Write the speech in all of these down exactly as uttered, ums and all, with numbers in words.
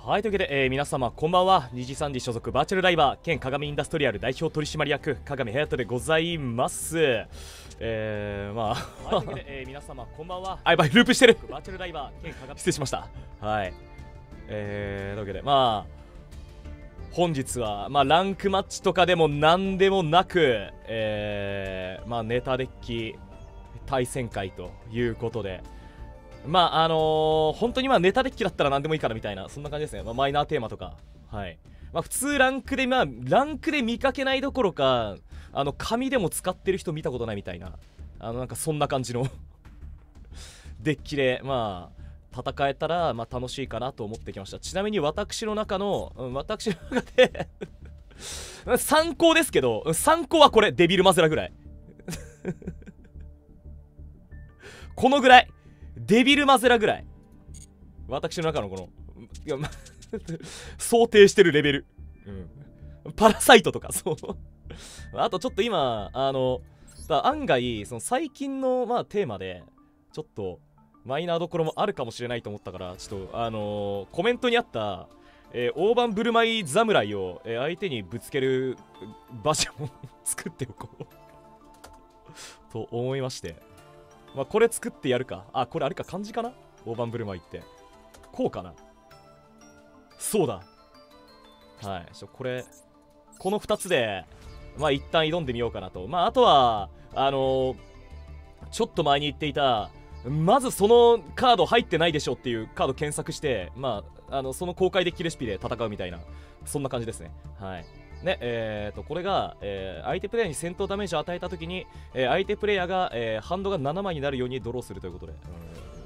はい、というわけで、えー皆様こんばんは。にじさんじ所属バーチャルライバー兼鏡インダストリアル代表取締役鏡隼人でございます。えー、まあはい、というわけで、えー皆様こんばんは。あ、やばい、ループしてる。バーチャルライバー兼鏡、失礼しました。はい、えー、というわけで、まあ本日は、まあ、ランクマッチとかでも何でもなく、えー、まあネタデッキ対戦会ということで、まああのー、本当にまあネタデッキだったら何でもいいからみたいな、そんな感じですね。まあ、マイナーテーマとか、はい、まあ、普通ランクでまあランクで見かけないどころか、あの紙でも使ってる人見たことないみたいな、あのなんかそんな感じのデッキでまあ戦えたらまあ楽しいかなと思ってきました。ちなみに私の中の、うん、私の中で参考ですけど、参考はこれデビルマゼラぐらいこのぐらいデビルマゼラぐらい、私の中のこのいや、ま、想定してるレベル、うん、パラサイトとかそうあとちょっと今あの案外その最近のまあテーマでちょっとマイナーどころもあるかもしれないと思ったから、ちょっとあのー、コメントにあった、えー、大盤振る舞い侍を、えー、相手にぶつける場所を作っておこうと思いまして、まあこれ作ってやるか。あ、これあれか、漢字かな、大盤振る舞いってこうかな。そうだ、はい、ちょこれこのふたつでまあ一旦挑んでみようかなと。まああとはあのー、ちょっと前に言っていた、まずそのカード入ってないでしょっていうカード検索して、まあ、あのその公開デッキレシピで戦うみたいな、そんな感じですね。はい。ね、えーと、これが、えー、相手プレイヤーに戦闘ダメージを与えたときに、えー、相手プレイヤーが、えー、ハンドがななまいになるようにドローするということで、うん、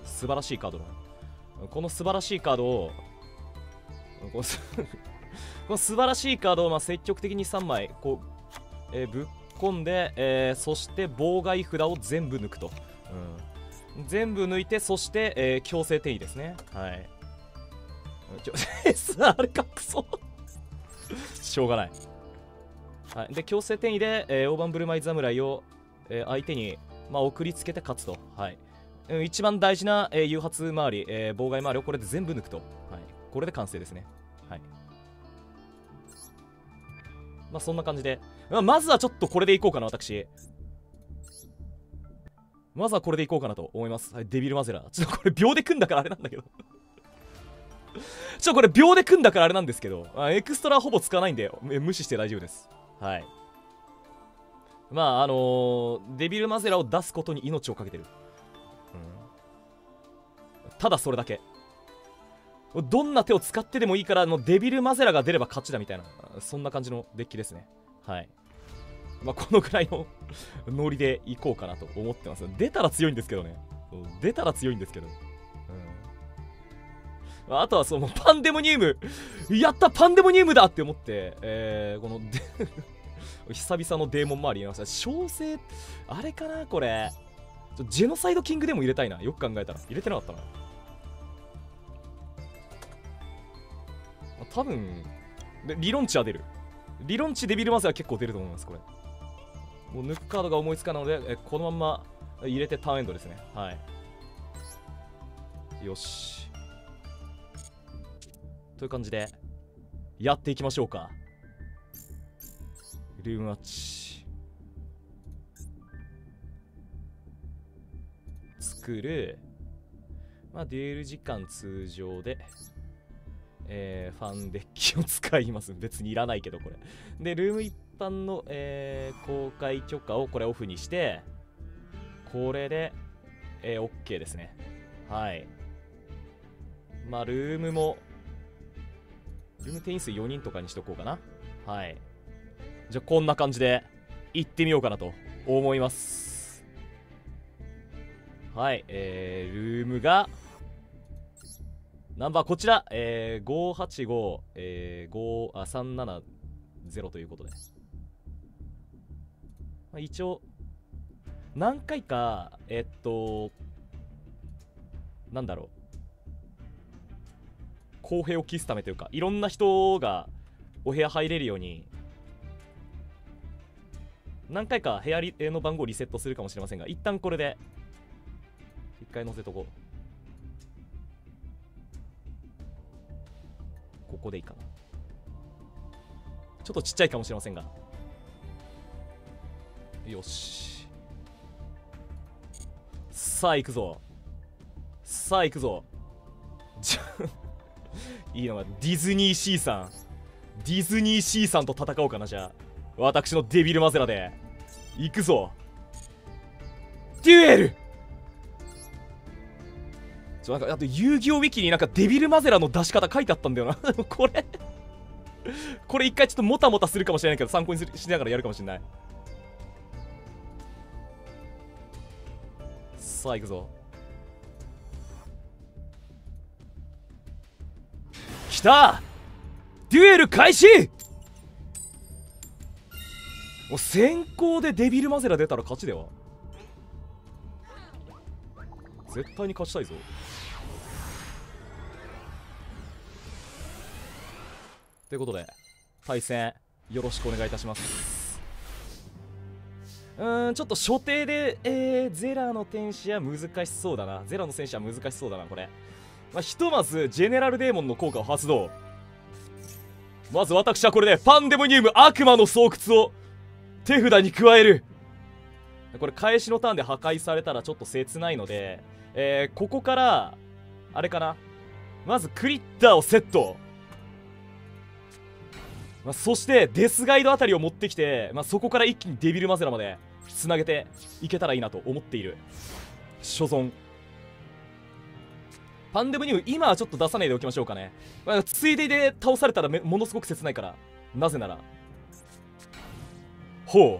素晴らしいカードだ。この素晴らしいカードを、このこの素晴らしいカードを、まあ、積極的にさんまい、こう、えー、ぶっ込んで、えー、そして妨害札を全部抜くと。うん、全部抜いて、そして、えー、強制転移ですね。はい。エスアール かクソしょうがない。はい、で、強制転移で、えー、大盤振る舞い侍を、えー、相手に、まあ、送りつけて勝つと。はい。一番大事な、えー、誘発周り、えー、妨害周りをこれで全部抜くと。はい。これで完成ですね。はい。まあ、そんな感じで。まあ、まずはちょっとこれでいこうかな、私。まずはこれでいこうかなと思います。はい、デビルマゼラ。ちょっとこれ秒で組んだからあれなんだけどちょっとこれ秒で組んだからあれなんですけど、あエクストラほぼ使わないんで無視して大丈夫です。はい。まああのー、デビルマゼラを出すことに命をかけてる。うん、ただそれだけ。どんな手を使ってでもいいからのデビルマゼラが出れば勝ちだみたいな、そんな感じのデッキですね。はい。まあ、このぐらいのノリでいこうかなと思ってます。出たら強いんですけどね。出たら強いんですけど。うん、あとはそのパンデモニウムやった、パンデモニウムだって思って、えー、この久々のデーモン周り入れました。小生、あれかなこれ。ちょジェノサイドキングでも入れたいな。よく考えたら。入れてなかったな。多分、理論値は出る。理論値デビルマゼは結構出ると思います、これ。もう抜くカードが思いつかないので、えこのまんま入れてターンエンドですね。はい。よし。という感じで、やっていきましょうか。ルームマッチ。作る。まあ、デュエル時間通常で、えー、ファンデッキを使います。別にいらないけど、これ。で、ルーム一般の、えー、公開許可をこれオフにして、これで、えー、OK ですね。はい。まあ、ルームも、ルーム定員数よにんとかにしとこうかな。はい。じゃあ、こんな感じで、行ってみようかなと思います。はい。えー、ルームが、ナンバーこちら、えー、ごはちご、えー、ごあさんななゼロということで、まあ、一応何回かえっとなんだろう、公平を期すためというか、いろんな人がお部屋入れるように何回か部屋の番号をリセットするかもしれませんが、一旦これで一回載せとこう。 ここでいいかな。ちょっとちっちゃいかもしれませんが、よし、さあ行くぞ、さあ行くぞ。じゃいいのがディズニーシーさん、ディズニーシーさんと戦おうかな。じゃあ私のデビルマゼラで行くぞ。デュエル。ちょなんかあと遊戯王ウィキになんかデビルマゼラの出し方書いてあったんだよなこれこれ一回ちょっともたもたするかもしれないけど参考にするしながらやるかもしれない。さあ行くぞ。きた。デュエル開始。もう先行でデビルマゼラ出たら勝ちでは。絶対に勝ちたいぞ。ということで対戦よろしくお願いいたします。うーんちょっと初手で、えー、ゼラの天使は難しそうだな。ゼラの戦士は難しそうだなこれ。まあ、ひとまずジェネラルデーモンの効果を発動。まず私はこれでパンデモニウム悪魔の巣窟を手札に加える。これ返しのターンで破壊されたらちょっと切ないので、えー、ここからあれかな、まずクリッターをセット、まあ、そしてデスガイドあたりを持ってきて、まあ、そこから一気にデビルマゼラまでつなげていけたらいいなと思っている所存。パンデモニウム今はちょっと出さないでおきましょうかね。まあ、ついでで倒されたらめものすごく切ないから。なぜならほ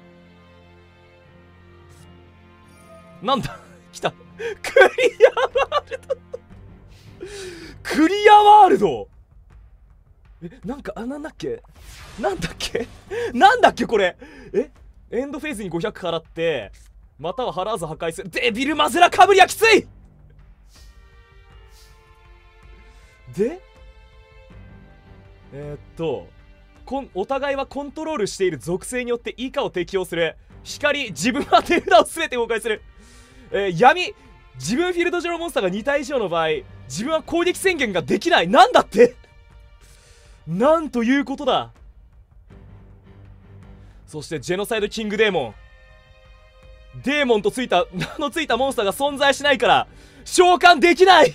うなんだ来たクリアワールドクリアワールド。えなんかあなんだっけなんだっけなんだっけこれ。えエンドフェーズにごひゃく払ってまたは払わず破壊する。デビルマゼラかぶりはきつい。でえー、っとこんお互いはコントロールしている属性によって以下を適用する。光、自分は手札を全て崩壊する。えー、闇、自分フィールド上のモンスターがに体以上の場合自分は攻撃宣言ができない。なんだってなんということだ。そしてジェノサイドキングデーモン、デーモンとついた名のついたモンスターが存在しないから召喚できない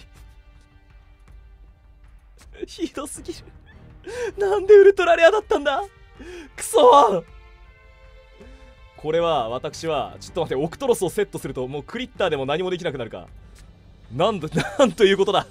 ひどすぎるなんでウルトラレアだったんだくそー。これは私はちょっと待って、オクトロスをセットするともうクリッターでも何もできなくなるか。なんだなんということだ。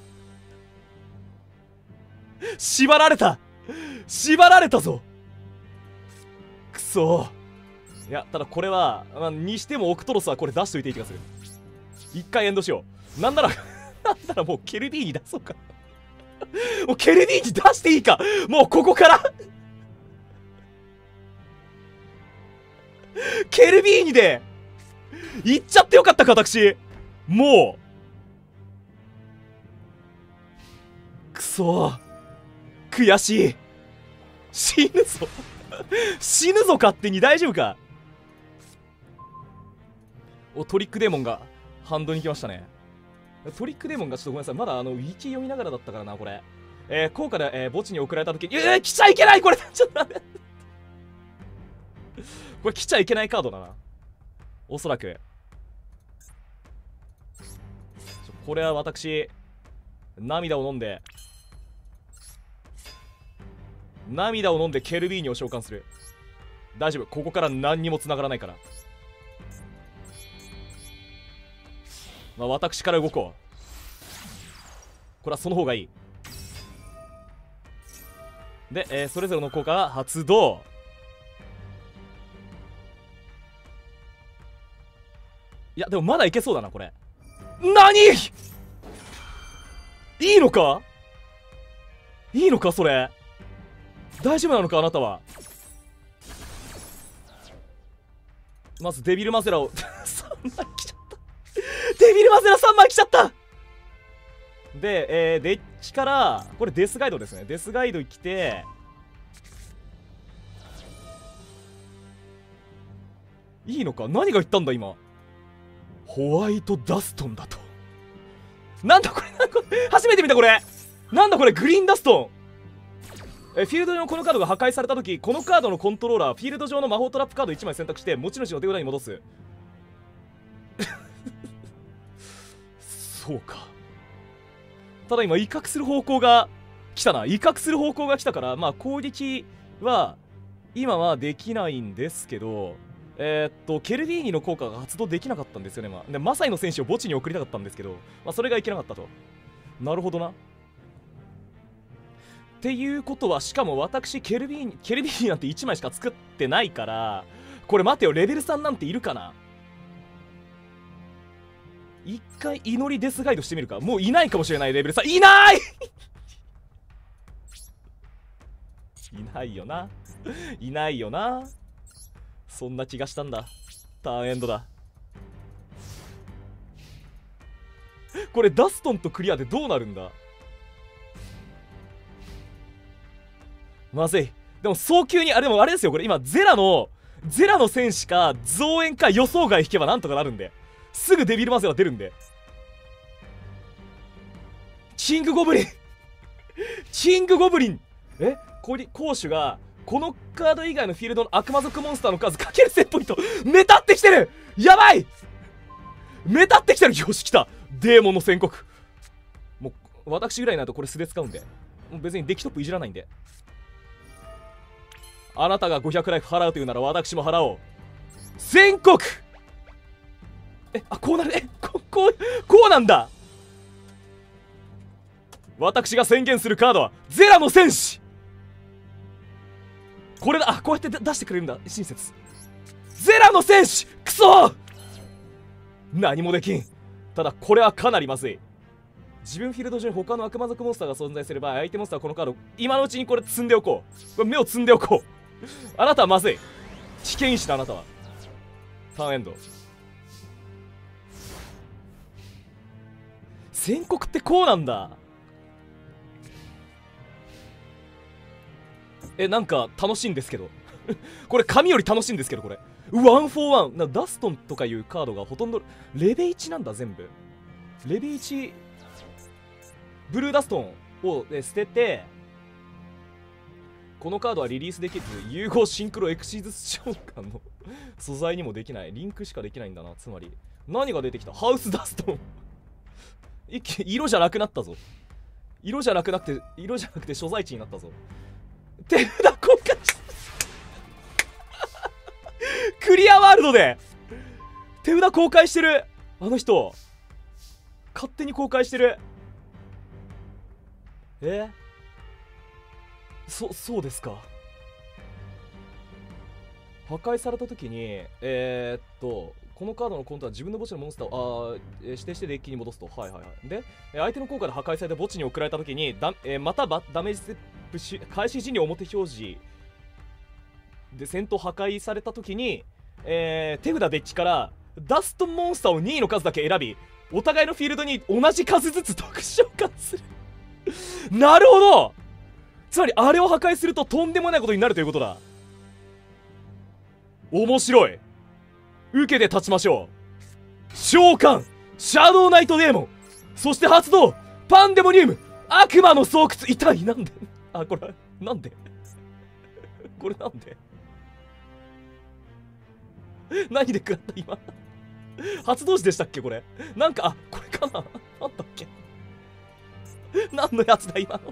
縛られた縛られたぞくそー。いやただこれは、まあ、にしてもオクトロスはこれ出しといていい気がする。一回エンドしよう。なんならなんならもうケルビーに出そうかもうケルビーに出していいか。もうここからケルビーニで行っちゃってよかったか私。もうくそー悔しい。死ぬぞ死ぬぞ勝手に。大丈夫か。おトリックデーモンがハンドに来ましたね。トリックデーモンがちょっとごめんなさい、まだあのウィキ読みながらだったからなこれ。えー、効果で、えー、墓地に送られた時にえー、来ちゃいけないこれちょっと待ってこれ来ちゃいけないカードだなおそらく。これは私涙を飲んで涙を飲んでケルビーニを召喚する。大丈夫、ここから何にも繋がらないから。まあ私から動こう。これはその方がいい。で、えー、それぞれの効果が発動。いやでもまだいけそうだなこれ。何いいのかいいのかそれ。大丈夫なのかあなたは。まずデビルマゼラをさんまい来ちゃったデビルマゼラさんまい来ちゃった。で、えー、デッキからこれデスガイドですね。デスガイド来ていいのか。何が言ったんだ今。ホワイトダストンだと。なんだこれ初めて見たこれ。なんだこれグリーンダストン。 えフィールド上のこのカードが破壊された時、このカードのコントローラーフィールド上の魔法トラップカードいちまい選択して持ち主の手札に戻す。そうか。ただ今威嚇する方向が来たな。威嚇する方向が来たから、まあ攻撃は今はできないんですけど、えー、っとケルディーニの効果が発動できなかったんですよね。まあ、でマサイの選手を墓地に送りたかったんですけど、まあ、それがいけなかったと。なるほどな。っていうことは、しかも私ケルビーニケルビーニなんていちまいしか作ってないから、これ待てよ、レベルさんなんているかな。一回祈りデスガイドしてみるか。もういないかもしれない。レベルさんいないいないよないないよな。そんな気がしたんだ。ターンエンドだ。これダストンとクリアでどうなるんだ。まずい。でも早急に、あれでもあれですよ、これ今ゼラのゼラの戦士か増援か予想外引けばなんとかなるんで、すぐデビルマゼラ出るんで。キングゴブリンキングゴブリンえこり攻守がこのカード以外のフィールドの悪魔族モンスターの数かけるせんポイント。メタってきてる。やばい、メタってきてる。よし来た、デーモンの宣告。もう私ぐらいになるとこれ素で使うんで、もう別にデッキトップいじらないんで。あなたがごひゃくライフ払うというなら私も払おう。宣告。えあこうなる。えここうこうなんだ。私が宣言するカードはゼラの戦士。これだ。あこうやって出してくれるんだ。親切。ゼラの戦士。クソ何もできん。ただこれはかなりまずい。自分フィールド上に他の悪魔族モンスターが存在すれば、相手モンスターはこのカード今のうちにこれ積んでおこう。これ目を積んでおこう。あなたはまずい。危険因子だあなたは。ターンエンド。宣告ってこうなんだ。えなんか楽しいんですけどこれ紙より楽しいんですけど、これワンフォーワンなダストンとかいうカードがほとんどレベいちなんだ。全部レベいち。ブルーダストンを捨てて、このカードはリリースできず、融合シンクロエクシーズ召喚の素材にもできない。リンクしかできないんだな。つまり何が出てきた。ハウスダストン一気に色じゃなくなったぞ。色じゃなくなって色じゃなくて所在地になったぞ。手札公開したクリアワールドで手札公開してる。あの人勝手に公開してる。えそそうですか。破壊された時にえー、っとこのカードのコントは自分の墓地のモンスターをあ、えー、指定してデッキに戻すと。はいはいはい。で相手の効果で破壊された墓地に送られた時にだ、えー、またダメージステップし開始時に表表示で戦闘破壊された時に、えー、手札デッキからダストモンスターをにいの数だけ選び、お互いのフィールドに同じ数ずつ特殊召喚するなるほど。つまりあれを破壊するととんでもないことになるということだ。面白い。受けて立ちましょう。召喚シャドウナイトデーモン、そして発動パンデモニウム悪魔の巣窟。痛い。なんであこれなんでこれなんで何で食らった今発動時でしたっけこれ。なんかあこれかな。なんだっけ何のやつだ今の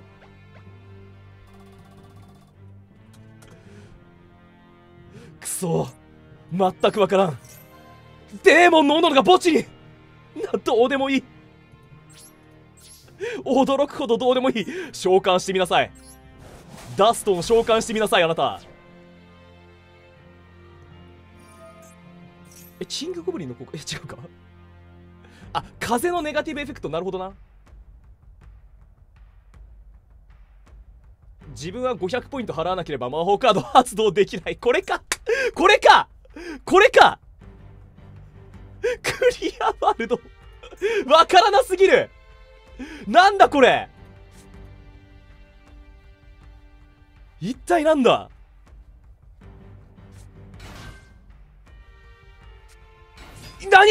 くそ全くわからん。デーモンの斧が墓地にどうでもいい。驚くほどどうでもいい。召喚してみなさい。ダストンを召喚してみなさいあなた。えキングゴブリンの効果え違うか。あ風のネガティブエフェクト。なるほどな。自分はごひゃくポイント払わなければ魔法カード発動できない。これかこれかこれかクリアワールドわからなすぎる。なんだこれ一体なんだ。何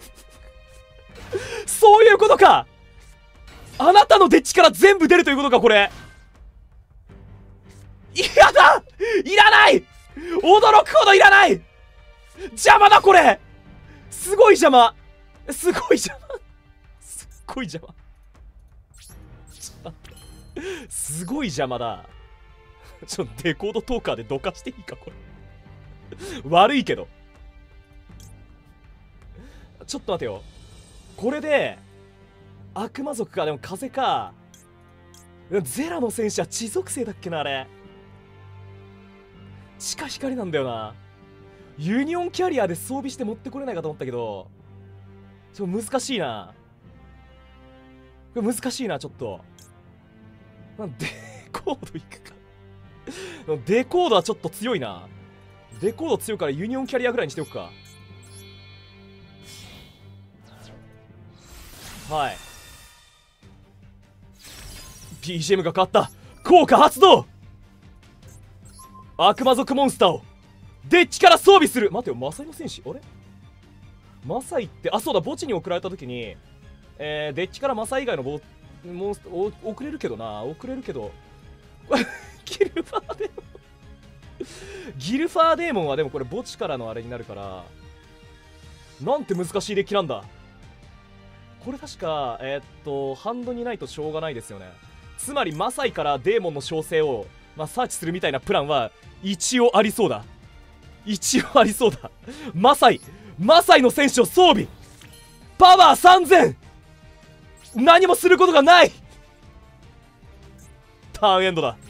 そういうことか。あなたのデッキから全部出るということかこれ。 やだ、いらない、驚くほどいらない、邪魔だこれ、すごい邪魔、すごい邪魔、すっごい邪魔、ちょっと待って、すごい邪魔だ。ちょっとデコードトーカーでどかしていいかこれ。悪いけど、ちょっと待てよ、これで悪魔族か、でも風か、ゼラの戦士は地属性だっけな、あれ地下光なんだよな。ユニオンキャリアで装備して持ってこれないかと思ったけど、ちょっと難しいな、これ難しいな、ちょっとデコードいくか。デコードはちょっと強いな。デコード強いからユニオンキャリアぐらいにしておくか。はい、 ビージーエム が変わった。効果発動。悪魔族モンスターをデッキから装備する。待てよ、マサイの戦士、あれマサイって、あ、そうだ、墓地に送られた時に、えー、デッキからマサイ以外のモンスター送れるけどな、送れるけどギルファーデーモンギルファーデーモンはでもこれ墓地からのあれになるから、なんて難しいデッキなんだこれ。確かえー、っとハンドにないとしょうがないですよね。つまりマサイからデーモンの召喚を、まあ、サーチするみたいなプランは一応ありそうだ、一応ありそうだ。マサイマサイの戦士を装備、パワーさんぜん、何もすることがない。ターンエンドだ。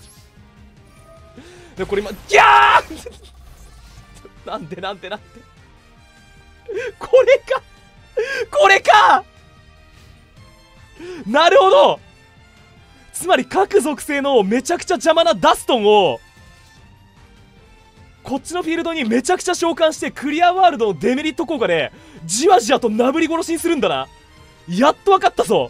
でこれ今ギャーなんでなんでなんでこれかこれか、なるほど。つまり各属性のめちゃくちゃ邪魔なダストンをこっちのフィールドにめちゃくちゃ召喚して、クリアワールドのデメリット効果でじわじわとなぶり殺しにするんだな。やっと分かったぞ。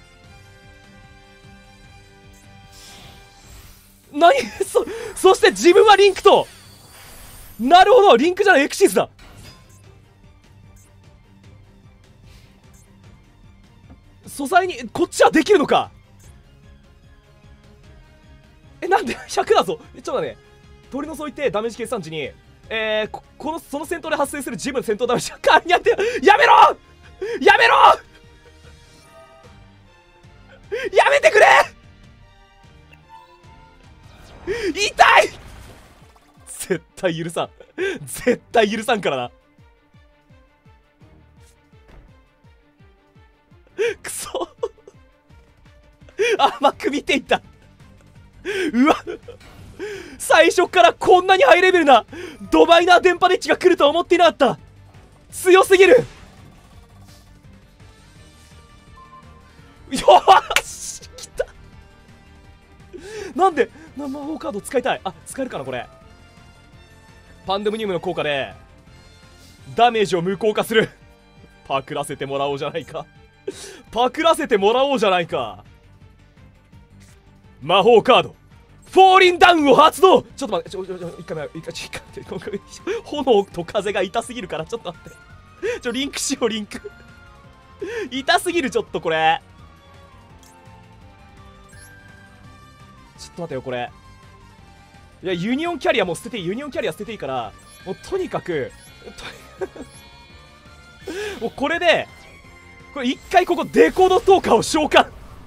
何そそして自分はリンクと、なるほど、リンクじゃないエクシスだ。素材にこっちはできるのか。え、なんでひゃくだぞ。ちょっと待って、取り除いてダメージ計算時に、えー、ここのその戦闘で発生する自分の戦闘ダメージかやってやめろやめろやめてくれ痛い、絶対許さん、絶対許さんからな。くそ甘く見ていた。うわ、最初からこんなにハイレベルなドバイナー電波デッキが来るとは思っていなかった。強すぎる。よし来た。なんで魔法カード使いたい。あ、使えるかなこれ。パンデモニウムの効果でダメージを無効化する。パクらせてもらおうじゃないかパクらせてもらおうじゃないか。魔法カードフォーリンダウンを発動。ちょっと待って、ちょ、ちょ、ちょ、一回目、一回、一回、炎と風が痛すぎるから、ちょっと待って。ちょ、リンクしよう、リンク。痛すぎる、ちょっとこれ。ちょっと待ってよ、これ。いや、ユニオンキャリアもう捨てていい、ユニオンキャリア捨てていいから、もうとにかく、もうこれで、これ一回ここデコードトーカーを召喚。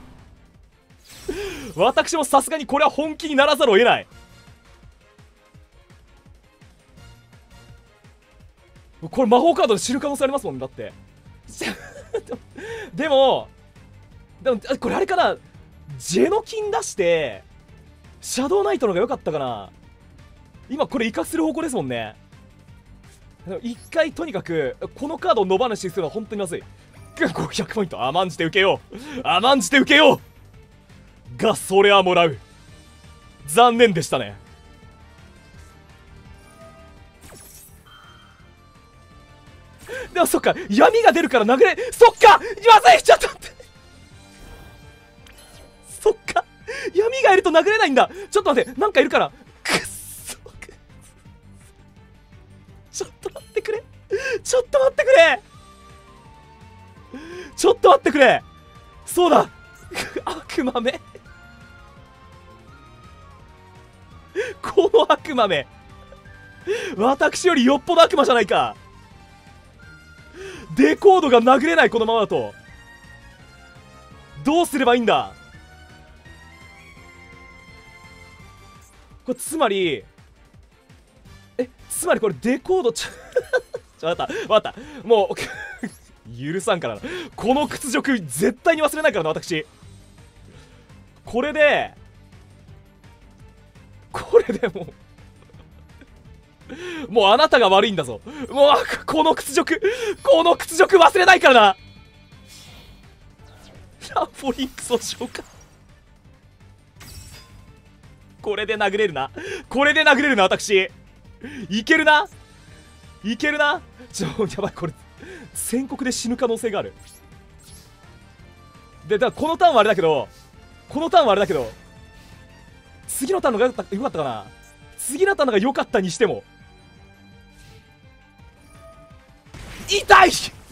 私もさすがにこれは本気にならざるを得ない。これ魔法カードで死ぬ可能性ありますもんね、だってでもでもこれあれかな、ジェノキン出してシャドウナイトの方が良かったかな。今これ威嚇する方向ですもんね。一回とにかくこのカードを野放しにするのは本当にまずい。ごひゃくポイント甘んじて受けよう、甘んじて受けようが、それはもらう。残念でしたね。でもそっか、闇が出るから殴れ、そっか、まずい、ちょっと待ってそっか、闇がいると殴れないんだ。ちょっと待って、なんかいるから。くっそ、ちょっと待ってくれ、ちょっと待ってくれ、ちょっと待ってくれ。そうだ悪魔めこの悪魔め、私よりよっぽど悪魔じゃないか。デコードが殴れない。このままだとどうすればいいんだ。これつまりえつまりこれデコードちょちょ分かった分かったもう許さんからな。この屈辱絶対に忘れないからな私。これでこれでもうもうあなたが悪いんだぞ。もうこの屈辱この屈辱忘れないからな。ランフォリンクスを召喚。これで殴れるな。これで殴れるな私。いけるないけるな。ちょやばい、これ宣告で死ぬ可能性がある。でだからこのターンはあれだけどこのターンはあれだけど次のターンのがよかったよかったかな。次のターンのが良かったにしても痛い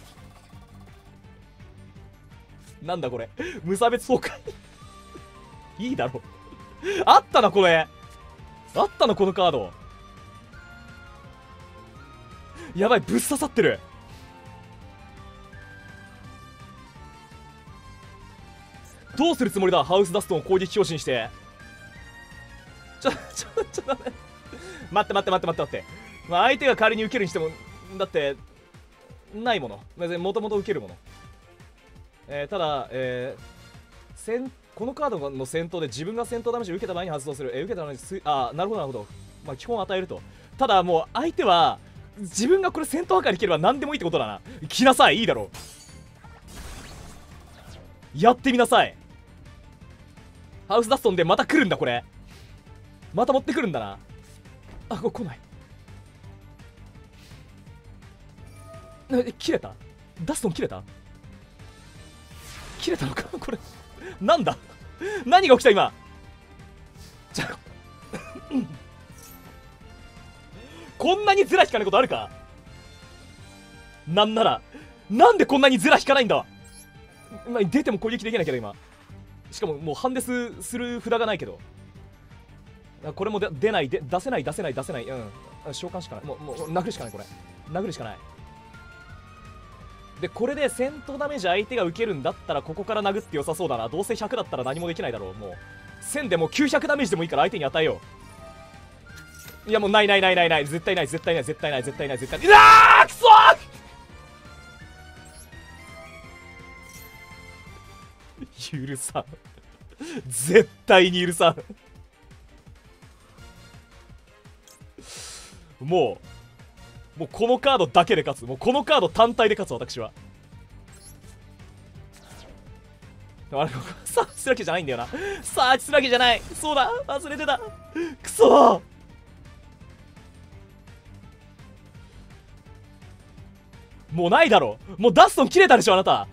なんだこれ無差別崩壊いいだろあったなこれあったなこのカード。やばいぶっ刺さってる。どうするつもりだ。ハウスダストンを攻撃強振してちょちょちょ待って待って待って待って待って、まあ、相手が仮に受けるにしてもだってないもの別にもともと受けるもの、えー、ただ、えー、戦このカードの戦闘で自分が戦闘ダメージを受けた場合に発動する、えー、受けたダメージすあなるほどなるほど、まあ、基本与えると。ただもう相手は自分がこれ戦闘破壊できれば何でもいいってことだな。来なさい。いいだろうやってみなさい。ハウスダストンでまた来るんだ。これまた持ってくるんだな。あこ来ない。え切れた。ダストン切れた切れたのかこれなんだ何が起きた今。じゃこんなにズラ引かないことあるか。なんならなんでこんなにズラ引かないんだ。まあ、出ても攻撃できないけど今しかももうハンデスする札がないけどこれもで出ないで出せない出せない出せないうん召喚しかない。もうもう殴るしかない。これ殴るしかない。でこれで戦闘ダメージ相手が受けるんだったらここから殴って良さそうだな。どうせひゃくだったら何もできないだろう。もうせんでもきゅうひゃくダメージでもいいから相手に与えよう。いやもうないないないないない絶対ない絶対ない絶対ない絶対ない絶対ない。うわーくそー許さん絶対に許さん。もうもうこのカードだけで勝つ。もうこのカード単体で勝つ私は。でもあれサーチするわけじゃないんだよな。サーチするわけじゃない。そうだ忘れてたくそー。もうないだろ。もうダストン切れたでしょあなた。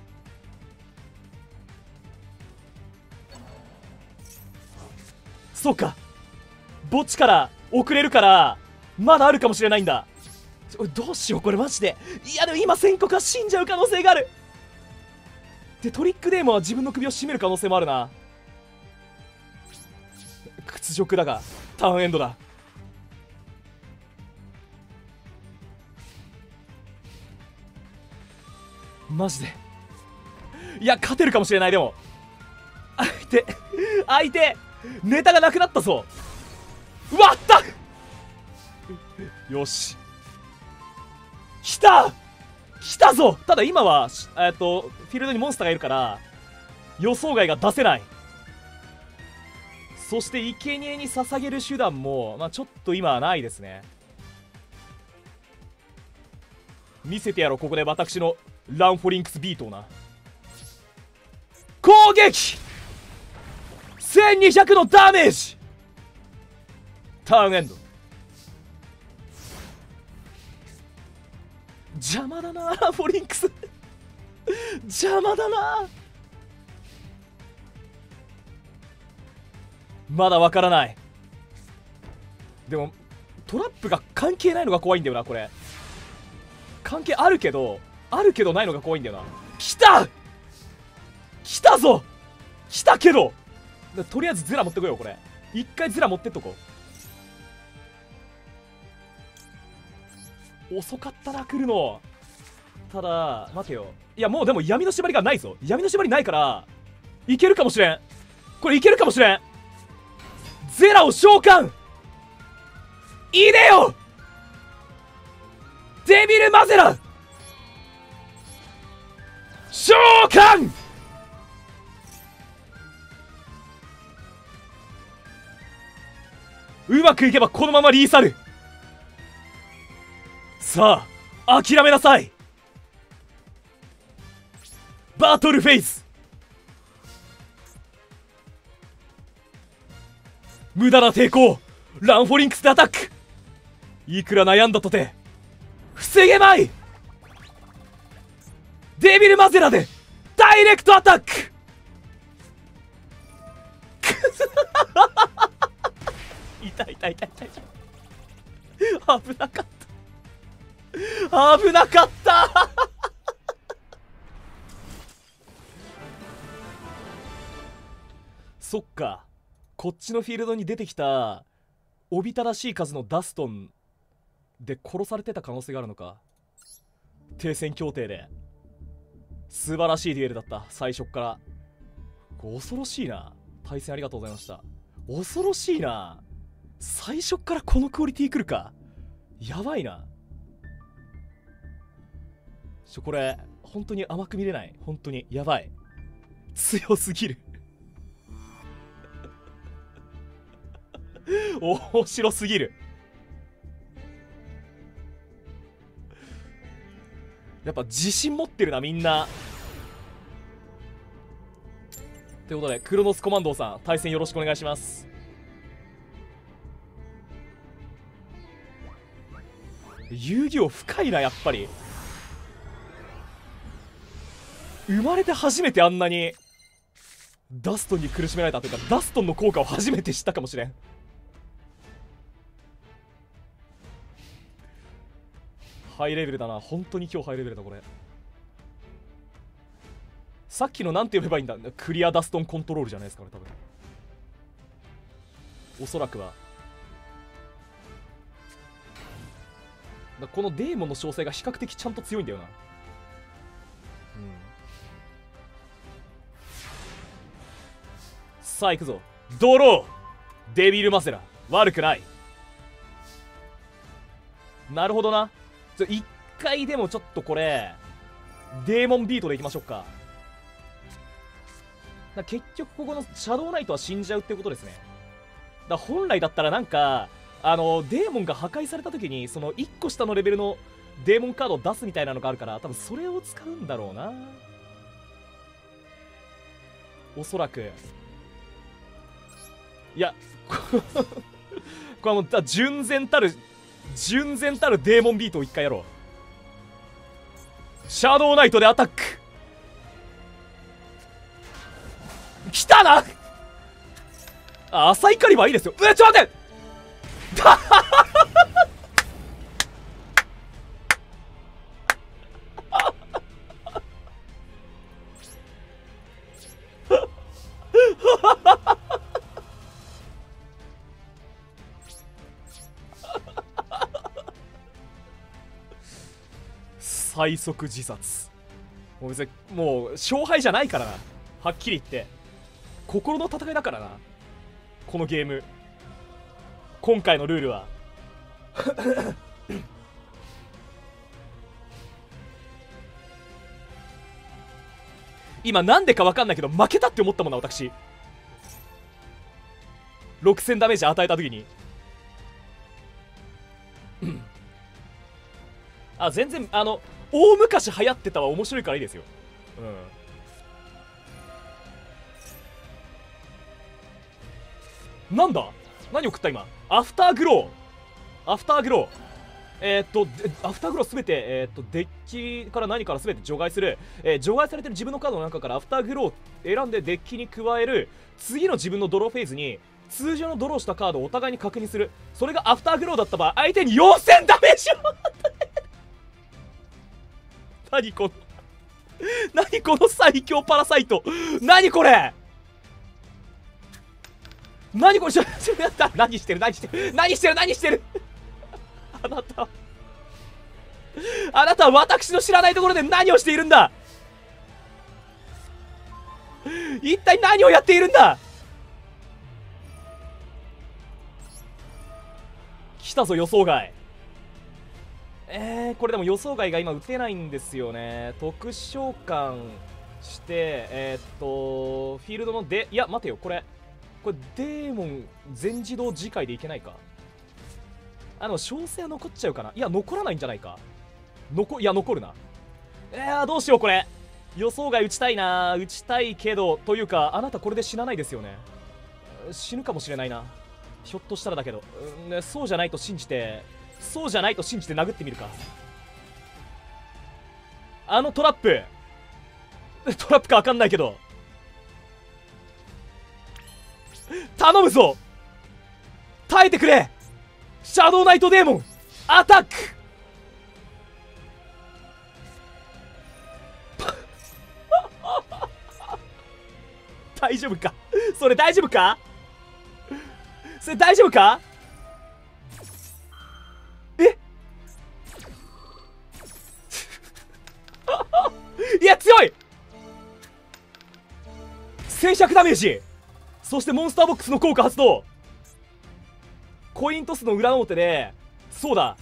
そうか墓地から遅れるからまだあるかもしれないんだ。どうしようこれマジで。いやでも今宣告は死んじゃう可能性がある。でトリックデーモンは自分の首を絞める可能性もあるな。屈辱だがターンエンドだ。マジでいや勝てるかもしれない。でも相手相手ネタがなくなったぞ。割ったよし来た来たぞ。ただ今はえっとフィールドにモンスターがいるから予想外が出せない。そして生贄に捧げる手段も、まあ、ちょっと今はないですね。見せてやろうここで私のランフォリンクスビートをな。攻撃せんにひゃくのダメージ。ターンエンド。邪魔だなランフォリンクス邪魔だな。まだわからない。でもトラップが関係ないのが怖いんだよな。これ関係あるけどあるけどないのが怖いんだよな。来た来たぞ来たけどとりあえずズラ持ってこよう。これ一回ズラ持ってっとこう。 遅かったな来るの。ただ待てよ、いやもうでも闇の縛りがないぞ。闇の縛りないからいけるかもしれん。これいけるかもしれん。ゼラを召喚いいでよデビルマゼラ召喚。うまくいけばこのままリーサル。さあ諦めなさい。バトルフェイス。無駄な抵抗。ランフォリンクスでアタック。いくら悩んだとて防げまい。デビルマゼラでダイレクトアタック。痛い痛い痛い痛い痛い。危なかった危なかったそっか、こっちのフィールドに出てきたおびただしい数のダストンで殺されてた可能性があるのか。停戦協定で素晴らしいデュエルだった。最初っから恐ろしいな。対戦ありがとうございました。恐ろしいな。最初っからこのクオリティ来るか。やばいな。ちょこれ本当に甘く見れない。本当にやばい。強すぎる面白すぎる。やっぱ自信持ってるなみんな。ということでクロノスコマンドーさん対戦よろしくお願いします。遊戯王深いなやっぱり。生まれて初めてあんなにダストンに苦しめられたというか、ダストンの効果を初めて知ったかもしれん。ハイレベルだな、本当に今日ハイレベルだこれ。さっきのなんて呼べばいいんだ。クリアダストンコントロールじゃないですかね多分。おそらくはだこのデーモンの詳細が比較的ちゃんと強いんだよな。うん、さあ行くぞ。ドローデビルマゼラ悪くない。なるほどな。ちょ一回でもちょっとこれデーモンビートでいきましょうか。だ結局ここのシャドウナイトは死んじゃうってことですね。だ本来だったらなんかあのデーモンが破壊された時にそのいっこ下のレベルのデーモンカードを出すみたいなのがあるから、多分それを使うんだろうなおそらく。いやこれはもう純然たる純然たるデーモンビートを一回やろう。シャドウナイトでアタック。来たなあ。浅い狩りはいいですよ。えちょっと待って最速自殺。もう別にもう勝敗じゃないからな、はっきり言って心の戦いだからなこのゲーム。今回のルールは今なんでか分かんないけど負けたって思ったもんな私。ろくせんダメージ与えた時にあ全然あの大昔流行ってたは面白いからいいですよ。うんなんだ何送った今。アフターグローアフターグローえー、っとアフターグローすべて、えー、っとデッキから何からすべて除外する、えー、除外されてる自分のカードの中からアフターグローを選んでデッキに加える。次の自分のドローフェーズに通常のドローしたカードをお互いに確認する。それがアフターグローだった場合相手によんせんダメージを与える。何この何この最強パラサイト。何これ何これちょっと何してる何してる何してる何してるあなたあなたは私の知らないところで何をしているんだ。一体何をやっているんだ。来たぞ予想外。えー、これでも予想外が今打てないんですよね。特殊召喚してえー、っとフィールドのでいや待てよ、これこれデーモン全自動次回でいけないか。あの小生は残っちゃうかな。いや残らないんじゃないか。残いや残るな。えー、どうしようこれ。予想外打ちたいな。打ちたいけどというかあなたこれで死なないですよね。死ぬかもしれないな、ひょっとしたらだけど、うん、ね、そうじゃないと信じてそうじゃないと信じて殴ってみるか。あのトラップトラップか分かんないけど頼むぞ、耐えてくれ。シャドウナイトデーモンアタック。大丈夫かそれ。大丈夫かそれ。大丈夫か。えいや強い。せんひゃくダメージ。そしてモンスターボックスの効果発動。コイントスの裏表でそうだ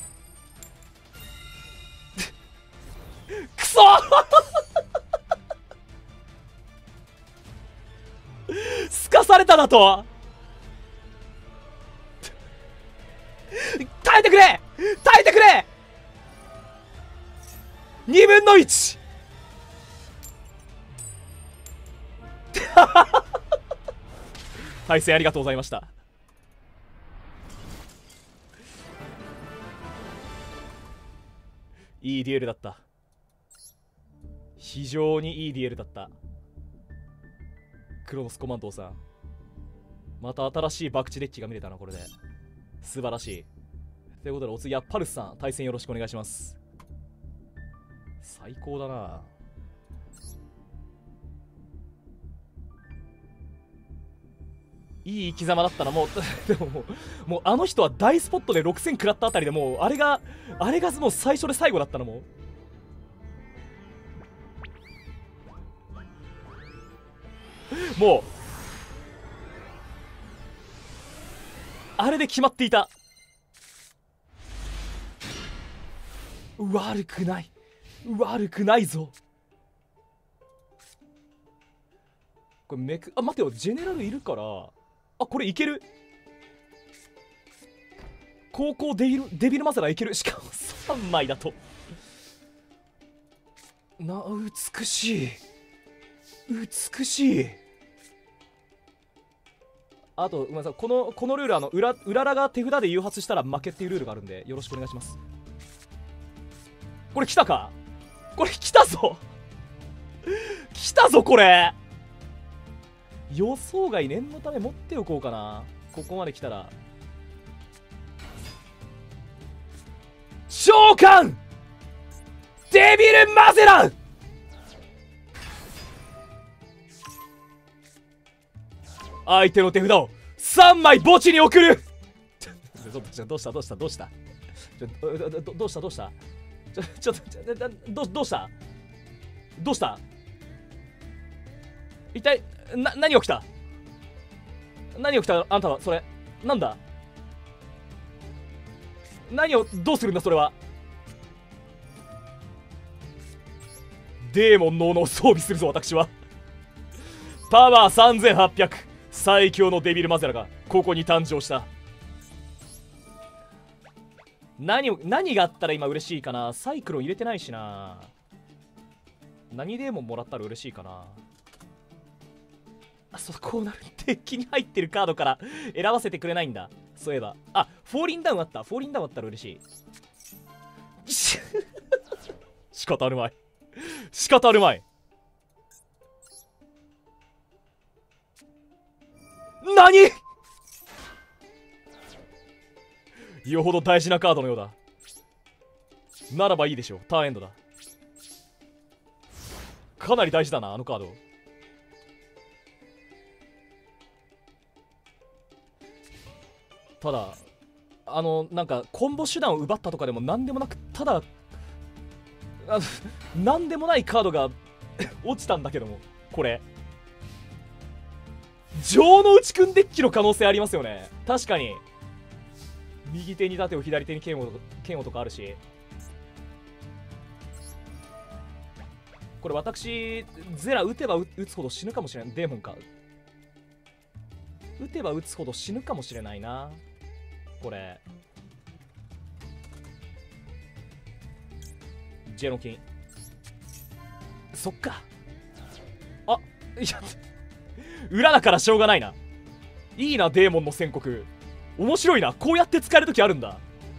くそすかされただと。耐えてくれ耐えてくれ。にぶんのいち。対戦ありがとうございました。いいデュエルだった。非常にいいデュエルだった。クロノスコマンドーさん、また新しい博打デッキが見れたなこれで。素晴らしい。ということでお次はパルスさん、対戦よろしくお願いします。最高だな。いい生き様だったな。もうでももうもうあの人は大スポットでろくせん食らったあたりでもうあれがあれがもう最初で最後だったな。もうもうあれで決まっていた。悪くない悪くないぞ。これめくあ待てよ、ジェネラルいるから、あこれいける。高校デビルデビルマゼラいける。しかもさんまいだとな。美しい美しい。あとごめんなさい、このこのルールあの裏裏らが手札で誘発したら負けっていうルールがあるんでよろしくお願いします。これ来たか。これ来たぞ来たぞこれ。予想外念のため持っておこうかな。ここまで来たら召喚デビルマゼラン。相手の手札をさんまい墓地に送るどうしたどうしたどうしたどどうしたどうしたちょちょっとどどうしたどうした一体な何起きた何起きた。あんたはそれなんだ。何をどうするんだそれは。デーモンの斧を装備するぞ私は。パワーさんぜんはっぴゃく、最強のデビルマゼラがここに誕生した。何を何があったら今嬉しいかな。サイクロン入れてないしな。何デーモンもらったら嬉しいかな。あ、そうこうなる。デッキに入ってるカードから選ばせてくれないんだ。そういえばあフォーリンダウンあった。フォーリンダウンあったら嬉しい。仕方あるまい仕方あるまい。何よほど大事なカードのようだ。ならばいいでしょう。ターンエンドだ。かなり大事だなあのカード。ただあのなんかコンボ手段を奪ったとかでも何でもなく、ただあのなんでもないカードが落ちたんだけども、これ城之内くんデッキの可能性ありますよね。確かに右手に盾を左手に剣を剣をとかあるし、これ私ゼラ打てば打つほど死ぬかもしれない。デーモンか、打てば打つほど死ぬかもしれないなこれ。ジェノキン、そっか。あ、いや裏だからしょうがないな。いいなデーモンの宣告、面白いな。こうやって使える時あるんだ。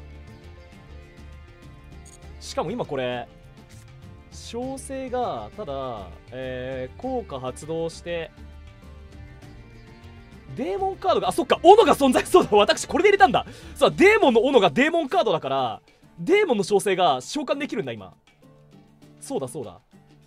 しかも今これ小生がただ、えー、効果発動してデーモンカードが、あ、そっか、斧が存在。そうだ、私これで入れたんだ。さあ、デーモンの斧がデーモンカードだから、デーモンの小生が召喚できるんだ今。そうだそうだ。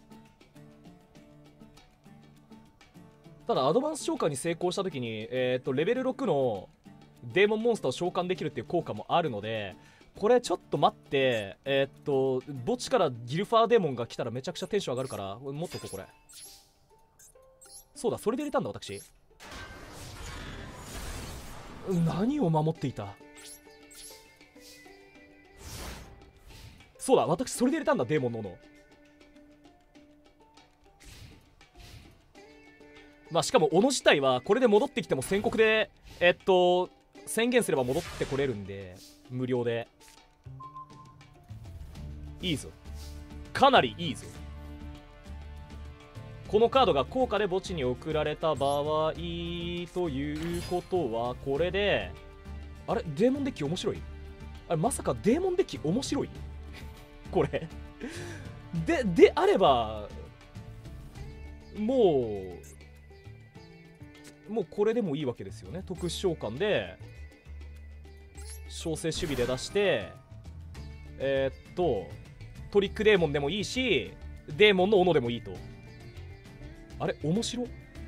ただアドバンス召喚に成功した時に、えー、っとレベルろくのデーモンモンスターを召喚できるっていう効果もあるので、これちょっと待って、えー、っと墓地からギルファーデーモンが来たらめちゃくちゃテンション上がるから、もっとこうこれ。そうだ、それで入れたんだ私。何を守っていた。そうだ、私それで入れたんだ、デーモンの斧。まあしかも斧自体はこれで戻ってきても宣告でえっと宣言すれば戻ってこれるんで、無料でいいぞ、かなりいいぞ。このカードが効果で墓地に送られた場合ということは、これであれデーモンデッキ面白い。あれまさかデーモンデッキ面白いこれでであればもうもうこれでもいいわけですよね。特殊召喚で小生守備で出して、えー、っとトリックデーモンでもいいし、デーモンの斧でもいいと。あれ面白。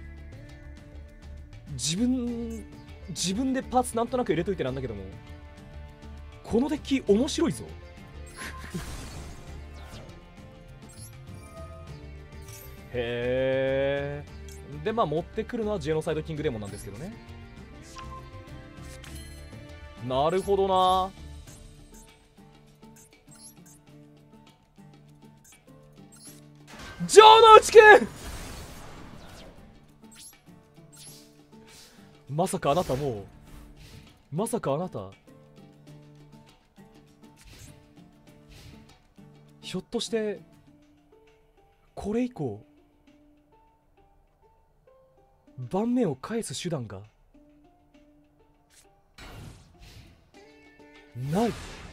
自分自分でパーツなんとなく入れといてなんだけども、このデッキ面白いぞへえ。でまあ持ってくるのはジェノサイドキングデーモンなんですけどね。なるほどな。城之内くんまさかあなたもうまさかあなたひょっとしてこれ以降盤面を返す手段がない。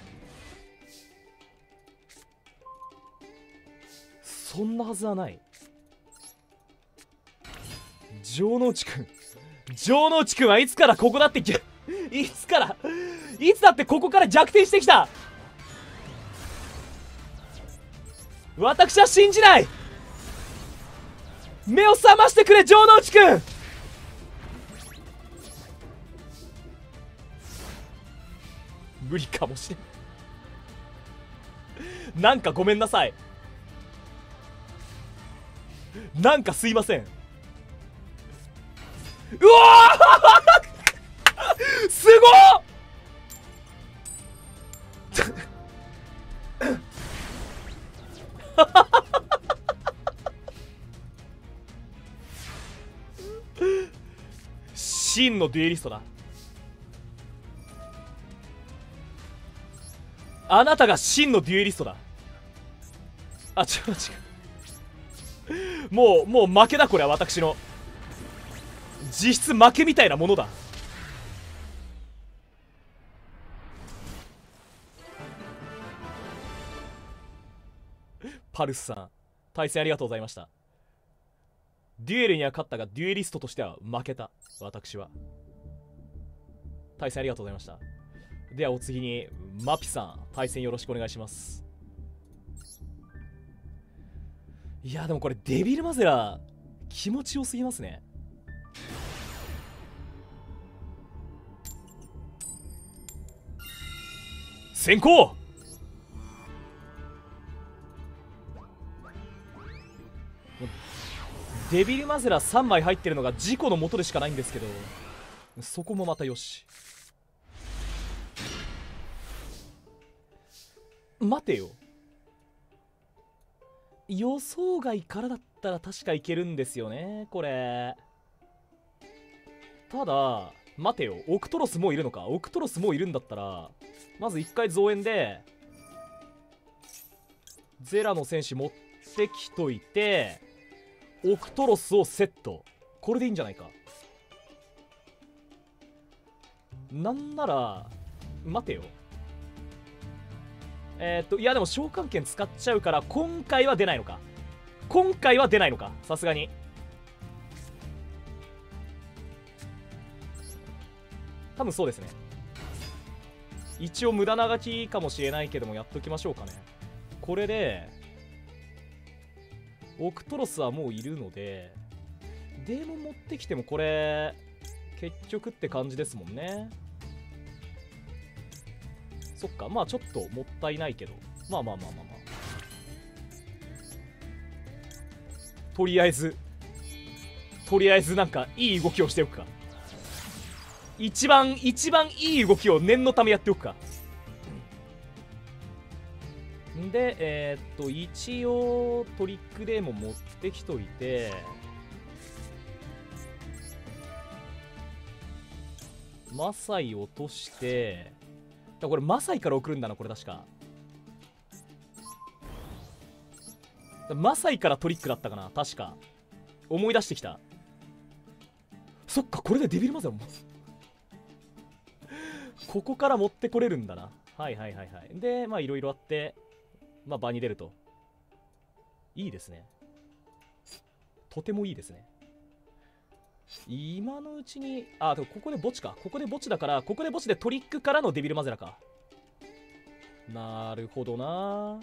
そんなはずはない。城之内くん城之内くんはいつからここだってきいつからいつだってここから逆転してきた。私は信じない。目を覚ましてくれ城之内くん。無理かもしれんなんかごめんなさい、なんかすいません。うわーすごっ真のデュエリストだ。あなたが真のデュエリストだ。あ、違う違うもうもう負けだ。これは私の実質負けみたいなものだ。パルスさん対戦ありがとうございました。デュエルには勝ったがデュエリストとしては負けた。私は対戦ありがとうございました。ではお次にマピさん対戦よろしくお願いします。いやでもこれデビルマゼラ気持ちよすぎますね。先行デビルマゼラさんまい入ってるのが事故の元でしかないんですけど、そこもまたよし。待てよ、予想外からだったら確かいけるんですよねこれ。ただ待てよ、オクトロスもういるのか。オクトロスもういるんだったらまず一回増援でゼラの戦士持ってきといてオクトロスをセット。これでいいんじゃないか。なんなら待てよ、えー、っといやでも召喚剣使っちゃうから今回は出ないのか。今回は出ないのか、さすがに。多分そうですね。一応無駄ながきかもしれないけどもやっときましょうかね。これでオクトロスはもういるのでデーモン持ってきてもこれ結局って感じですもんね。そっか、まあちょっともったいないけど、まあまあまあまあまあ、とりあえずとりあえずなんかいい動きをしておくか。一番一番いい動きを念のためやっておくか。でえー、っと一応トリックデーモン持ってきといてマサイ落として、だこれマサイから送るんだなこれ確か。マサイからトリックだったかな確か。思い出してきた。そっか、これでデビルマザーもここから持ってこれるんだな。はいはいはいはい。でまあいろいろあってまあ場に出るといいですね。とてもいいですね。今のうちにあでもここで墓地か。ここで墓地だからここで墓地でトリックからのデビルマゼラか。なるほどな。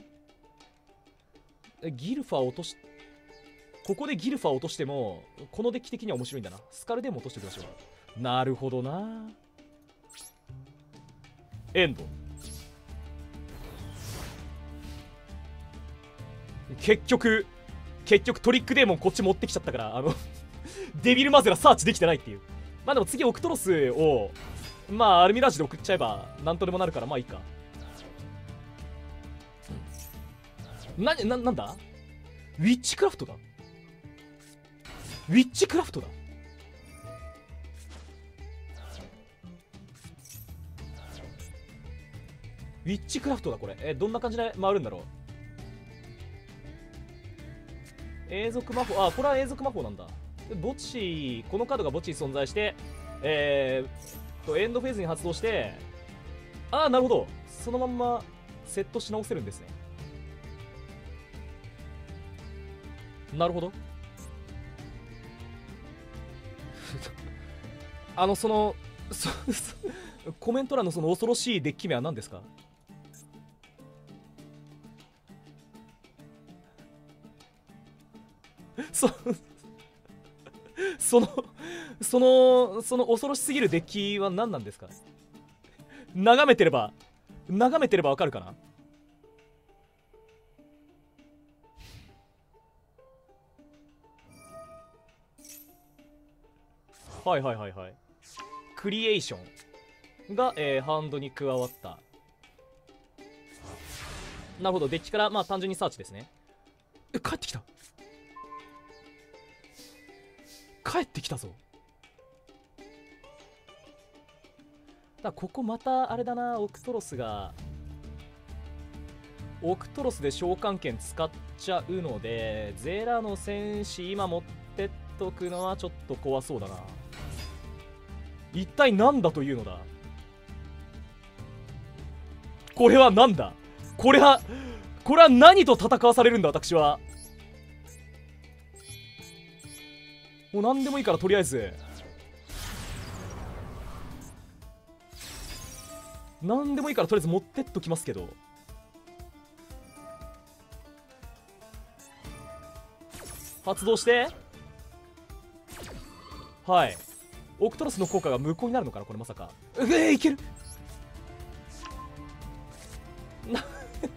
ギルファー落としここでギルファー落としてもこのデッキ的には面白いんだな。スカルでも落としておきましょう。なるほどな。エンド。結局結局トリックデーモンこっち持ってきちゃったからあのデビルマゼラサーチできてないっていう。まあでも次オクトロスをまあアルミラージュで送っちゃえばなんとでもなるからまあいいか。な、な、なんだウィッチクラフトだ。ウィッチクラフトだ。ウィッチクラフトだこれ。えどんな感じで回るんだろう。永続魔法、あこれは永続魔法なんだ。墓地、このカードが墓地に存在してえー、とエンドフェーズに発動して、ああなるほど、そのまんまセットし直せるんですね。なるほどあのそのそコメント欄のその恐ろしいデッキ名は何ですか。そそのそのその恐ろしすぎるデッキは何なんですか。眺めてれば眺めてればわかるかな。はいはいはいはい。クリエーションが、えー、ハンドに加わった。なるほど、デッキからまあ単純にサーチですね。え帰ってきた帰ってきたぞ。だここまたあれだな、オクトロスがオクトロスで召喚剣使っちゃうのでゼラの戦士今持ってっとくのはちょっと怖そうだな。一体何だというのだこれは。何だこれは。これは何と戦わされるんだ私は。もう何でもいいからとりあえず何でもいいからとりあえず持ってっときますけど、発動してはいオクトロスの効果が無効になるのかなこれまさか。うえー、いける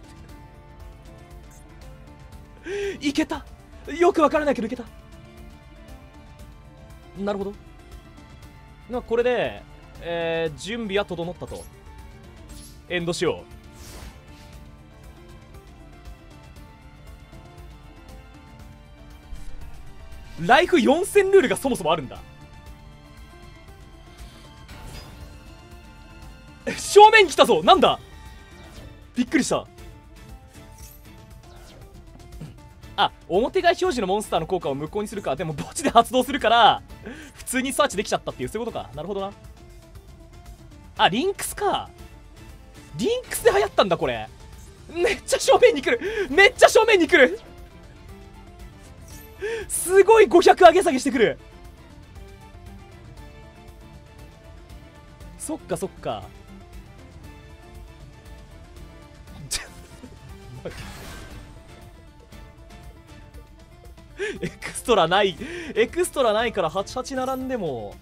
いけた。よくわからないけどいけた。 なるほど。まあこれで、えー、準備は整ったと。エンドしよう。ライフよんせんルールがそもそもあるんだ。正面来たぞ。なんだ、びっくりした。あ、表外表示のモンスターの効果を無効にするか。でも墓地で発動するから普通にサーチできちゃったっていう、そういうことか。なるほどな。あ、リンクスか。リンクスで流行ったんだこれ。めっちゃ正面に来る、めっちゃ正面に来る。すごいごひゃく上げ下げしてくる。そっかそっか。エクストラない、エクストラないからはちはち並んでも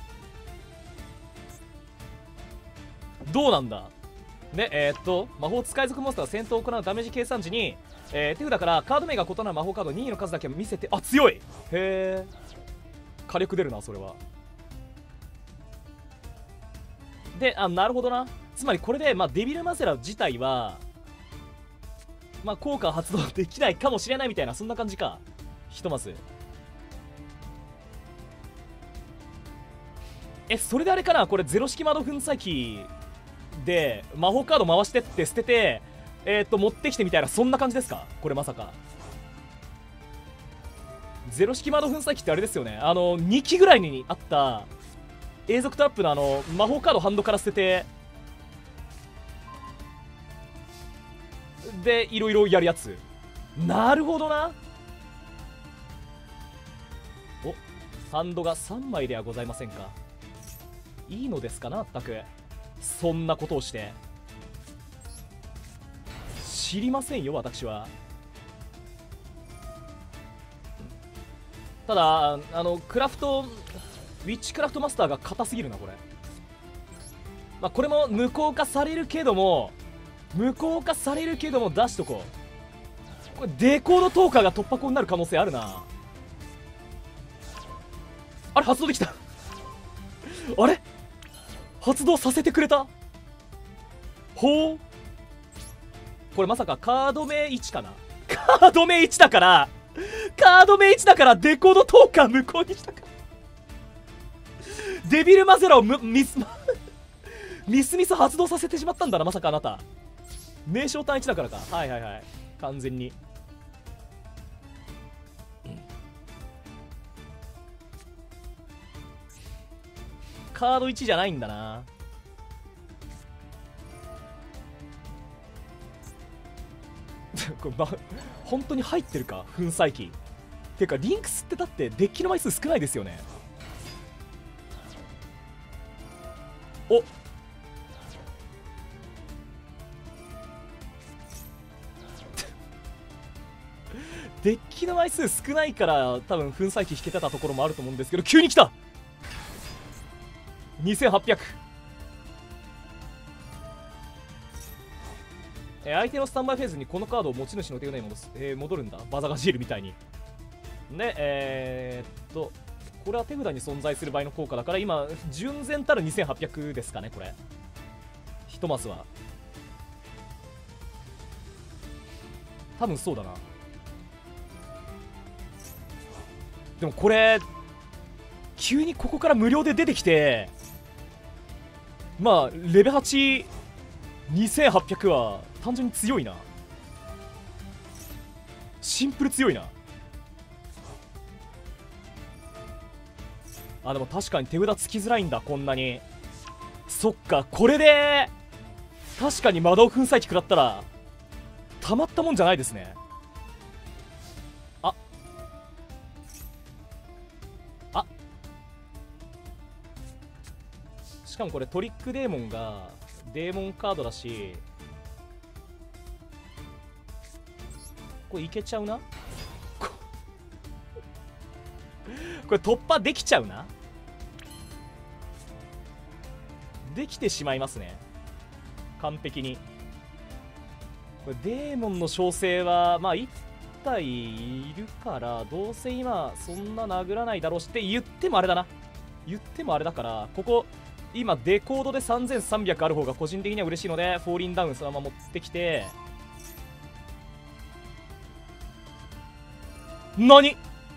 どうなんだね。えー、っと魔法使い族モンスターが戦闘を行うダメージ計算時に、えー、手札からカード名が異なる魔法カード任意の数だけ見せて、あ、強い。へえ、火力出るなそれは。で、あ、なるほどな。つまりこれで、まあ、デビルマゼラ自体はまあ効果発動できないかもしれないみたいな、そんな感じか。ひとまずえ、それであれかな、これゼロ式窓粉砕機で魔法カード回してって捨てて、えー、っと持ってきてみたいな、そんな感じですかこれ。まさかゼロ式窓粉砕機ってあれですよね、あのにきぐらいにあった永続トラップのあの魔法カードハンドから捨てて、でいろいろやるやつ。なるほどな。お、ハンドがさんまいではございませんか。いいのですかな、ったくそんなことをして。知りませんよ私は。ただあのクラフトウィッチクラフトマスターが硬すぎるなこれ。まあこれも無効化されるけども無効化されるけども出しとこう。これデコードトーカーが突破口になる可能性あるな。あれ発動できたあれ発動させてくれた。ほう、これまさかカード名いちかな。カード名いちだからカード名いちだからデコードトーカー無効にしたか。デビルマゼラをミスミスミス発動させてしまったんだな、まさかあなた。名称単いちだからか。はいはいはい、完全に。カードいちじゃないんだな。これ、ま、本当に入ってるか粉砕機。てかリンクスってだってデッキの枚数少ないですよね。お、デッキの枚数少ないから多分粉砕機引けてたところもあると思うんですけど、急に来たにせんはっぴゃく。えー、相手のスタンバイフェーズにこのカードを持ち主の手札に戻す、えー、戻るんだ、バザガジールみたいに。でえー、っとこれは手札に存在する場合の効果だから、今純然たるにせんはっぴゃくですかねこれ。ひとマスは多分そうだな。でもこれ急にここから無料で出てきて、まあレベルはち にせんはっぴゃくは単純に強いな。シンプル強いな。あ、でも確かに手札つきづらいんだこんなに。そっか、これで確かに魔導粉砕機食らったらたまったもんじゃないですね。ああ、しかもこれトリックデーモンがデーモンカードだし、これいけちゃうな。これ突破できちゃうな。できてしまいますね完璧に。これデーモンの召喚はまあ一体いるからどうせ今そんな殴らないだろうしって言ってもあれだな。言ってもあれだから、ここ今デコードでさんぜんさんびゃくある方が個人的には嬉しいので、フォーリンダウンそのまま持ってきて、何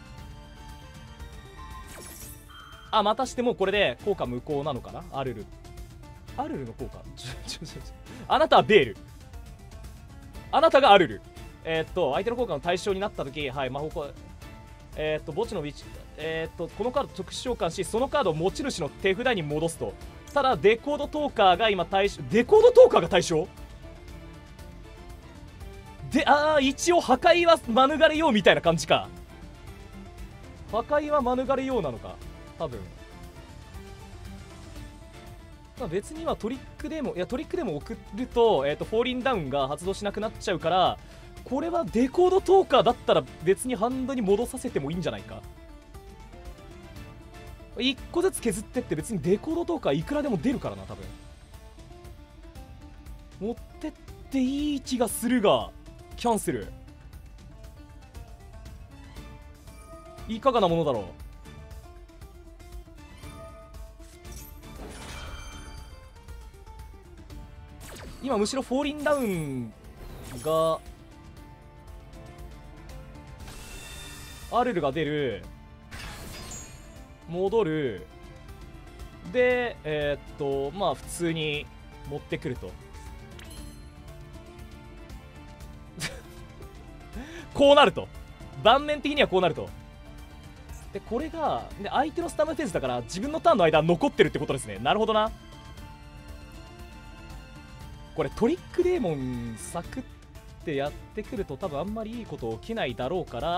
あ、またしてもこれで効果無効なのかな。アルルアルルの効果あなたはベール、あなたがアルル。えー、っと相手の効果の対象になった時、はい、魔法効果、えー、っと墓地のウィッチ、えー、っとこのカード特殊召喚し、そのカードを持ち主の手札に戻すと。ただデコードトーカーが今対象、デコードトーカーが対象で、ああ一応破壊は免れようみたいな感じか。破壊は免れようなのか多分。まあ、別にはトリックでもいやトリックでも送ると、えー、とフォーリンダウンが発動しなくなっちゃうから、これはデコードトーカーだったら別にハンドに戻させてもいいんじゃないか。いっこずつ削ってって別にデコードトーカーいくらでも出るからな多分。持ってっていい気がするが、キャンセルいかがなものだろう。今むしろフォーリンダウンがアルルが出る、戻るで、えー、っとまあ普通に持ってくるとこうなると、盤面的にはこうなると。でこれがで相手のスタムフェーズだから自分のターンの間残ってるってことですね。なるほどな。これトリックデーモンサクってやってくると多分あんまりいいこと起きないだろうから、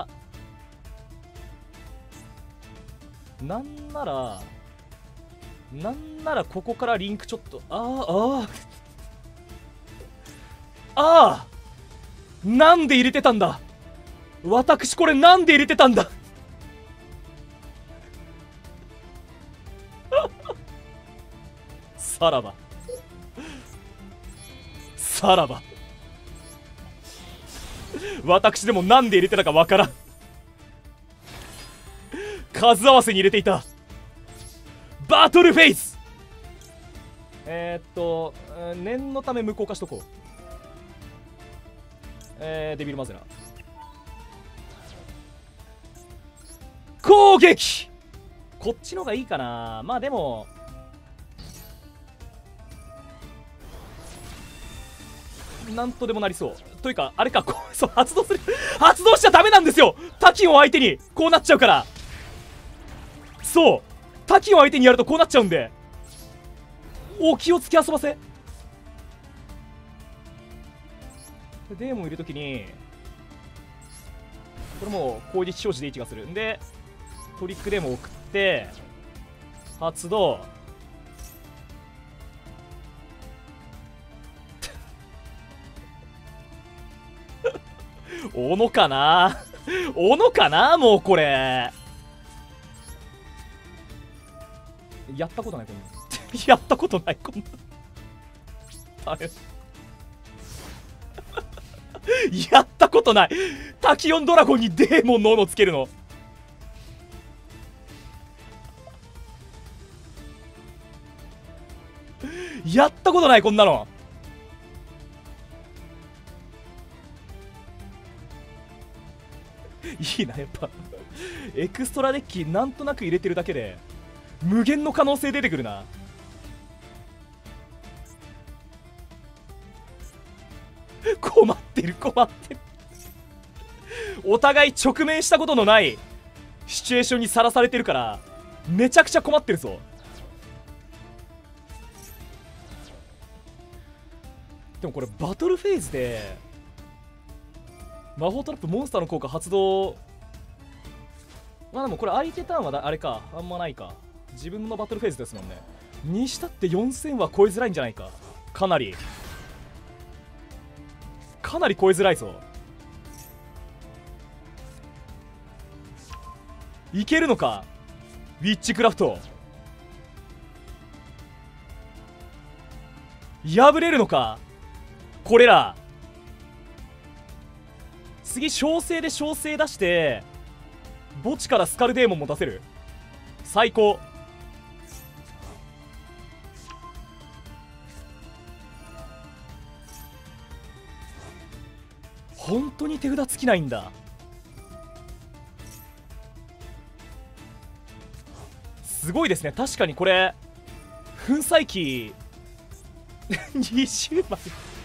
なんならなんならここからリンクちょっと、あーあーああなんで入れてたんだ私、これなんで入れてたんださらばさらば私でもなんで入れてたかわからん。数合わせに入れていた。バトルフェイス、えー、っと念のため無効化しとこう。えー、デビルマゼラ攻撃、こっちの方がいいかな。まあでもなんとでもなりそう。というかあれか、こうそう発動する発動しちゃダメなんですよ。タキンを相手にこうなっちゃうから。そうタキンを相手にやるとこうなっちゃうんで、お気をつけ遊ばせ。デーモンいるときにこれもう攻撃表示でいい気がするんで、トリックデーモン送って発動斧かな斧かな。もうこれやったことないこんなやったことないこんなあれやったことない。タキオンドラゴンにデーモンの斧つけるのやったことないこんなの。いいなやっぱエクストラデッキなんとなく入れてるだけで無限の可能性出てくるな。困ってる困ってるお互い直面したことのないシチュエーションにさらされてるからめちゃくちゃ困ってるぞ。でもこれバトルフェーズで魔法トラップモンスターの効果発動、まあでもこれ相手ターンはだあれかあんまないか、自分のバトルフェーズですもんね。にしたってよんせんは超えづらいんじゃないか。かなりかなり超えづらいぞ。いけるのかウィッチクラフト。破れるのかこれら。 次小生で小生出して墓地からスカルデーモンも出せる。最高。本当に手札尽きないんだ。すごいですね。確かにこれ粉砕機にじゅうまい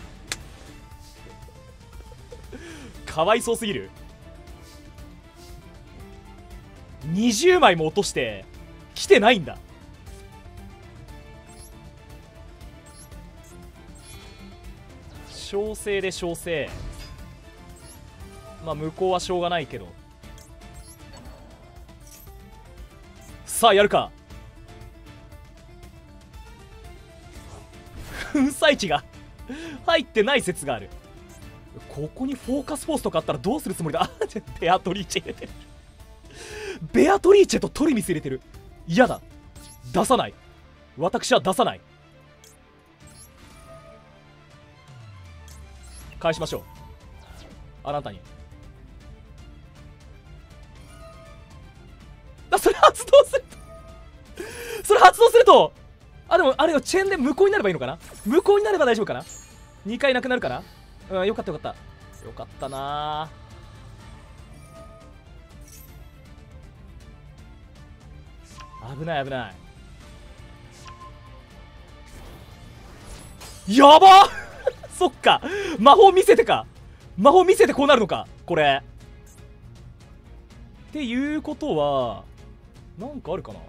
かわいそうすぎる。にじゅうまいも落として来てないんだ。小生で小生、まあ向こうはしょうがないけど、さあやるか。粉砕機が入ってない説がある。ここにフォーカスフォースとかあったらどうするつもりだ。あベアトリーチェ入れてる。ベアトリーチェとトリミス入れてる。嫌だ、出さない。私は出さない。返しましょう、あなたに。あ、それ発動するとそれ発動するとあ、でもあれよ、チェーンで無効になればいいのかな。無効になれば大丈夫かな。にかいなくなるかな。うん、よかったよかったよかったな。危ない危ない。やばそっか、魔法見せてか。魔法見せてこうなるのかこれ。っていうことはなんかあるかな。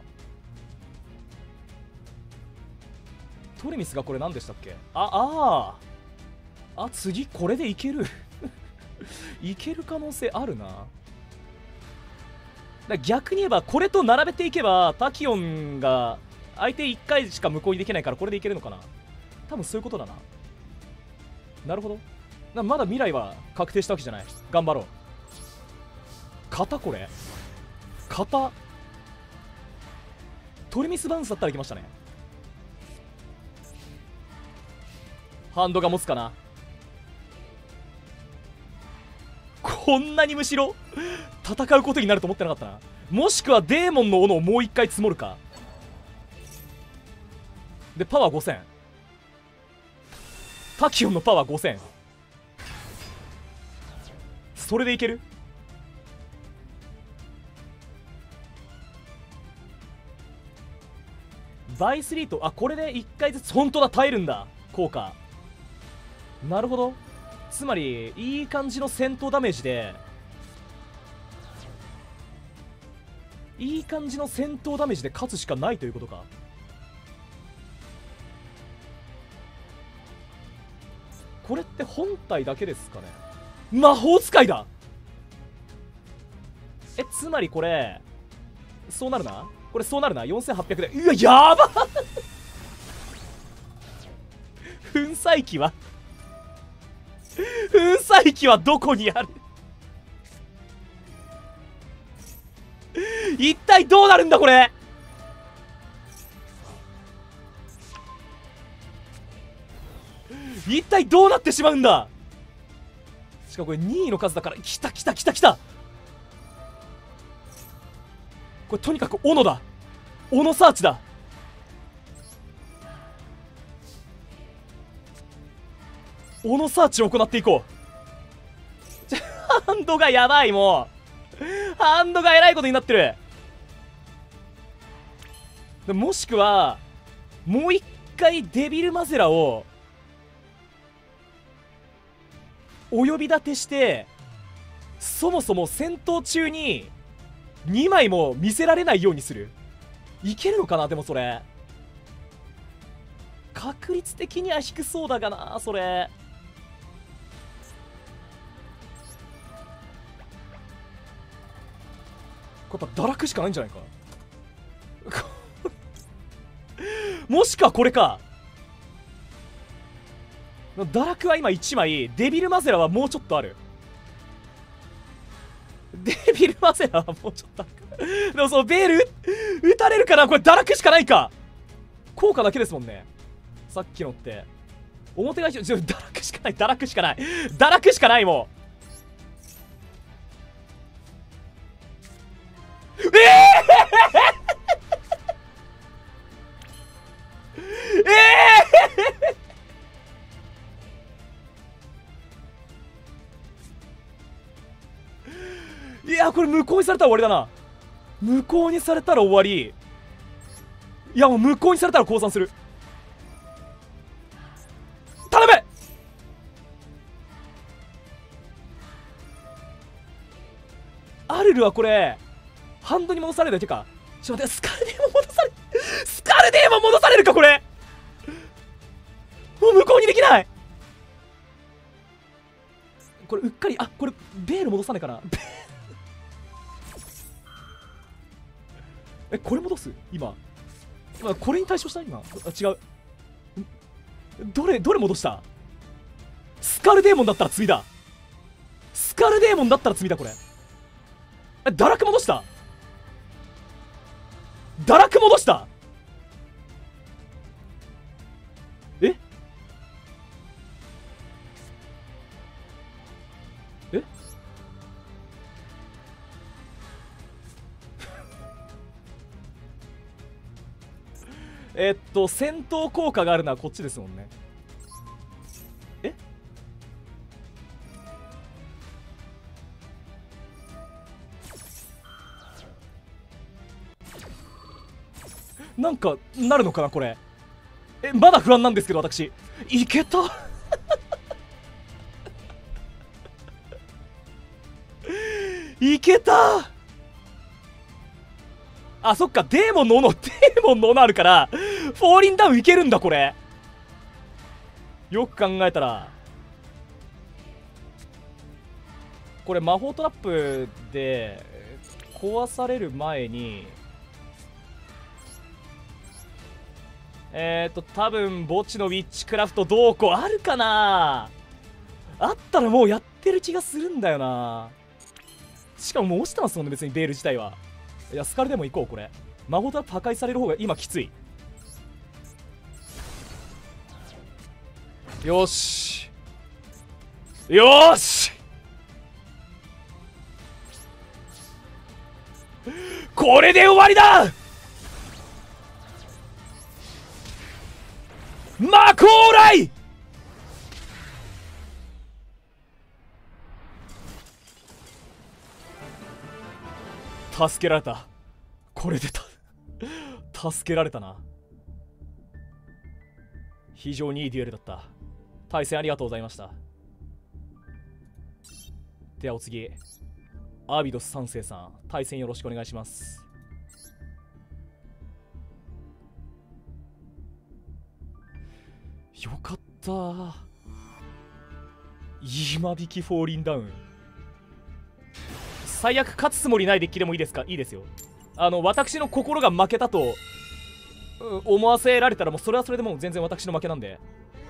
トレミスがこれ何でしたっけ。ああーあ、次これでいけるいける可能性あるな。だ逆に言えばこれと並べていけばタキオンが相手いっかいしか無効にできないからこれでいけるのかな。多分そういうことだな。なるほど。なまだ未来は確定したわけじゃない。頑張ろう。型これ型トレミスバウンスだったらいきましたね。ハンドが持つかな。こんなにむしろ戦うことになると思ってなかったな。もしくはデーモンの斧をもう一回積もるか。でパワーごせん、タキオンのパワーごせん、それでいける。バイスリート、あ、これでいっかいずつ。本当だ、耐えるんだ効果。なるほど。つまりいい感じの戦闘ダメージでいい感じの戦闘ダメージで勝つしかないということか。これって本体だけですかね。魔法使いだ。え、つまりこれそうなるな。これそうなるな。よんせんはっぴゃくで。うわやば粉砕機は粉砕機はどこにある一体どうなるんだこれ。一体どうなってしまうんだ。しかもこれにいの数だから。きたきたきたきた。これとにかく斧だ。斧サーチだ。斧サーチを行っていこう。ハンドがやばい。もうハンドがえらいことになってる。もしくはもう一回デビルマゼラをお呼び立てして、そもそも戦闘中ににまいも見せられないようにする。いけるのかな。でもそれ確率的には低そうだがな。それこれやっぱ堕落しかないんじゃないかもしくはこれか。堕落は今いちまい、デビルマゼラはもうちょっとある。デビルマゼラはもうちょっとある。でもそのベール打たれるかな。これ堕落しかないか。効果だけですもんね、さっきのって。表返し、堕落しかない、堕落しかない、堕落しかない。もえええいやこれ無効にされたら終わりだな。無効にされたら終わり。いやもう無効にされたら降参する。頼む。アルルはこれハンドに戻されるだけか。ちょっと待って、スカルデーモン戻されスカルデーモン戻されるかこれ。もう無効にできない。これうっかり、あこれベール戻さないかな。えこれ戻す今今これに対処した今。あ違う、どれどれ戻した。スカルデーモンだったら罪だ。スカルデーモンだったら罪だこれ。え堕落戻した。堕落戻した。えええっと戦闘効果があるのはこっちですもんね。えなんかなるのかなこれ。えまだ不安なんですけど私。いけたいけた。あそっか、デーモンの斧デーモンの斧あるからフォーリンダウンいけるんだこれ。よく考えたらこれ魔法トラップで壊される前にえーと多分墓地のウィッチクラフトどうこうあるかな。あったらもうやってる気がするんだよな。しかももう落ちてますもんね別にベール自体は。いやスカルでも行こうこれ。魔法トラップ破壊される方が今きつい。よしよーしこれで終わりだ。魔高来。助けられた。これでた助けられたな。非常にいいデュエルだった。対戦ありがとうございました。ではお次アービドス三世さん、対戦よろしくお願いします。よかった。今引きフォーリンダウン。最悪勝つつもりないデッキでもいいですか。いいですよ。あの私の心が負けたと思わせられたらもうそれはそれでもう全然私の負けなんで。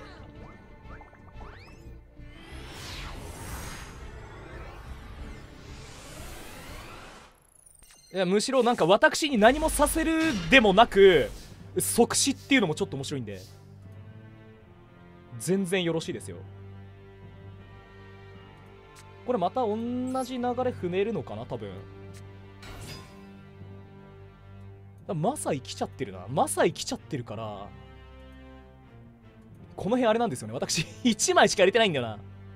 いやむしろなんか私に何もさせるでもなく即死っていうのもちょっと面白いんで全然よろしいですよ。これまた同じ流れ踏めるのかな多分。マサイ来ちゃってるな。マサイ来ちゃってるからこの辺あれなんですよね。私いちまいしか入れてないんだよな。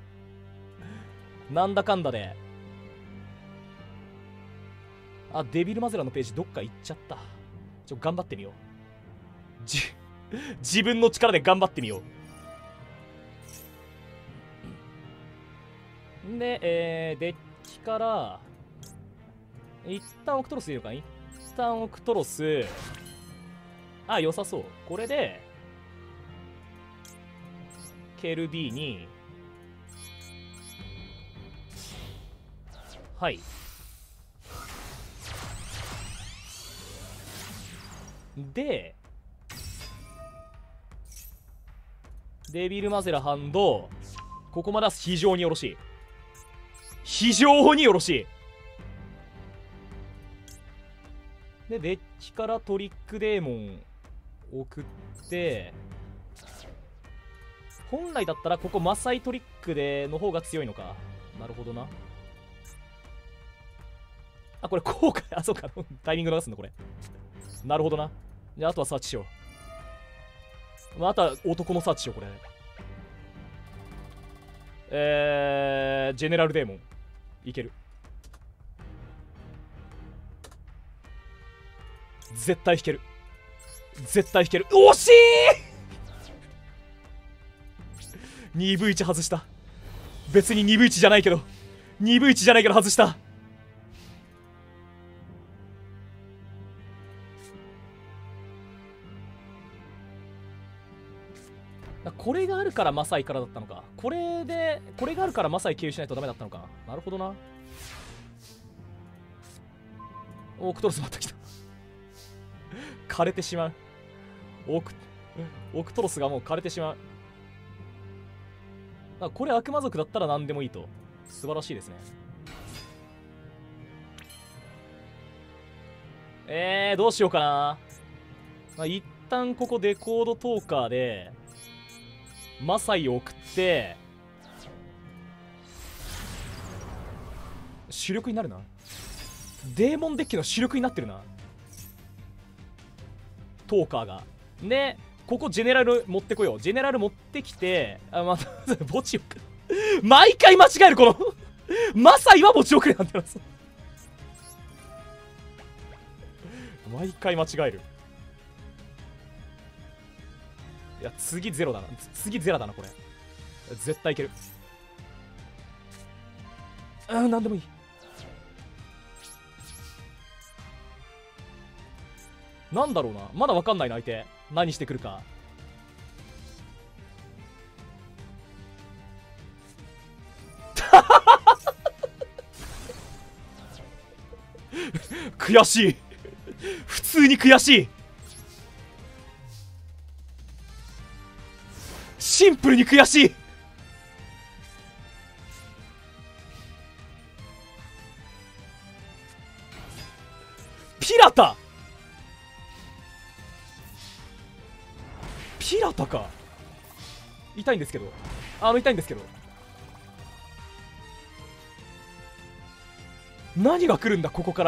なんだかんだで。あデビルマゼラのページどっか行っちゃった。ちょ頑張ってみよう。じ自分の力で頑張ってみよう。で、えー、デッキから一旦オクトロスでいいのかな。一旦オクトロス。あ良さそう。これでケル B にはいでデビルマゼラハンド。ここまでは非常によろしい。非常によろしい。でデッキからトリックデーモン送って本来だったらここマサイトリックでの方が強いのか。なるほどな。 あ、これ後悔。あ、そうか。タイミング逃すんだ、これ。なるほどな。じゃあ、あとはサーチしよう。まあ、あとは男のサーチしよう、これ。えー、ジェネラルデーモン。いける。絶対引ける。絶対引ける。惜しい にブイいち 外した。別に にブイいち じゃないけど にブイいち じゃないけど外した。これがあるからマサイからだったのか。これでこれがあるからマサイ経由しないとダメだったのか。なるほどな。オークトロスまた来た枯れてしまう。オークオークトロスがもう枯れてしまう。あ、これ悪魔族だったら何でもいいと。素晴らしいですね。えー、どうしようかな。まあ、一旦ここデコードトーカーでマサイを送って主力になるな。デーモンデッキの主力になってるな、トーカーが。でここジェネラル持ってこよう。ジェネラル持ってきて、あ、また墓地送る毎回間違えるこのマサイは墓地送りなんだよ毎回間違える。いや次ゼロだな。次ゼロだなこれ。絶対いける。うん、なんでもいい。なんだろうな。まだわかんないな、相手何してくるか。悔しい普通に悔しい。シンプルに悔しい。ピラタピラタか。痛いんですけど、あの痛いんですけど、何が来るんだここから。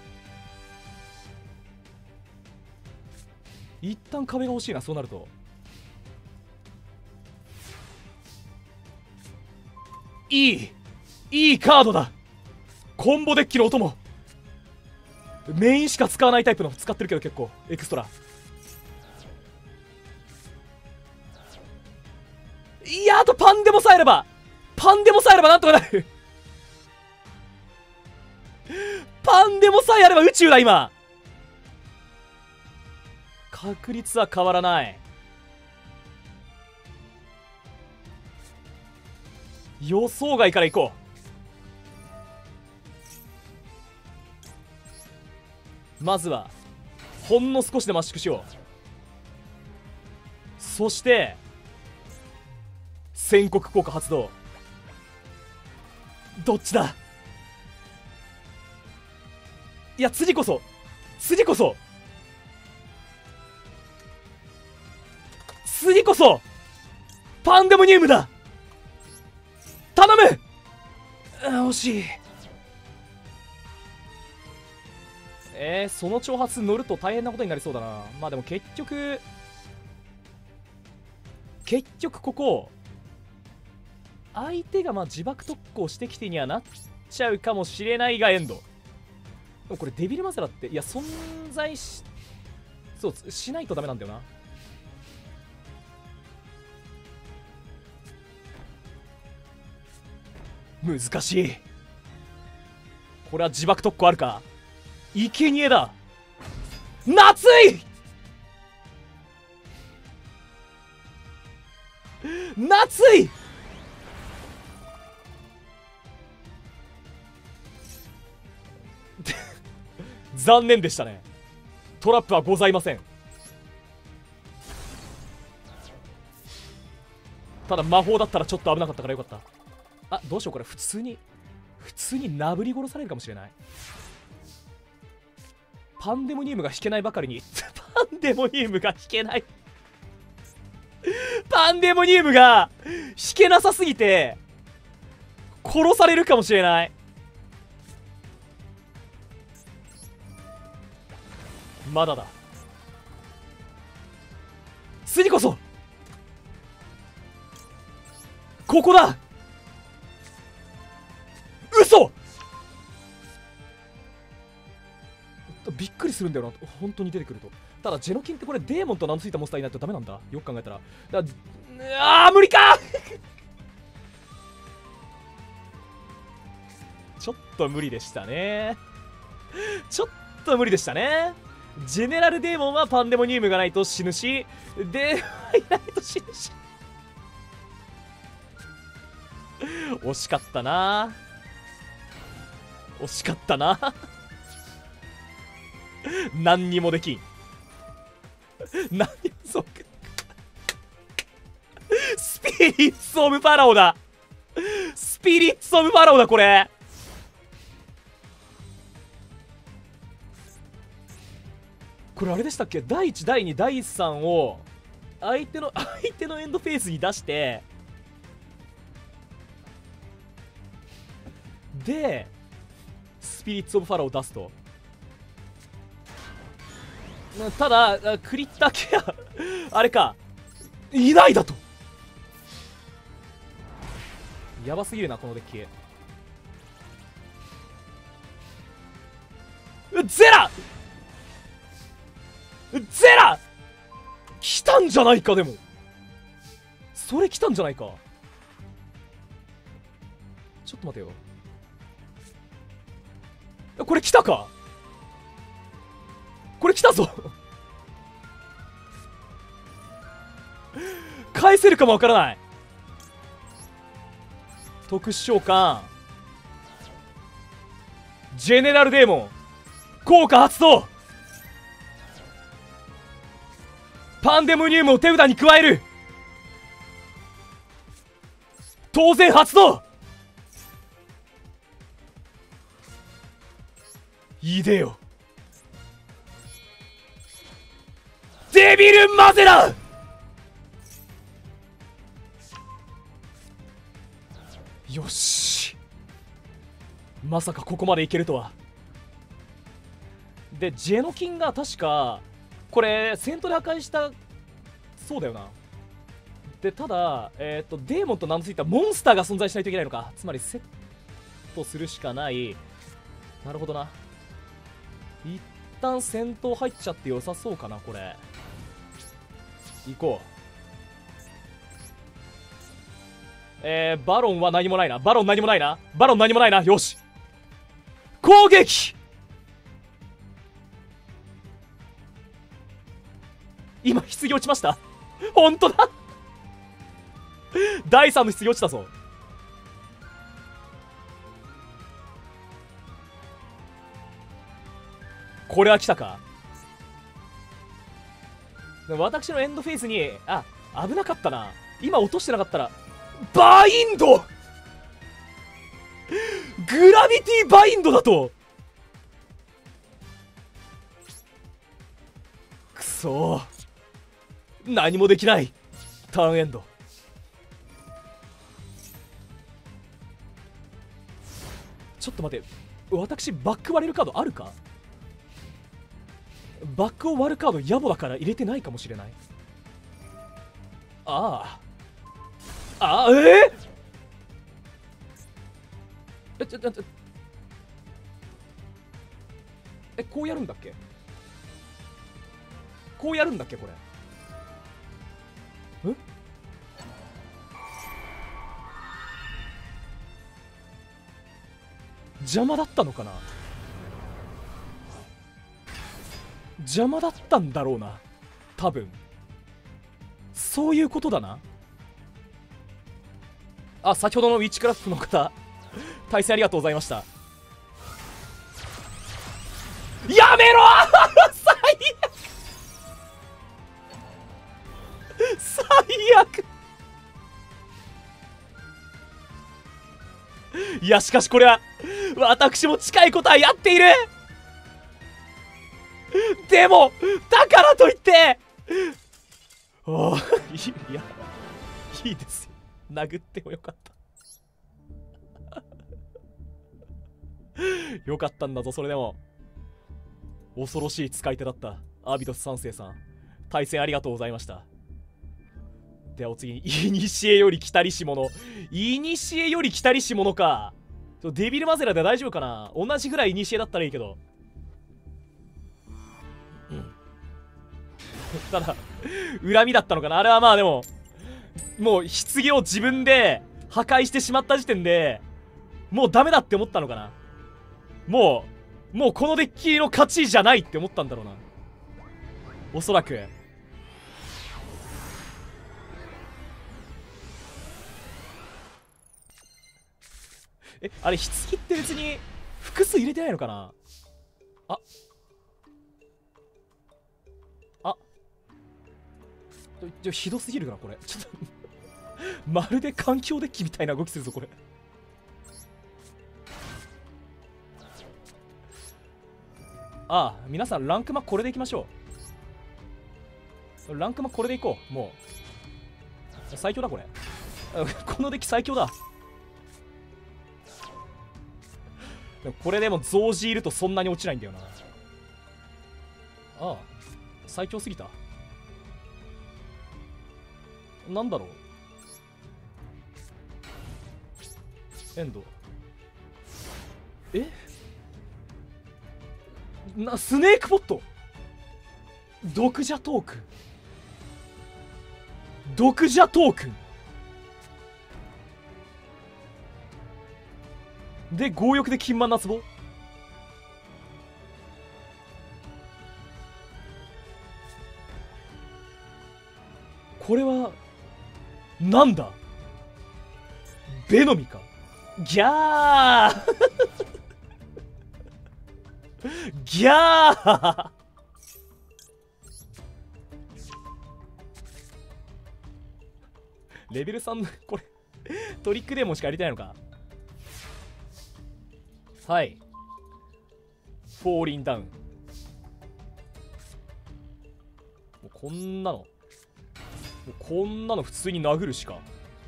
一旦壁が欲しいな。そうなるといいいいカードだ。コンボデッキのお供。メインしか使わないタイプの使ってるけど結構エクストラ。いや、あとパンでもさえればパンでもさえればなんとかなるパンでもさえあれば宇宙だ今。確率は変わらない。予想外から行こう。まずはほんの少しでも圧縮しよう。そして宣告効果発動。どっちだ。いや次こそ次こそ次こそパンデモニウムだ。頼む。あ、惜しい。えー、その挑発乗ると大変なことになりそうだな。まあでも結局結局ここ相手がまあ自爆特攻してきてにはなっちゃうかもしれないがエンド。でもこれデビルマゼラっていや存在しそうしないとダメなんだよな。難しい。これは自爆特攻あるか。生贄だ。夏い夏い残念でしたね。トラップはございません。ただ魔法だったらちょっと危なかったからよかった。あ、どうしようこれ。普通に普通になぶり殺されるかもしれない。パンデモニウムが引けないばかりにパンデモニウムが引けないパンデモニウムが引けなさすぎて殺されるかもしれない。 まだだ。次こそここだ。嘘。びっくりするんだよな、本当に出てくると。ただジェノキンってこれデーモンと名の付いたモンスターいないとダメなんだ、よく考えたら。だあー無理かちょっと無理でしたね。ちょっと無理でしたね。ジェネラルデーモンはパンデモニウムがないと死ぬし、でいないと死ぬし惜しかったな、惜しかったな何にもできん。何にもそうスピリッツ・オブ・ファラオだ。スピリッツ・オブ・ファラオだこれ。これあれでしたっけ、だいいちだいにだいさんを相手の相手のエンドフェーズに出してでスピリッツ・オブ・ファラオを出すと。ただクリッターケアあれかいないだと。やばすぎるなこのデッキ。ゼラゼラ来たんじゃないか。でもそれ来たんじゃないか。ちょっと待てよ、これ来たか。これ来たぞ返せるかもわからない。特殊召喚ジェネラルデーモン効果発動。パンデムニウムを手札に加える。当然発動。いいでよデビルマゼラ。よし、まさかここまでいけるとは。でジェノキンが確かこれ戦闘で破壊したそうだよな。でただえっ、ー、とデーモンと名の付いたモンスターが存在しないといけないのか。つまりセットするしかない。なるほどな。一旦戦闘入っちゃって良さそうかな。これ行こう。えー、バロンは何もないな。バロン何もないな。バロン何もないな。よし攻撃。今棺落ちました。本当だだいさんの棺落ちたぞ。これは来たか。私のエンドフェイスにあ危なかったな。今落としてなかったらバインドグラビティバインドだと。くそー何もできない。ターンエンド。ちょっと待って、私バック割れるカードあるか。バックを割るカード野暮だから入れてないかもしれない。ああああえー、えちょちょちょえこうやるんだっけ。こうやるんだっけこれ。え邪魔だったのかな。邪魔だったんだろうな多分。そういうことだな。あ、先ほどのウィッチクラフトの方対戦ありがとうございました。やめろ最悪最悪。いやしかしこれは私も近いことはやっている。でもだからといっておいやいいですよ殴ってもよかったよかったんだぞそれでも。 恐ろしい使い手だったアビドス三世さん、対戦ありがとうございました。ではお次に、イニシエより来たりし者。イニシエより来たりし者か。デビルマゼラで大丈夫かな。同じぐらいイニシエだったらいいけど、うん、ただ恨みだったのかなあれは。まあでももう棺を自分で破壊してしまった時点でもうダメだって思ったのかな。もうもうこのデッキの勝ちじゃないって思ったんだろうな、おそらく。え、あれ棺って別に複数入れてないのかな。ああちょひどすぎるかなこれ。ちょっとまるで環境デッキみたいな動きするぞこれ。ああ、皆さんランクマこれでいきましょう。ランクマこれでいこう。もう最強だこれ。このデッキ最強だ。でもこれでも増字いるとそんなに落ちないんだよな。ああ、最強すぎた。なんだろう、エンド。えな、スネークポット、毒蛇トークン、毒蛇トークンで強欲で金満夏棒。これはなんだ、ベノミか。ギャーギャーレベルさんのこれトリックデーモンしかやりたいのか。はい、フォーリンダウン。もうこんなのもうこんなの普通に殴るしか。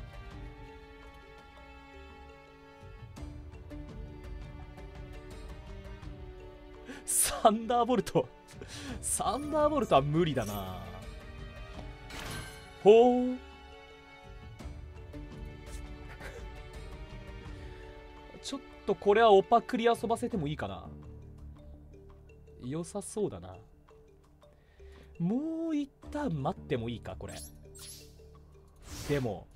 サンダーボルトサンダーボルトは無理だな。ほうちょっとこれはオパクリ遊ばせてもいいかな。良さそうだな。もう一旦待ってもいいかこれ。でも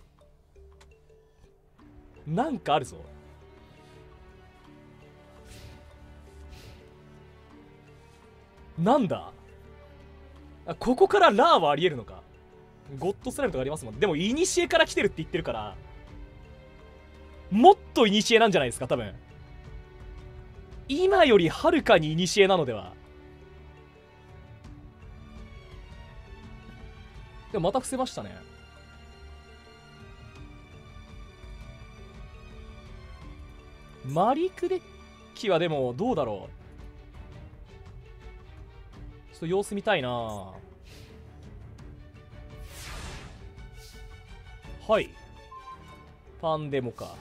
なんかあるぞ。なんだあ、ここからラーはありえるのか。ゴッドスライムとかありますもん。でもイニシエから来てるって言ってるからもっとイニシエなんじゃないですか多分。今よりはるかにイニシエなのでは。でもまた伏せましたね。マリクデッキはでもどうだろう。ちょっと様子見たいな。はい、パンデモか。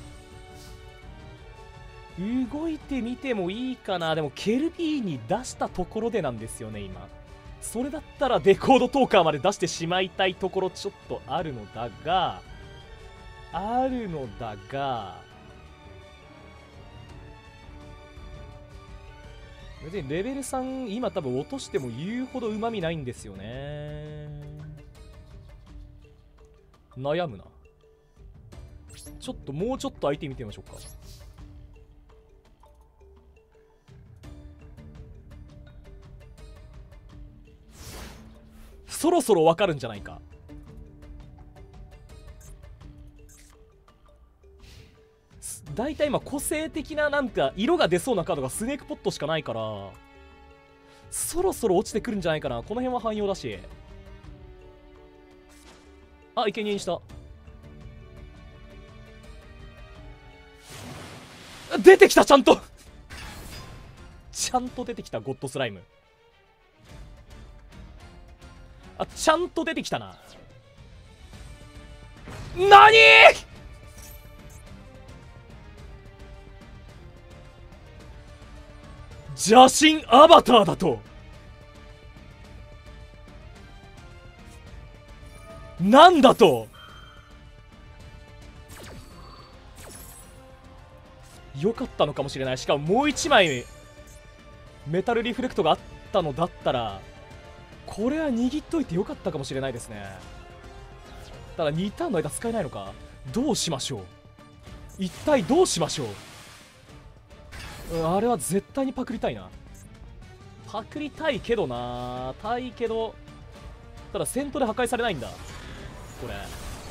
動いてみてもいいかな。でもケルビーに出したところでなんですよね今。それだったらデコードトーカーまで出してしまいたいところちょっとあるのだがあるのだが別にレベルさん今多分落としても言うほどうまみないんですよね。悩むな。ちょっともうちょっと相手見てみましょうか。そろそろわかるんじゃないか。だいたい今個性的ななんか色が出そうなカードがスネークポットしかないからそろそろ落ちてくるんじゃないかな。この辺は汎用だし。あ、生贄にした。出てきたちゃんとちゃんと出てきたゴッドスライム。あ、ちゃんと出てきたな。なにー邪神アバターだと。なんだと。よかったのかもしれない。しかももう一枚メタルリフレクトがあったのだったら、これは握っといてよかったかもしれないですね。ただにターンの間使えないのか。どうしましょう。一体どうしましょう。うん、あれは絶対にパクりたいな。パクりたいけどな。たいけど、ただ戦闘で破壊されないんだこれ。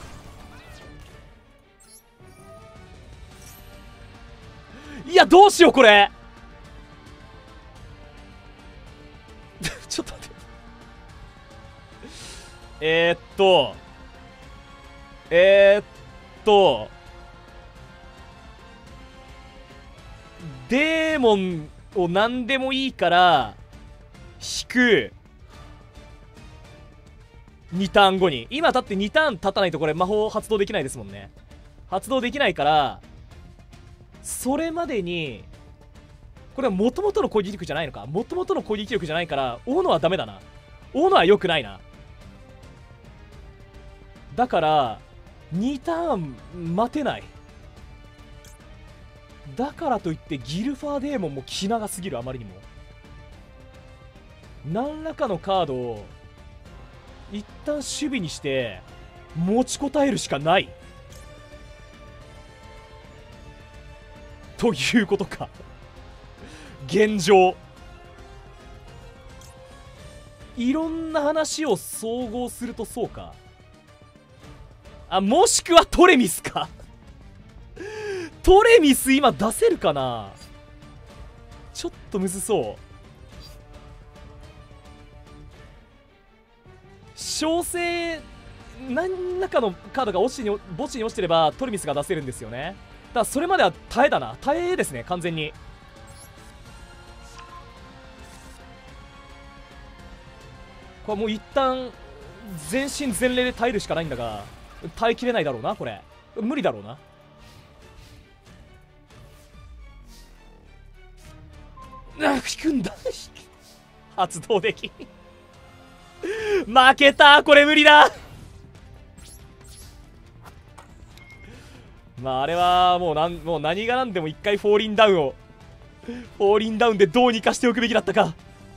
いや、どうしようこれちょっと待ってえー、っとえー、っとデーモンを何でもいいから引くにターン後に。今だってにターン経たないとこれ魔法発動できないですもんね。発動できないから、それまでにこれは元々の攻撃力じゃないのか。元々の攻撃力じゃないから斧はダメだな。斧は良くないな。だからにターン待てない。だからといってギルファーデーモンも気長すぎる。あまりにも何らかのカードを一旦守備にして持ちこたえるしかないということか現状。いろんな話を総合するとそうか。あ、もしくはトレミスかトレミス今出せるかな。ちょっとむずそう。小生何らかのカードが落ちに墓地に落ちてればトレミスが出せるんですよね。だからそれまでは耐えだな。耐えですね完全に。これもう一旦全身全霊で耐えるしかないんだが、耐えきれないだろうなこれ。無理だろうな。あ、引くんだ発動でき負けた。これ無理だ。まああれはもうなんもう何が何でも一回フォーリンダウンをフォーリンダウンでどうにかしておくべきだったか。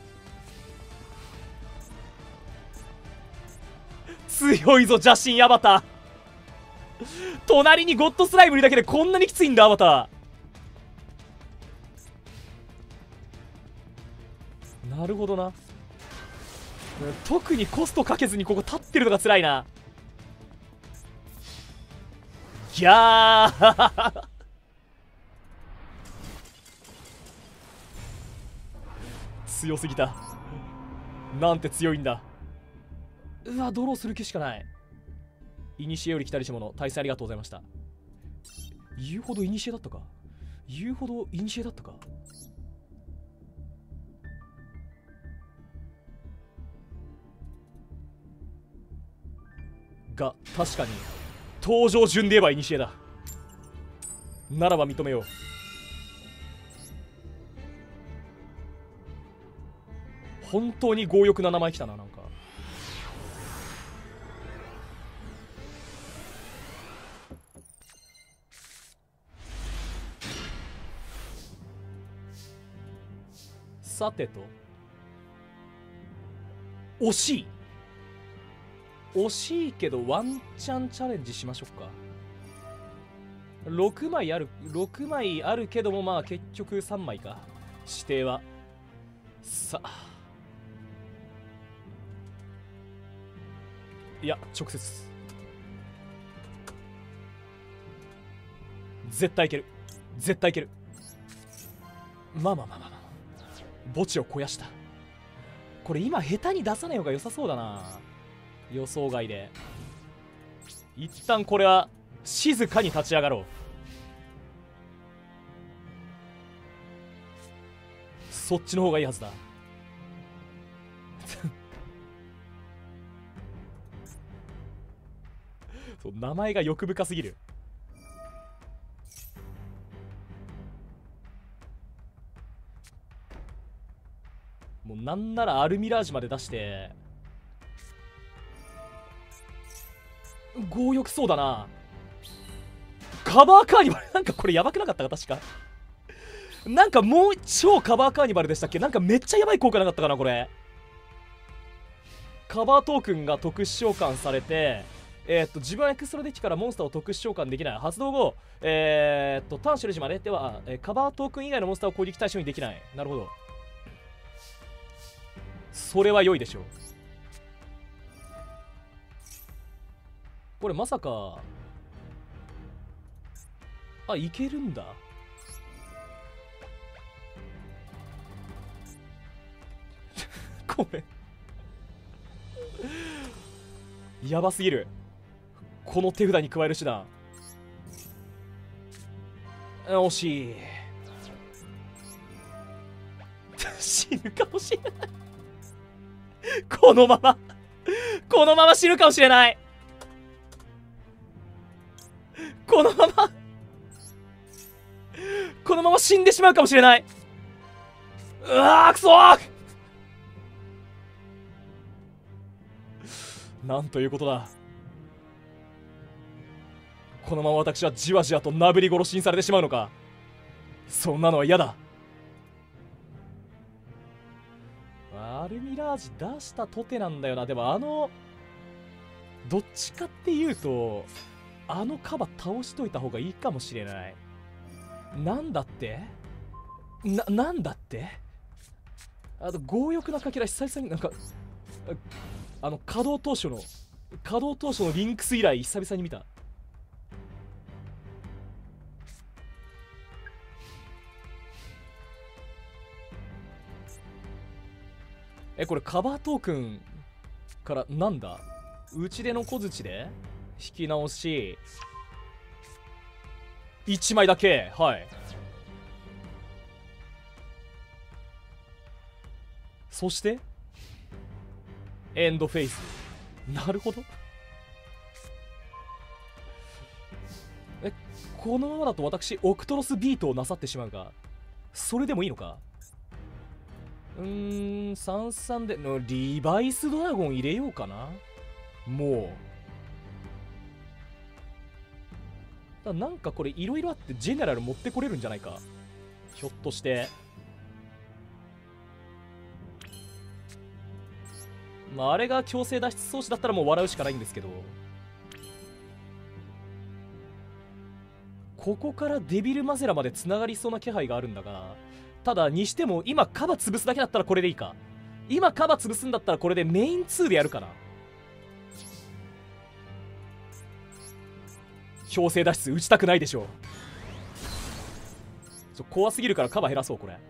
強いぞ邪神アバター。隣にゴッドスライムいるだけでこんなにきついんだアバター。なるほどな。特にコストかけずにここ立ってるのが辛いな。ギャー強すぎた。なんて強いんだ。うわ、ドローする気しかない。イニシエより来たりし者、対戦ありがとうございました。言うほどイニシエだったか。言うほどイニシエだったか。が、確かに登場順で言えばイニシエだ。ならば認めよう。本当に強欲な名前来たな。なんかさてと、惜しい惜しいけどワンチャンチャレンジしましょうか。ろくまいあるろくまいあるけども、まあ結局さんまいか指定は。さあ、いや直接絶対いける。絶対いける。まあまあまあまあまあ墓地を肥やした。これ今下手に出さない方が良さそうだな。予想外で。一旦これは静かに立ち上がろう。そっちの方がいいはずだそう、名前が欲深すぎる。 なんならアルミラージュまで出して強欲そうだな。カバーカーニバルなんかこれやばくなかったか確か。なんかもう超カバーカーニバルでしたっけ。なんかめっちゃやばい効果なかったかなこれ。カバートークンが特殊召喚されて、えー、っと自分はエクストラデッキからモンスターを特殊召喚できない。発動後、えー、っとターン終了時まででは、えー、カバートークン以外のモンスターを攻撃対象にできない。なるほど、それは良いでしょう。これまさかあ、いけるんだ。ごめんやばすぎるこの手札に加える手段。惜しい死ぬかもしれないこのままこのまま死ぬかもしれない。このままこのまま死んでしまうかもしれない。うわーくそー。なんということだ。このまま私はじわじわとなぶり殺しにされてしまうのか。そんなのは嫌だ。アルミラージ出したとてなんだよな。でもあのどっちかっていうとあのカバ倒しといた方がいいかもしれない。なんだってな、なんだってあと強欲なかけら久々になんかあの稼働当初の稼働当初のリンクス以来久々に見た。え、これカバートークンからなんだ打ち出の小槌で引き直しいちまいだけ。はい、そしてエンドフェイス。なるほど。え、このままだと私オクトロスビートをなさってしまうが、それでもいいのか。うーん、さんさんでのリバイスドラゴン入れようかな。もうだなんかこれいろいろあってジェネラル持ってこれるんじゃないか、ひょっとして。まああれが強制脱出装置だったらもう笑うしかないんですけど、ここからデビルマゼラまでつながりそうな気配があるんだが、ただにしても今カバ潰すだけだったらこれでいいか。今カバ潰すんだったらこれでメインツーでやるかな。強制脱出打ちたくないでしょ。ちょ怖すぎるからカバ減らそう。これ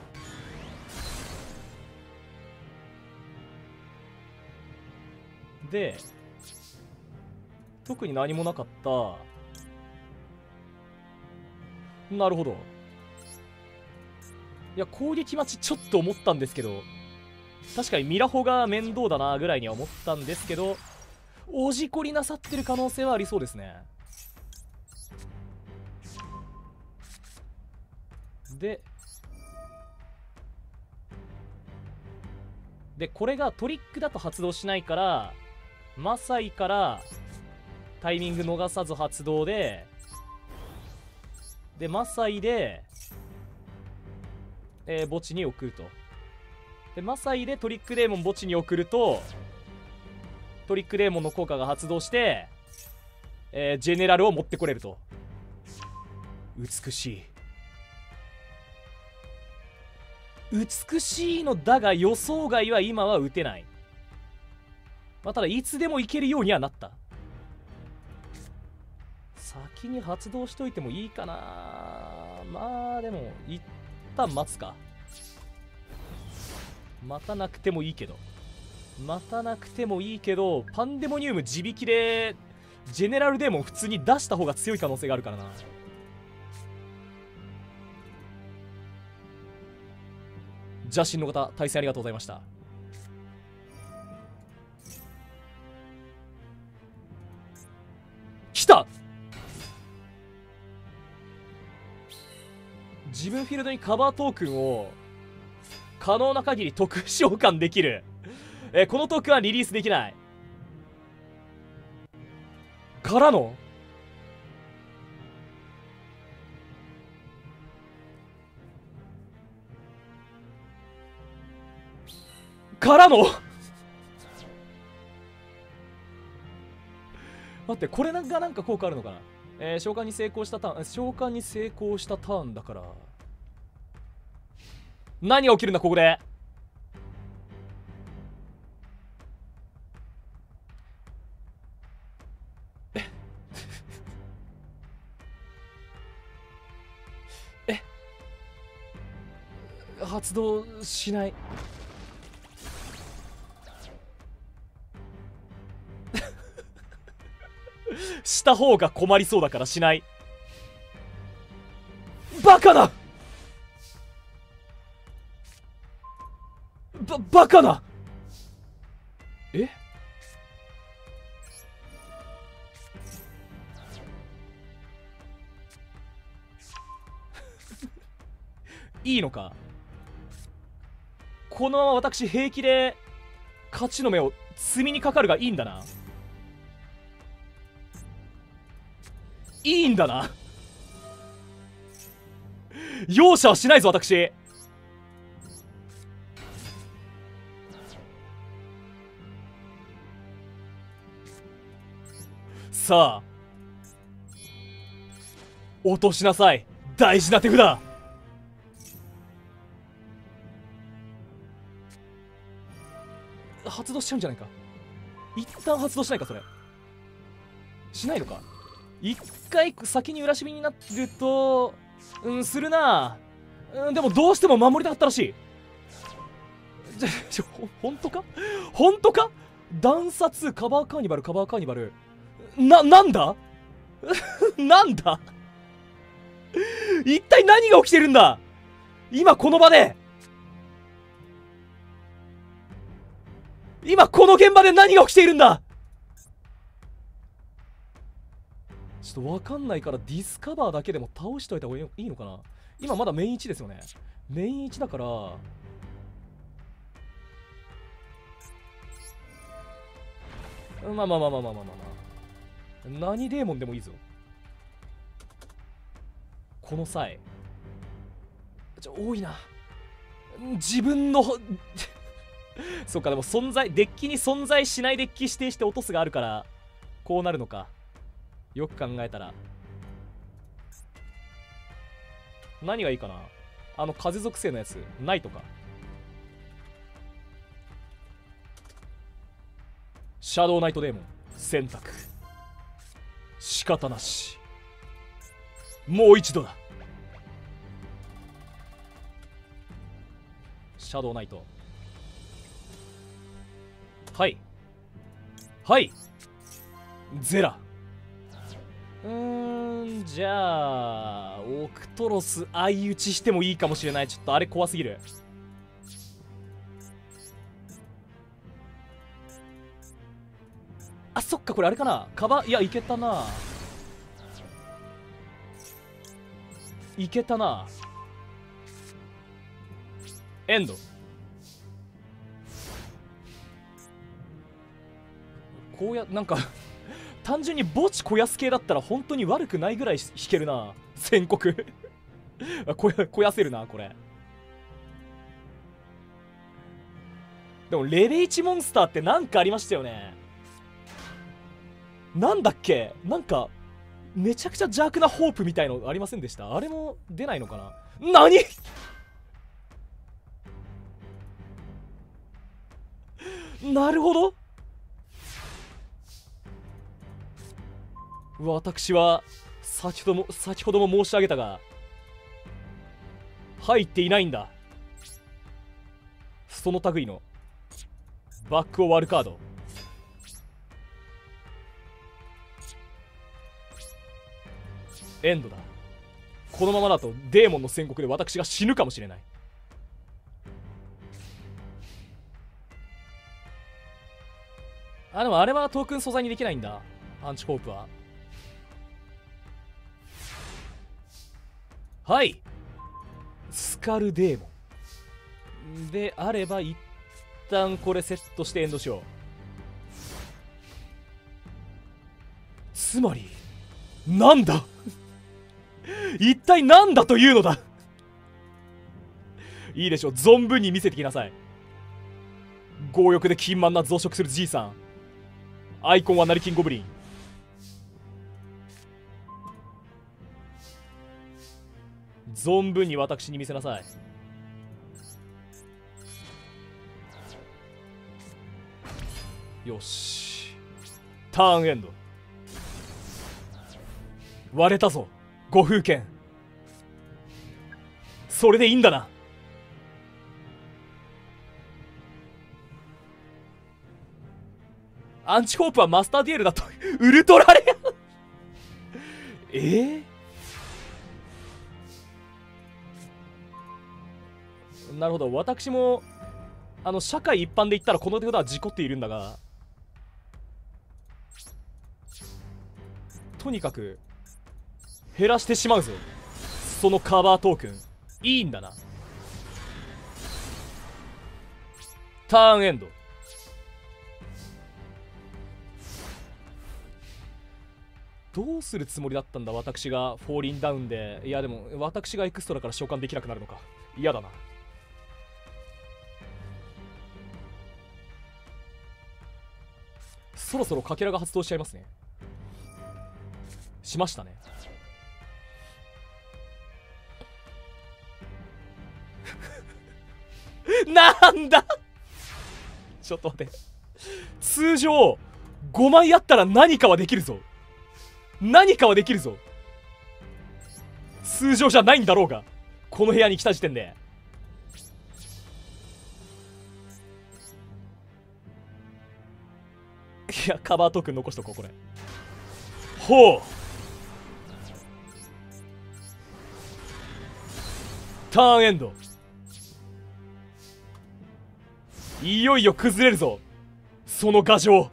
で特に何もなかった。なるほど。いや攻撃待ちちょっと思ったんですけど、確かにミラホが面倒だなぐらいには思ったんですけど、おじこりなさってる可能性はありそうですね。ででこれがトリックだと発動しないから、マサイからタイミング逃さず発動で、でマサイで、えー、墓地に送ると。でマサイでトリックデーモン墓地に送ると、トリックデーモンの効果が発動して、えー、ジェネラルを持ってこれると。美しい美しいのだが予想外は今は打てない。まあ、ただいつでもいけるようにはなった。先に発動しといてもいいかな。まあでも一旦待つか。待たなくてもいいけど待たなくてもいいけどパンデモニウム地引きでジェネラルデーモン普通に出した方が強い可能性があるからな。邪神の方対戦ありがとうございました。来た。自分フィールドにカバートークンを可能な限り特召喚できる。えー、このトークンはリリースできない。からのからの待って、これがなんか効果あるのかな。えー、召喚に成功したターン、召喚に成功したターンだから何が起きるんだここで。ええ発動しない。した方が困りそうだからしない。バカなば、バカなえいいのか。このまま私平気で勝ちの目を積みにかかるがいいんだな。いいんだな。容赦はしないぞ私。さあ落としなさい、大事な手札。発動しちゃうんじゃないか。一旦発動しないか。それしないのか。一回先に裏守備になるとうんするな。うんでもどうしても守りたかったらしい。じゃちょほんとかほんとか。断殺カバーカーニバルカバーカーニバルな、なんだなんだ一体何が起きてるんだ今この場で。今この現場で何が起きているんだ。ちょっとわかんないからディスカバーだけでも倒しといた方がいいのかな。今まだメインいちですよね。メインいちだからまあまあまあまあまあまあまあまあ何デーモンでもいいぞこの際。ちょ多いな自分のそっか。でも存在デッキに存在しないデッキ指定して落とすがあるからこうなるのか。よく考えたら何がいいかな。あの風属性のやつないとか。シャドウナイトデーモン選択。仕方なし。もう一度だ。シャドウナイト。はいはいゼラ。うーんじゃあオクトロス相打ちしてもいいかもしれない。ちょっとあれ怖すぎる。あそっかこれあれかな。カバいやいけたな。いけたな。エンド。こうやなんか単純に墓地肥やす系だったら本当に悪くないぐらい引けるな。宣告こや肥やせるなこれ。でもレベいちモンスターってなんかありましたよね。なんだっけ。なんかめちゃくちゃ邪悪なホープみたいのありませんでした？あれも出ないのかな。何なるほど。私は先ほども先ほども申し上げたが入っていないんだ。その類のバックを割るカード。エンドだ。このままだとデーモンの宣告で私が死ぬかもしれない。あでもあれはトークン素材にできないんだ。アンチコープは。はいスカルデーモであれば一旦これセットしてエンドしよう。つまりなんだ一体なんだというのだいいでしょう、存分に見せてきなさい。強欲で金満な増殖するじいさん。アイコンは成金ゴブリン。存分に私に見せなさい。よし、ターンエンド。割れたぞご風剣。それでいいんだな。アンチホープはマスターデュエルだとウルトラレアえー、なるほど。私もあの社会一般で言ったらこの手札は事故っているんだが、とにかく減らしてしまうぞそのカバートークン。いいんだな。ターンエンド。どうするつもりだったんだ私がフォーリンダウンで。いやでも私がエクストラから召喚できなくなるのか。嫌だな。そろそろかけらが発動しちゃいますね。しましたね。なんだちょっと待って。通常ごまいあったら何かはできるぞ。何かはできるぞ。通常じゃないんだろうが、この部屋に来た時点で。いや、カバートークン残しとこう。これほう。ターンエンド。いよいよ崩れるぞその牙城。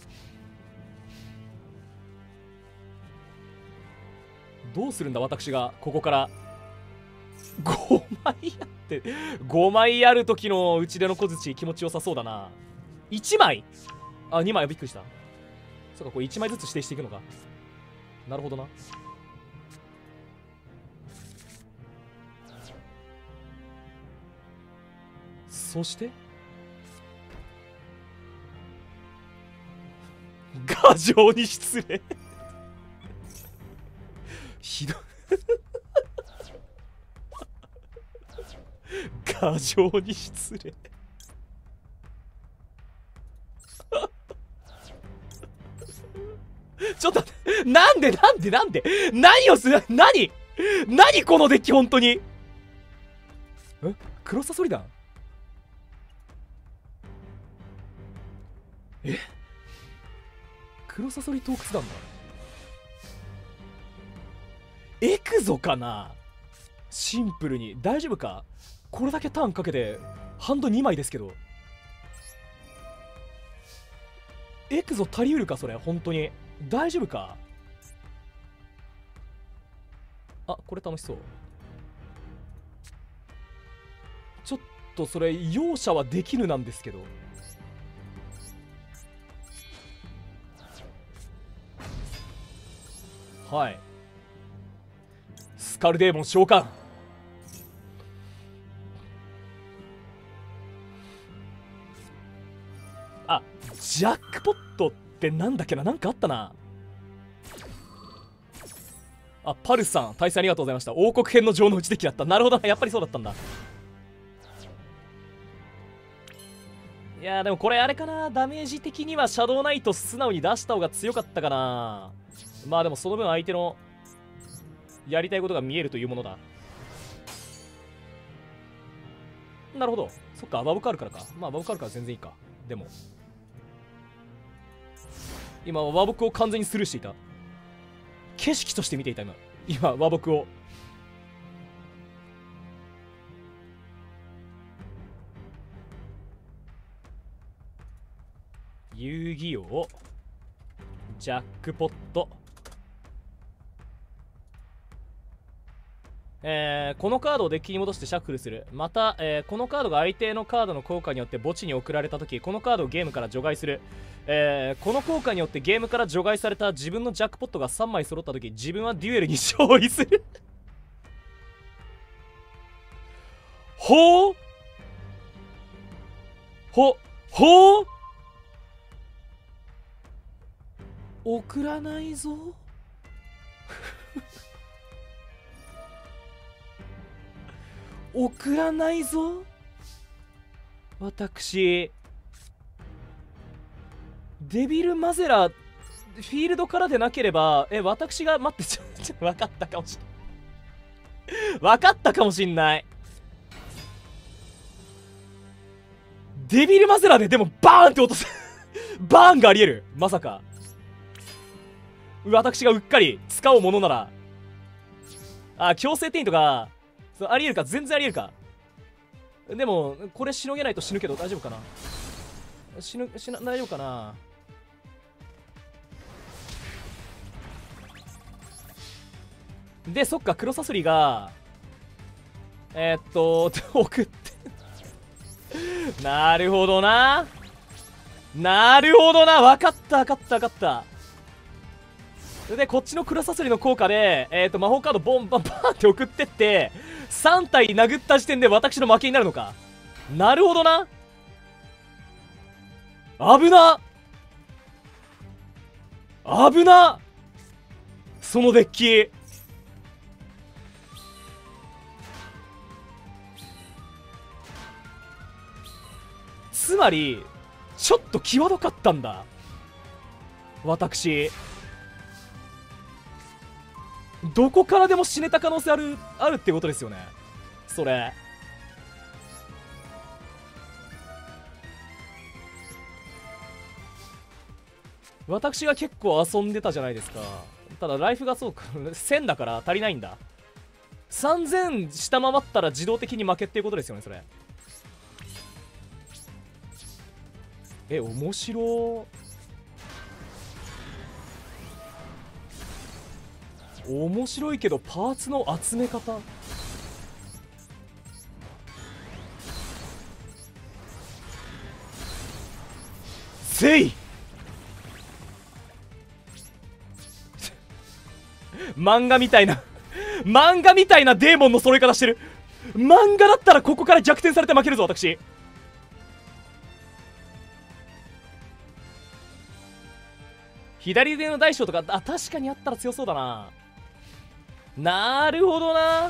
どうするんだ私がここからごまいあって。ごまいある時の打ち出の小槌気持ちよさそうだな。いちまい、あ、にまい、びっくりした。そうか、これいちまいずつ指定していくのか。なるほどな。そして牙城に失礼ひどい牙城に失礼ちょっとなんでなんでなんで何をする。何何このデッキ本当に。え、黒サソリ団。え、黒サソリ洞窟団だ。エクゾかな。シンプルに大丈夫か。これだけターンかけてハンドにまいですけど、エクゾ足りうるかそれ。本当に大丈夫か。あ、これ楽しそう。ちょっとそれ容赦はできぬなんですけど。はい、スカルデーモン召喚。あ、ジャックポットってなんだっけな。なんかあったな。あ、パルスさん対戦ありがとうございました。王国編の城の内デッキだった。なるほどな、やっぱりそうだったんだ。いやーでもこれあれかな、ダメージ的にはシャドウナイト素直に出した方が強かったかな。まあでもその分相手のやりたいことが見えるというものだ。なるほど、そっか、バブカールからか。まあバブカールから全然いいか。でも今和睦を完全にスルーしていた。景色として見ていた今今和睦を。遊戯王ジャックポット、 えー、このカードをデッキに戻してシャッフルする。また、えー、このカードが相手のカードの効果によって墓地に送られた時、このカードをゲームから除外する。えー、この効果によってゲームから除外された自分のジャックポットがさんまい揃った時、自分はデュエルに勝利するほうほほう送らないぞ送らないぞ私。デビルマゼラフィールドからでなければ、え私が待ってちょちょ分かったかもしれない分かったかもしんない。デビルマゼラででもバーンって落とすバーンがありえる。まさか私がうっかり使おうものなら、あ、強制転移とかそうありえるか、全然ありえるか。でもこれしのげないと死ぬけど大丈夫かな。死ぬ死な大丈夫かな。でそっか、クロサスリがえー、っと送ってなるほどななるほどな、分かった分かった分かった。でこっちのクロサスリの効果で、えー、と魔法カードボンバンバンって送ってってさん体殴った時点で私の負けになるのか。なるほどな。危な危なそのデッキ。つまりちょっと際どかったんだ私。どこからでも死ねた可能性あるあるってことですよねそれ。私が結構遊んでたじゃないですか。ただライフがそうかせんだから足りないんだ。さんぜん下回ったら自動的に負けっていうことですよねそれ。え、面白面白いけどパーツの集め方せい漫画みたいな漫画みたいなデーモンの揃い方してる。漫画だったらここから逆転されて負けるぞ私。左腕の大将とか、あ、確かにあったら強そうだな。なるほどな。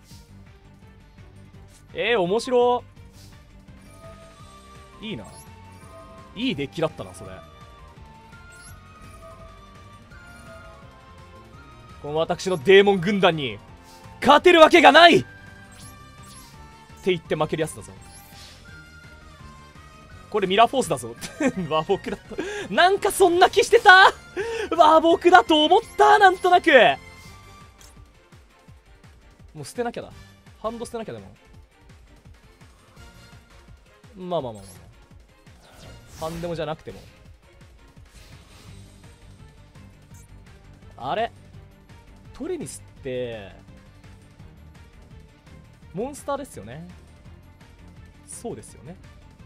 えー、面白いいないいデッキだったなそれ。この私のデーモン軍団に勝てるわけがないって言って負けるやつだぞこれ。ミラーフォースだぞ和僕だとなんかそんな気してた。和僕だと思った。なんとなくもう捨てなきゃだ。ハンド捨てなきゃ。でもまあまあまあまあ、まあ、ハンデモじゃなくてもあれトレミスってモンスターですよね。そうですよね。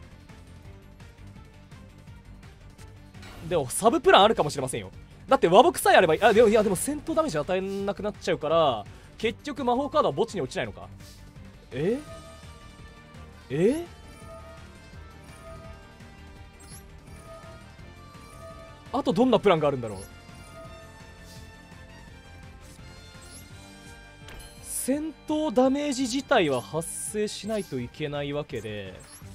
でもサブプランあるかもしれませんよ。だって和睦さえあれば、あでもいやでも戦闘ダメージ与えなくなっちゃうから結局魔法カードは墓地に落ちないのか。ええあとどんなプランがあるんだろう。戦闘ダメージ自体は発生しないといけないわけで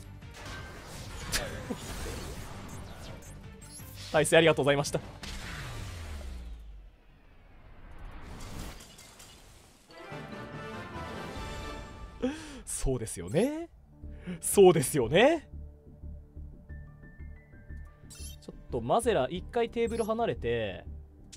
大勢ありがとうございましたそうですよねそうですよね。ちょっとマゼラ一回テーブル離れて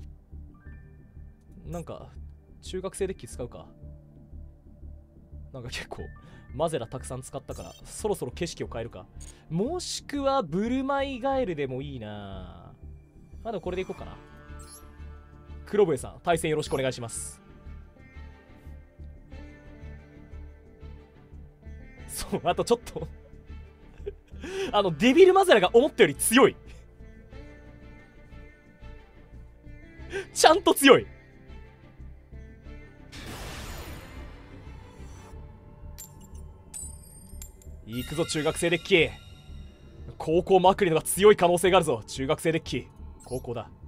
なんか中学生デッキ使うか。なんか結構マゼラたくさん使ったからそろそろ景色を変えるか。もしくはブルマイガエルでもいいな。まあでもこれでいこうかな。黒笛さん対戦よろしくお願いします。 そう、あとちょっとあのデビルマゼラが思ったより強いちゃんと強い。いくぞ中学生デッキ。高校まくりのが強い可能性があるぞ。中学生デッキ高校だ。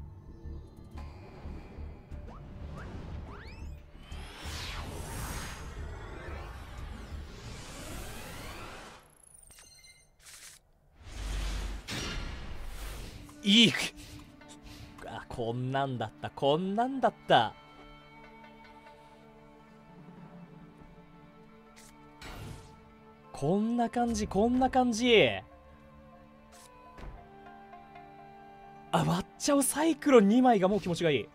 いいあ、こんなんだったこんなんだった。こんな感じこんな感じ。あ、割っちゃうサイクロンにまいがもう気持ちがいい。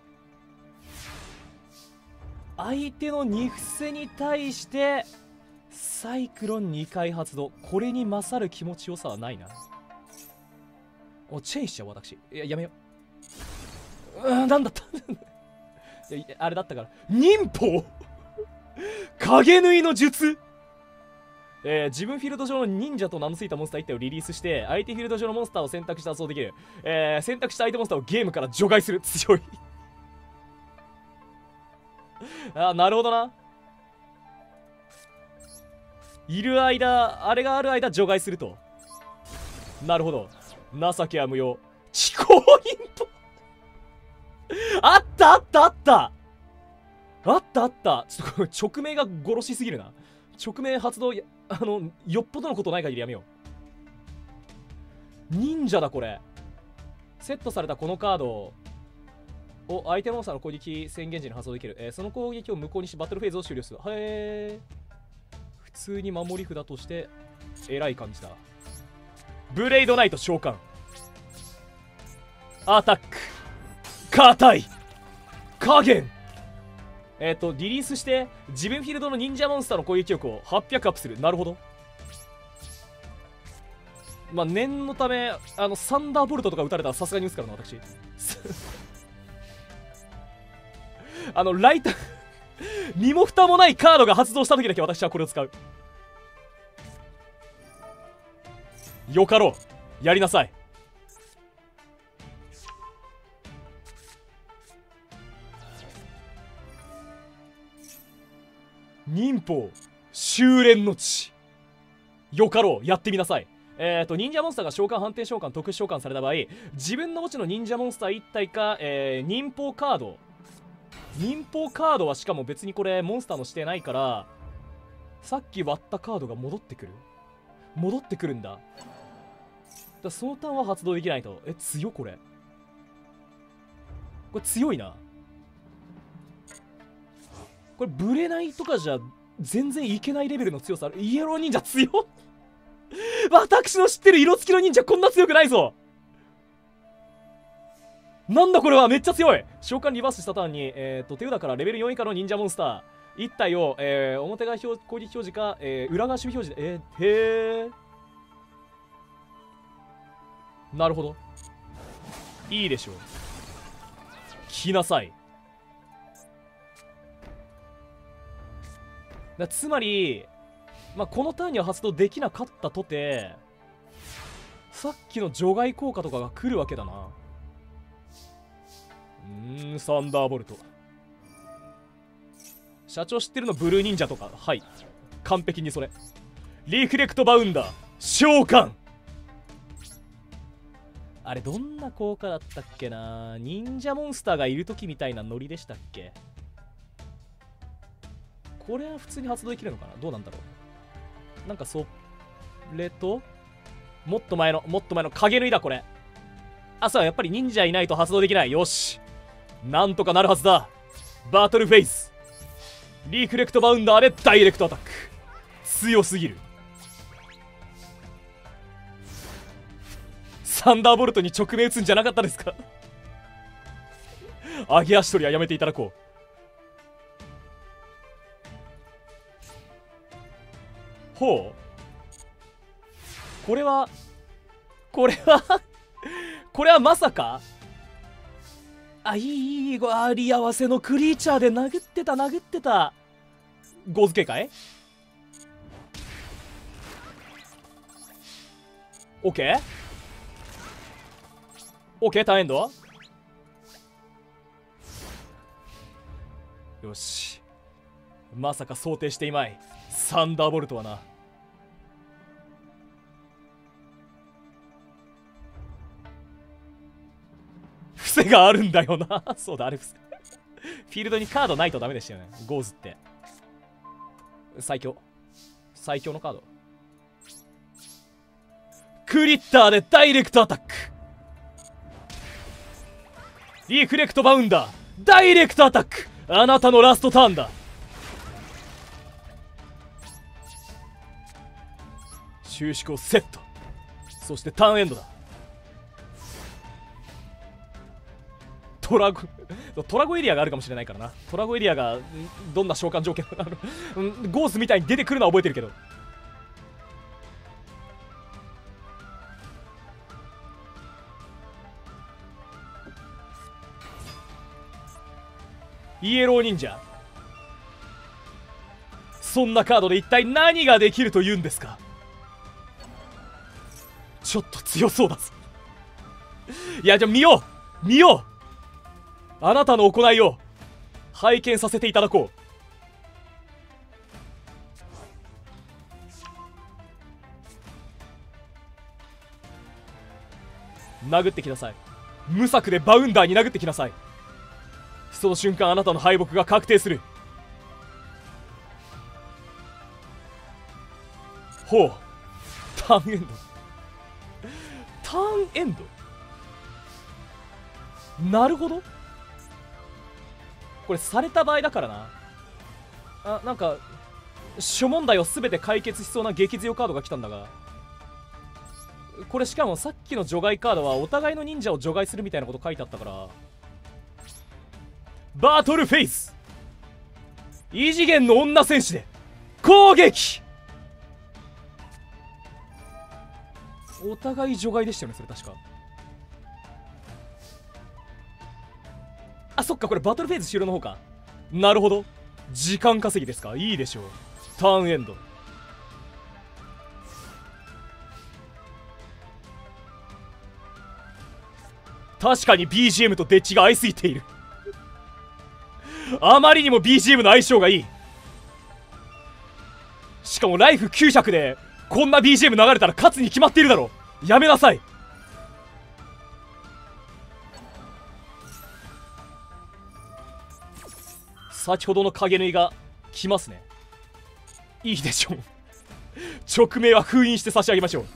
相手のに伏せに対してサイクロンにかい発動。これに勝る気持ちよさはないな。お、チェインしちゃう私。いや、やめよう。うーん、なんだったいや、あれだったから。忍法影縫いの術。えー、自分フィールド上の忍者と名の付いたモンスターいち体をリリースして相手フィールド上のモンスターを選択して発動できる。えー、選択した相手モンスターをゲームから除外する。強いあ、なるほどな。いる間、あれがある間除外すると。なるほど。情けは無用。地高ヒントあったあったあったあったあった。ちょっとこれ直命が殺しすぎるな。直命発動、あのよっぽどのことない限りやめよう。忍者だこれ。セットされたこのカードを相手モンスターの攻撃宣言時に発動できる。えー、その攻撃を無効にしバトルフェーズを終了する。へえ。普通に守り札としてえらい感じだ。ブレイドナイト召喚。アタック硬い加減。えっとリリースして自分フィールドの忍者モンスターの攻撃力をはっぴゃくアップする。なるほど。まあ念のためあのサンダーボルトとか打たれたらさすがに打つからな私あのライト身も蓋もないカードが発動した時だけ私はこれを使う。よかろう、やりなさい。忍法修練の地。よかろう、やってみなさい。えっと忍者モンスターが召喚反転召喚特殊召喚された場合、自分の墓地の忍者モンスターいち体か、えー、忍法カード忍法カードはしかも別にこれモンスターの指定ないから、さっき割ったカードが戻ってくる戻ってくるんだ。だそのターンは発動できないと。え、強これこれ強いな。これブレないとかじゃ全然いけないレベルの強さある。イエロー忍者強っ私の知ってる色付きの忍者こんな強くないぞ。なんだこれは、めっちゃ強い。召喚リバースしたターンに、えー、と手札からレベルよん以下の忍者モンスターいち体を、えー、表側表攻撃表示か、えー、裏側守備表示で、えー、へーなるほど、いいでしょう。来なさい。だつまり、まあ、このターンには発動できなかったとてさっきの除外効果とかが来るわけだな。うーん、サンダーボルト。社長知ってるのブルー忍者とか。はい、完璧にそれ。リフレクトバウンダー召喚。あれどんな効果だったっけな。忍者モンスターがいる時みたいなノリでしたっけ。これは普通に発動できるのかな。どうなんだろう。なんかそれともっと前のもっと前の影縫いだこれ。あ、そう、やっぱり忍者いないと発動できない。よし、なんとかなるはずだ。バトルフェイスリフレクトバウンダーでダイレクトアタック。強すぎる。サンダーボルトに直命打つんじゃなかったですか上げ足取りはやめていただこう。ほう、これはこれはこれはまさか。あ、いいいい、あり合わせのクリーチャーで殴ってた殴ってた。ゴ付けかい。 オッケーオッケー、ターンエンド。よし、まさか想定していまいサンダーボルトはな。伏せがあるんだよな。そうだ、あれ伏せ。フィールドにカードないとダメでしたよね、ゴーズって。最強最強のカード。クリッターでダイレクトアタック。リフレクトバウンダーダイレクトアタック。あなたのラストターンだ。収縮をセット。そしてターンエンドだ。トラゴトラゴエリアがあるかもしれないからな。トラゴエリアがどんな召喚条件あのゴースみたいに出てくるのは覚えてるけど。イエロー忍者、そんなカードで一体何ができるというんですか。ちょっと強そうだぞ。いや、じゃあ見よう見よう、あなたの行いを拝見させていただこう。殴ってきなさい。無策でバウンダーに殴ってきなさい。その瞬間、あなたの敗北が確定する。ほう、ターンエンド。ターンエンド、なるほど。これされた場合だからな。あ、なんか諸問題を全て解決しそうな激強カードが来たんだが、これしかもさっきの除外カードはお互いの忍者を除外するみたいなこと書いてあったから。バトルフェイス、異次元の女戦士で攻撃。お互い除外でしたよね、それ確か。あ、そっか、これバトルフェイズ終了の方か。なるほど、時間稼ぎですか。いいでしょう。ターンエンド。確かに ビージーエム とデッチが合いすぎている。あまりにも ビージーエム の相性がいい。しかもライフきゅうひゃくでこんな ビージーエム 流れたら勝つに決まっているだろう。やめなさい。先ほどの影縫いが来ますね。いいでしょう。直命は封印して差し上げましょう。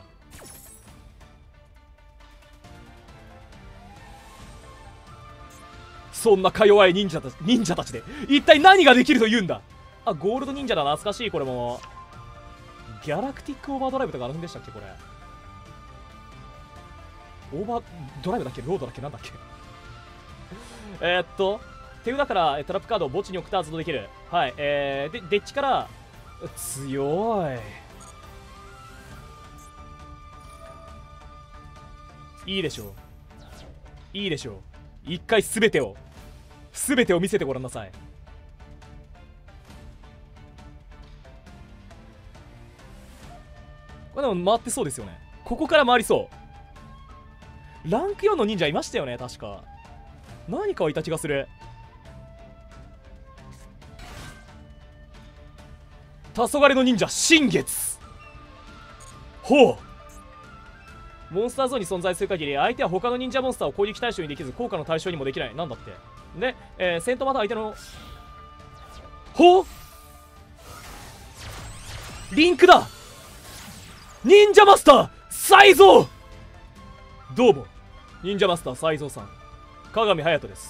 そんなか弱い忍者たち忍者たちで一体何ができるというんだ。あ、ゴールド忍者だ、懐かしい。これもギャラクティックオーバードライブとかあるんでしたっけ。これオーバードライブだっけ、ロードだっけ、なんだっけ。えーっと手札からトラップカードを墓地に送った発動できる。はい、えー、でデッチから強い。いいでしょういいでしょう。一回全てを全てを見せてごらんなさい。これでも回ってそうですよね。ここから回りそう。ランクよんの忍者いましたよね、確か。何かはいた気がする。黄昏の忍者新月。ほう、モンスターゾーンに存在する限り相手は他の忍者モンスターを攻撃対象にできず効果の対象にもできない。なんだって。で、えー、戦闘また相手のほうリンクだ。忍者マスター才蔵。どうも、忍者マスター才蔵さん、鏡隼人です。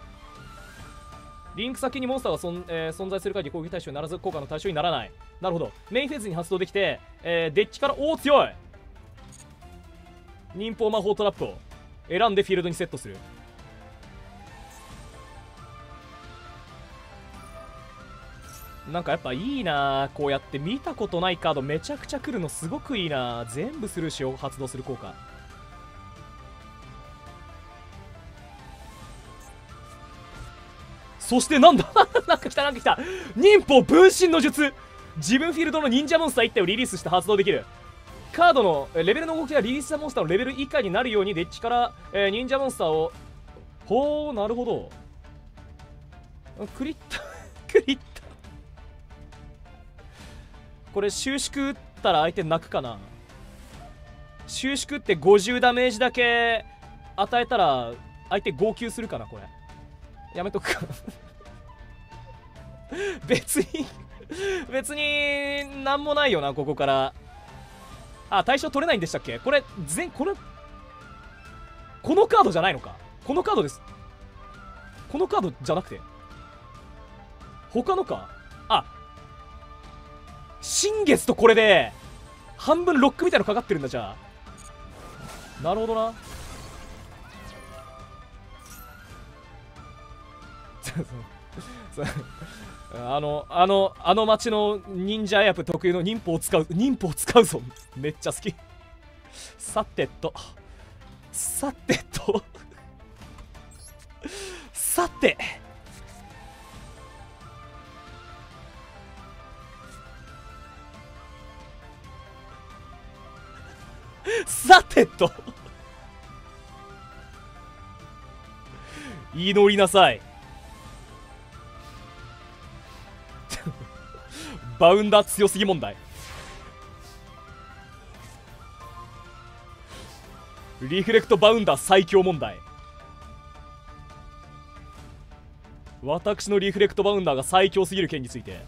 リンク先にモンスターがそん、えー、存在する限り攻撃対象にならず効果の対象にならない。なるほど。メインフェーズに発動できて、えー、デッキからおお強い忍法魔法トラップを選んでフィールドにセットする。なんかやっぱいいな、こうやって見たことないカードめちゃくちゃ来るのすごくいいな。全部スルーしよう、発動する効果。そしてなんだなんか来たなんか来た忍法分身の術。自分フィールドの忍者モンスターいち体をリリースして発動できる。 カードのレベルの動きがリリースしたモンスターのレベル以下になるようにデッキから、えー、忍者モンスターをほうなるほどクリッタクリッタこれ収縮打ったら相手泣くかな。収縮ってごじゅうダメージだけ与えたら相手号泣するかな。これやめとくか別に別になんもないよな。ここからあ対象取れないんでしたっけ。これ全これこのカードじゃないのか。このカードです。このカードじゃなくて他のか。あ新月とこれで半分ロックみたいのかかってるんだ。じゃあなるほどなあのあのあの町の忍者ヤプ特有の忍法を使う忍法を使うぞ。めっちゃ好き。さてとさてとさてさてと祈りなさいバウンダー強すぎ問題。リフレクトバウンダー最強問題。私のリフレクトバウンダーが最強すぎる件について。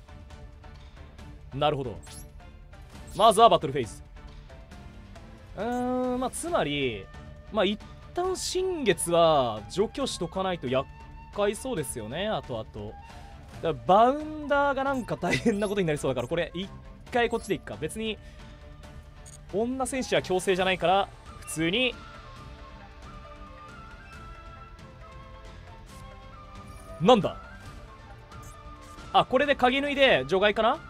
なるほど。まずはバトルフェイズ。うーんまあつまりまあ一旦新月は除去しとかないと厄介そうですよね。あとあとだからバウンダーがなんか大変なことになりそうだから、これ一回こっちでいっか。別に女戦士は強制じゃないから普通になんだあこれで鍵縫いで除外かな。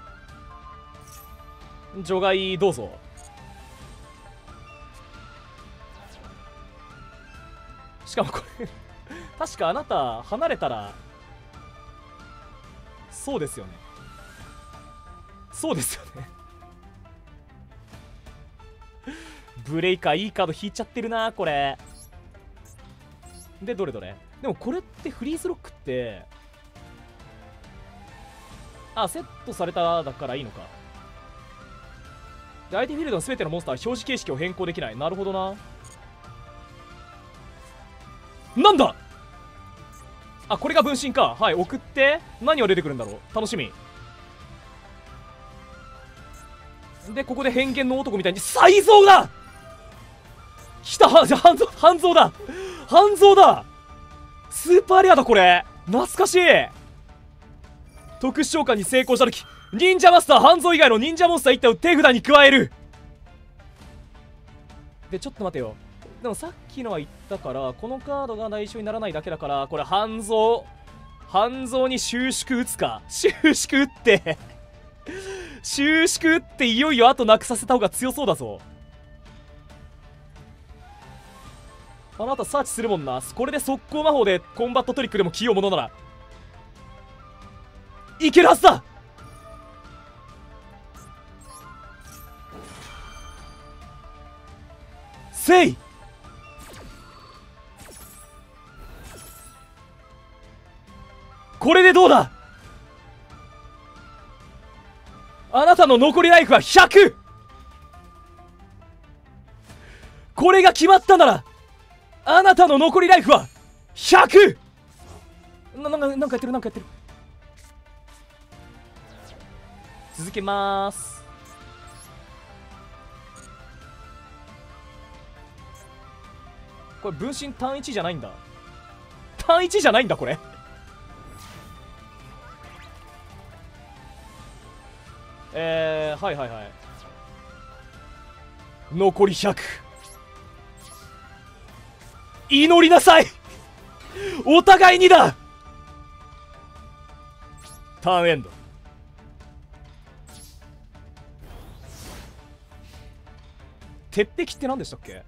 除外どうぞ。しかもこれ確かあなた離れたらそうですよね。そうですよねブレイカーいいカード引いちゃってるなこれで。どれどれでもこれってフリーズロックってあセットされただからいいのか。で相手フィールドの全てのモンスターは表示形式を変更できない。なるほどな。なんだあこれが分身か。はい送って何が出てくるんだろう楽しみで。ここで変幻の男みたいに才蔵だ来た。はじゃ半蔵半蔵だ半蔵だスーパーレアだこれ。懐かしい。特殊召喚に成功した時忍者マスター半蔵以外の忍者モンスターいったを手札に加える。でちょっと待てよ。でもさっきのは言ったからこのカードが内緒にならないだけだから、これ半蔵半蔵に収縮打つか。収縮打って収縮打っていよいよ後なくさせた方が強そうだぞ。あなたサーチするもんな。これで速攻魔法でコンバットトリックでも起用ものならいけるはずだ。せいこれでどうだ。あなたの残りライフはひゃく。これが決まったならあなたの残りライフはひゃく。な、なんか、なんかやってるなんかやってる。続けまーす。これ分身ターンいちじゃないんだ。ターンいちじゃないんだこれえー、はいはいはい。残りひゃく。祈りなさいお互いにだ。ターンエンド。鉄壁って何でしたっけ。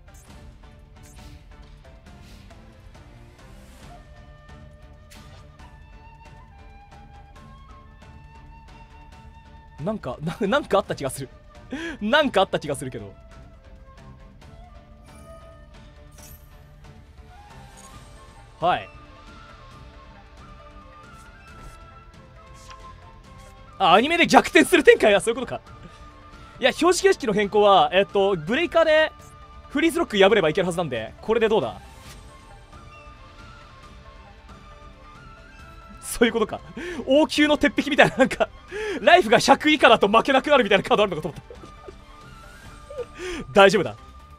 なんかな、なんかあった気がする。 なんかあった気がするけど。はい。あ、アニメで逆転する展開はそういうことか。いや、標識式の変更は、えっと、ブレイカーでフリーズロック破ればいけるはずなんで、これでどうだ？そういうことか。王宮の鉄壁みたいな、なんか、ライフがひゃく以下だと負けなくなるみたいなカードあるのかと思った。大丈夫だ。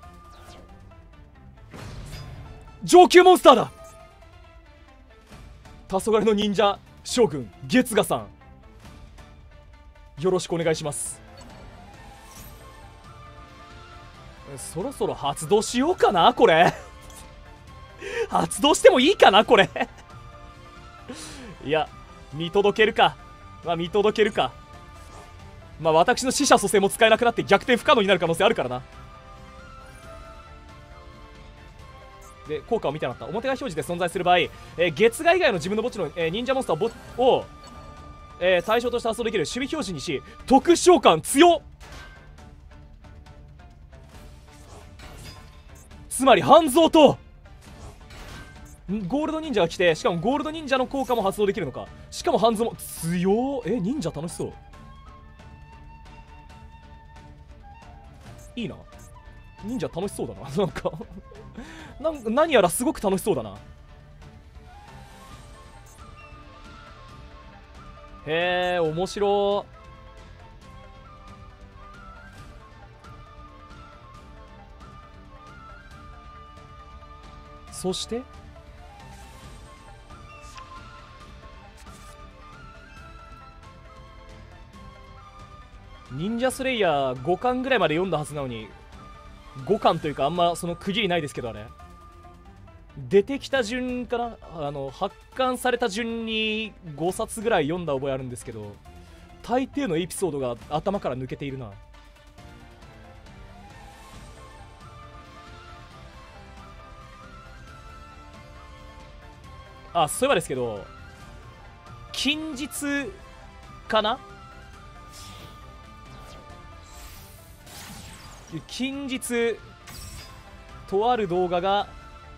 上級モンスターだ。黄昏の忍者将軍月河さん、よろしくお願いします。そろそろ発動しようかな、これ。発動してもいいかな、これ。いや、見届けるか。まあ見届けるか。まあ私の死者蘇生も使えなくなって逆転不可能になる可能性あるからな。で、効果を見てなかった。表側表示で存在する場合、えー、月河以外の自分の墓地の、えー、忍者モンスターを、えー、対象として発動できる守備表示にし、特殊召喚強っ。つまり半蔵とゴールド忍者が来て、しかもゴールド忍者の効果も発動できるのか。しかも半蔵も強っ。え、忍者楽しそう。いいな。忍者楽しそうだな。なんかなんか何やらすごく楽しそうだな。へえ、面白い。そして忍者スレイヤーごかんぐらいまで読んだはずなのに、ごかんというかあんまその区切りないですけど、あれ出てきた順かな、あの発刊された順にごさつぐらい読んだ覚えあるんですけど、大抵のエピソードが頭から抜けているな。あ、そういえばですけど、近日かな、近日とある動画が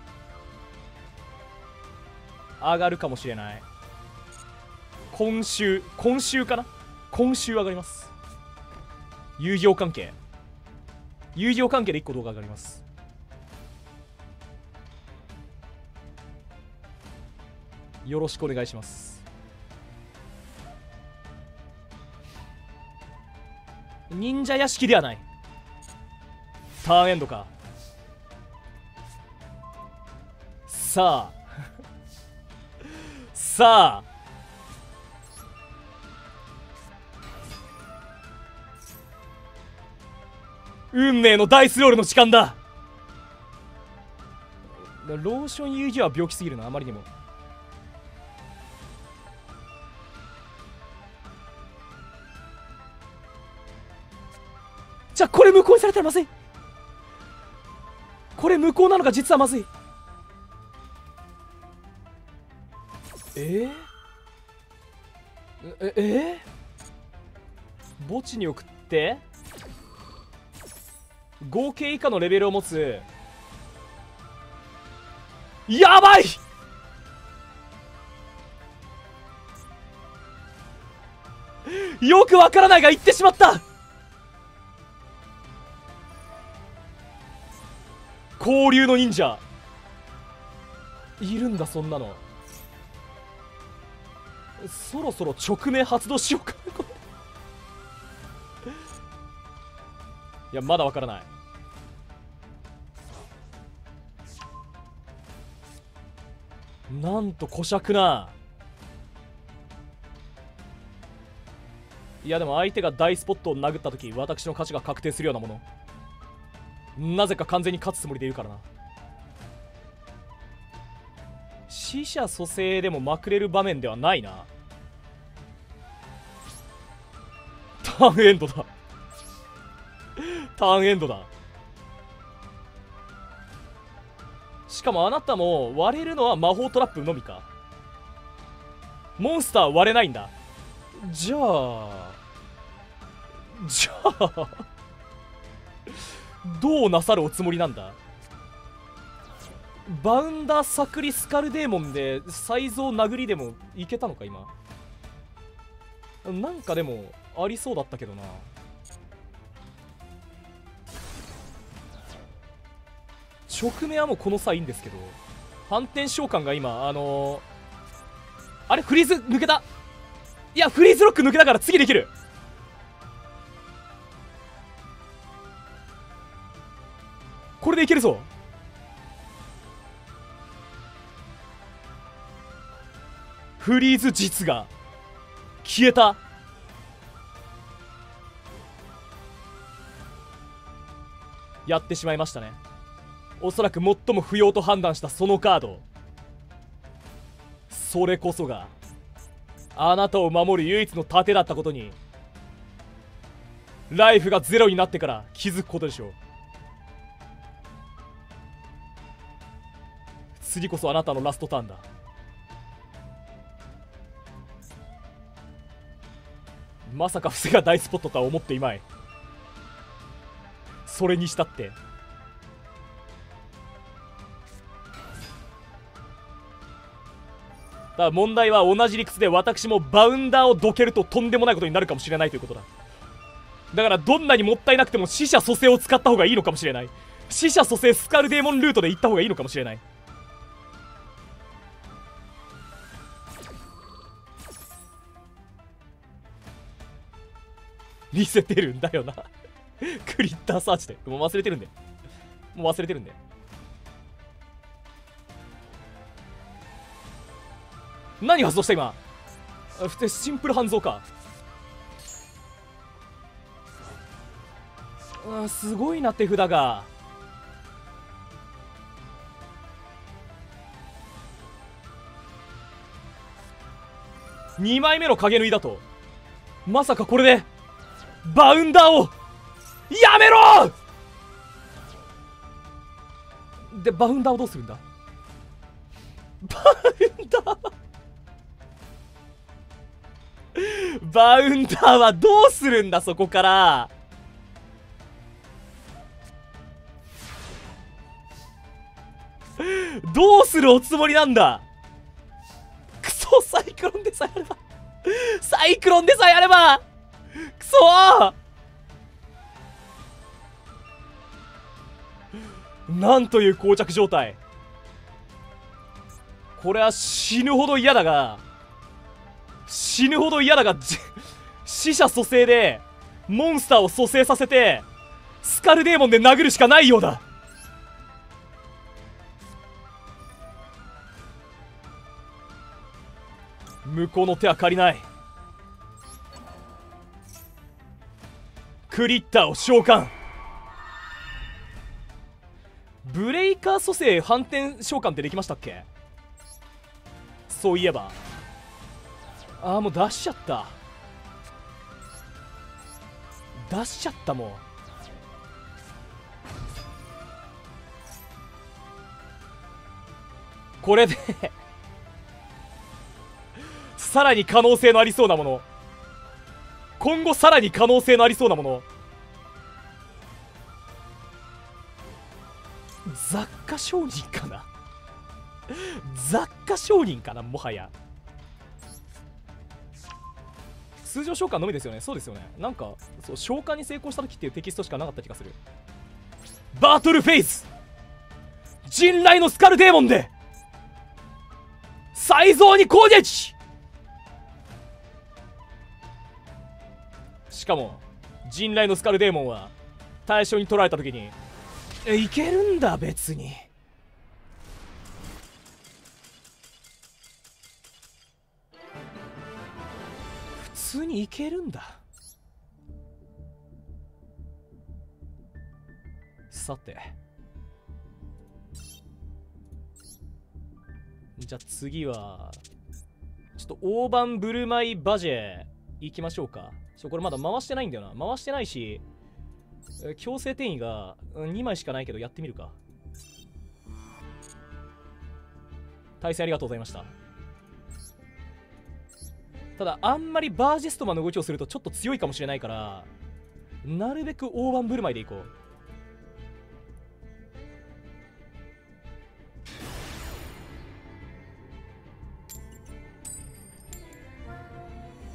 上がるかもしれない。今週今週かな、今週上がります。遊戯王関係遊戯王関係でいっこ動画上がります。よろしくお願いします。忍者屋敷ではない。ターンエンドか。さあさあ運命のダイスロールの時間だ。ローション遊戯は病気すぎるな、あまりにも。じゃあこれ無効にされたらまずい。これ無効なのが実はまずい。えー、ええー、墓地に送って合計以下のレベルを持つ。やばい。よくわからないが言ってしまった。交流の忍者いるんだ、そんなの。そろそろ直命発動しようかいや、まだわからない。なんと小尺な。いやでも相手が大スポットを殴った時、私の勝ちが確定するようなもの、なぜか完全に勝つつもりでいるからな。死者蘇生でもまくれる場面ではないな。ターンエンドだターンエンドだ。しかもあなたも割れるのは魔法トラップのみか。モンスター割れないんだ。じゃあじゃあどうなさるおつもりなんだ。バウンダーサクリスカルデーモンでサイズを殴りでもいけたのか今。なんかでもありそうだったけどな。直目はもうこの際いいんですけど、反転召喚が今あのー、あれフリーズ抜けた。いやフリーズロック抜けたから次できる。これでいけるぞ。フリーズ術が消えた。やってしまいましたね。おそらく最も不要と判断したそのカード、それこそがあなたを守る唯一の盾だったことにライフがゼロになってから気づくことでしょう。次こそあなたのラストターンだ。まさか伏せが大スポットとは思っていまい。それにしたってだから問題は同じ理屈で私もバウンダーをどけるととんでもないことになるかもしれないということだ。だからどんなにもったいなくても死者蘇生を使った方がいいのかもしれない。死者蘇生スカルデーモンルートで行った方がいいのかもしれない。リセてるんだよなクリッターサーチでもう忘れてるんでもう忘れてるんで何発動した今。シンプル半蔵か。あすごいな手札が。にまいめの影縫いだとまさかこれでバウンダーをやめろ。でバウンダーをどうするんだ。バウンダーバウンダーはどうするんだ。そこからどうするおつもりなんだ。クソサイクロンでさえあればサイクロンでさえあればクソーなんという膠着状態。これは死ぬほど嫌だが死ぬほど嫌だが死者蘇生でモンスターを蘇生させてスカルデーモンで殴るしかないようだ。向こうの手は借りない。クリッターを召喚。ブレイカー蘇生反転召喚ってできましたっけ。そういえばああもう出しちゃった出しちゃった。もうこれでさらに可能性のありそうなもの、今後さらに可能性のありそうなもの、雑貨商人かな雑貨商人かな。もはや通常召喚のみですよね。そうですよね。なんかそう召喚に成功した時っていうテキストしかなかった気がする。バートルフェイス人雷のスカルデーモンで才蔵に攻撃。しかも人雷のスカルデーモンは対象に取られた時にいけるんだ。別に普通にいけるんだ。さてじゃあ次はちょっと大盤ブルマイバジェ行きましょうか。ちょこれまだ回してないんだよな。回してないし強制転移がにまいしかないけどやってみるか。対戦ありがとうございました。ただあんまりバージェストマンの動きをするとちょっと強いかもしれないからなるべく大盤ブルマイでいこう。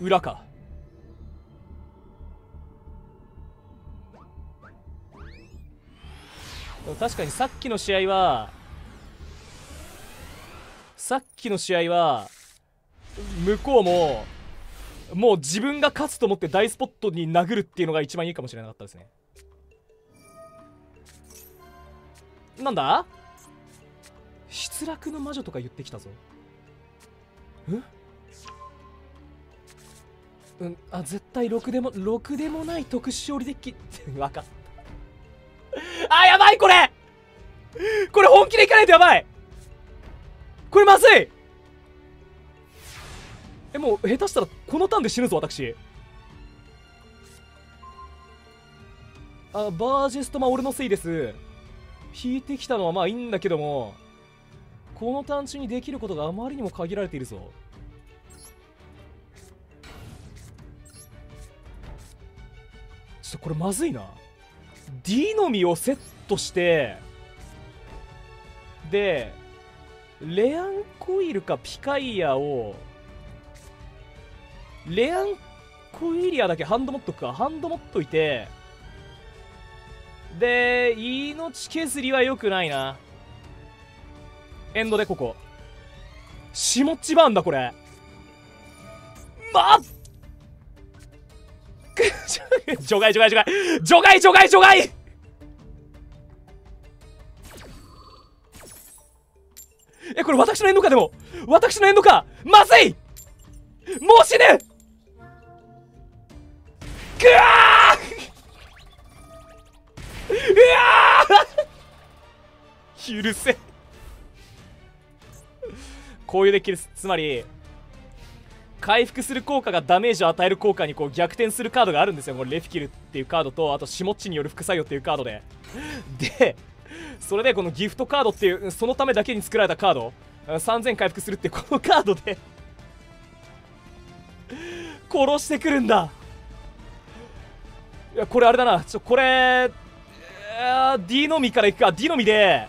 裏か。確かにさっきの試合はさっきの試合は向こうももう自分が勝つと思って大スポットに殴るっていうのが一番いいかもしれなかったですね。なんだ、失落の魔女とか言ってきたぞ。うん、あ、絶対ろくでもろくでもない特殊勝利デッキって分かった。あ、やばい、これこれ本気でいかないとやばい。これまずい。え、もう下手したらこのターンで死ぬぞ私。あ、バージェスト、まあ俺のせいです。引いてきたのはまあいいんだけども、このターン中にできることがあまりにも限られているぞ。ちょっとこれまずいな。 D のみをセットしてでレアンコイルかピカイアを、レアンコイリアだけハンド持っとくか。ハンド持っといて、で命削りは良くないな。エンドでここしもっちばんだこれ。まっ除外除外除外除外除外除外え、これ私のエンドか。でも私のエンドか。まずい、もう死ぬ。くわーうわー許せ。こういうデッキです。つまり回復する効果がダメージを与える効果にこう逆転するカードがあるんですよ。これレフィキルっていうカードと、あとシモッチによる副作用っていうカードででそれでこのギフトカードっていうそのためだけに作られたカードさんぜん回復するっていうこのカードで殺してくるんだ。いやこれあれだな、ちょこれ D のみからいくか。 D のみで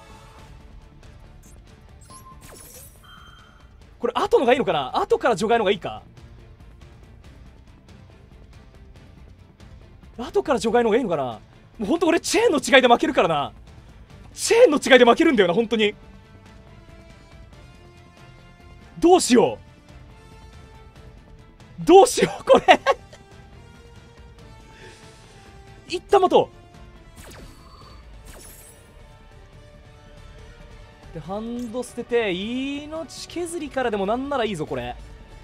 これ後のがいいのかな。後から除外のがいいか。後から除外のがいいのかな。もうほんと俺チェーンの違いで負けるからな。チェーンの違いで負けるんだよな本当に。どうしようどうしようこれいったまとでハンド捨てて命削りからでもなんならいいぞこれ。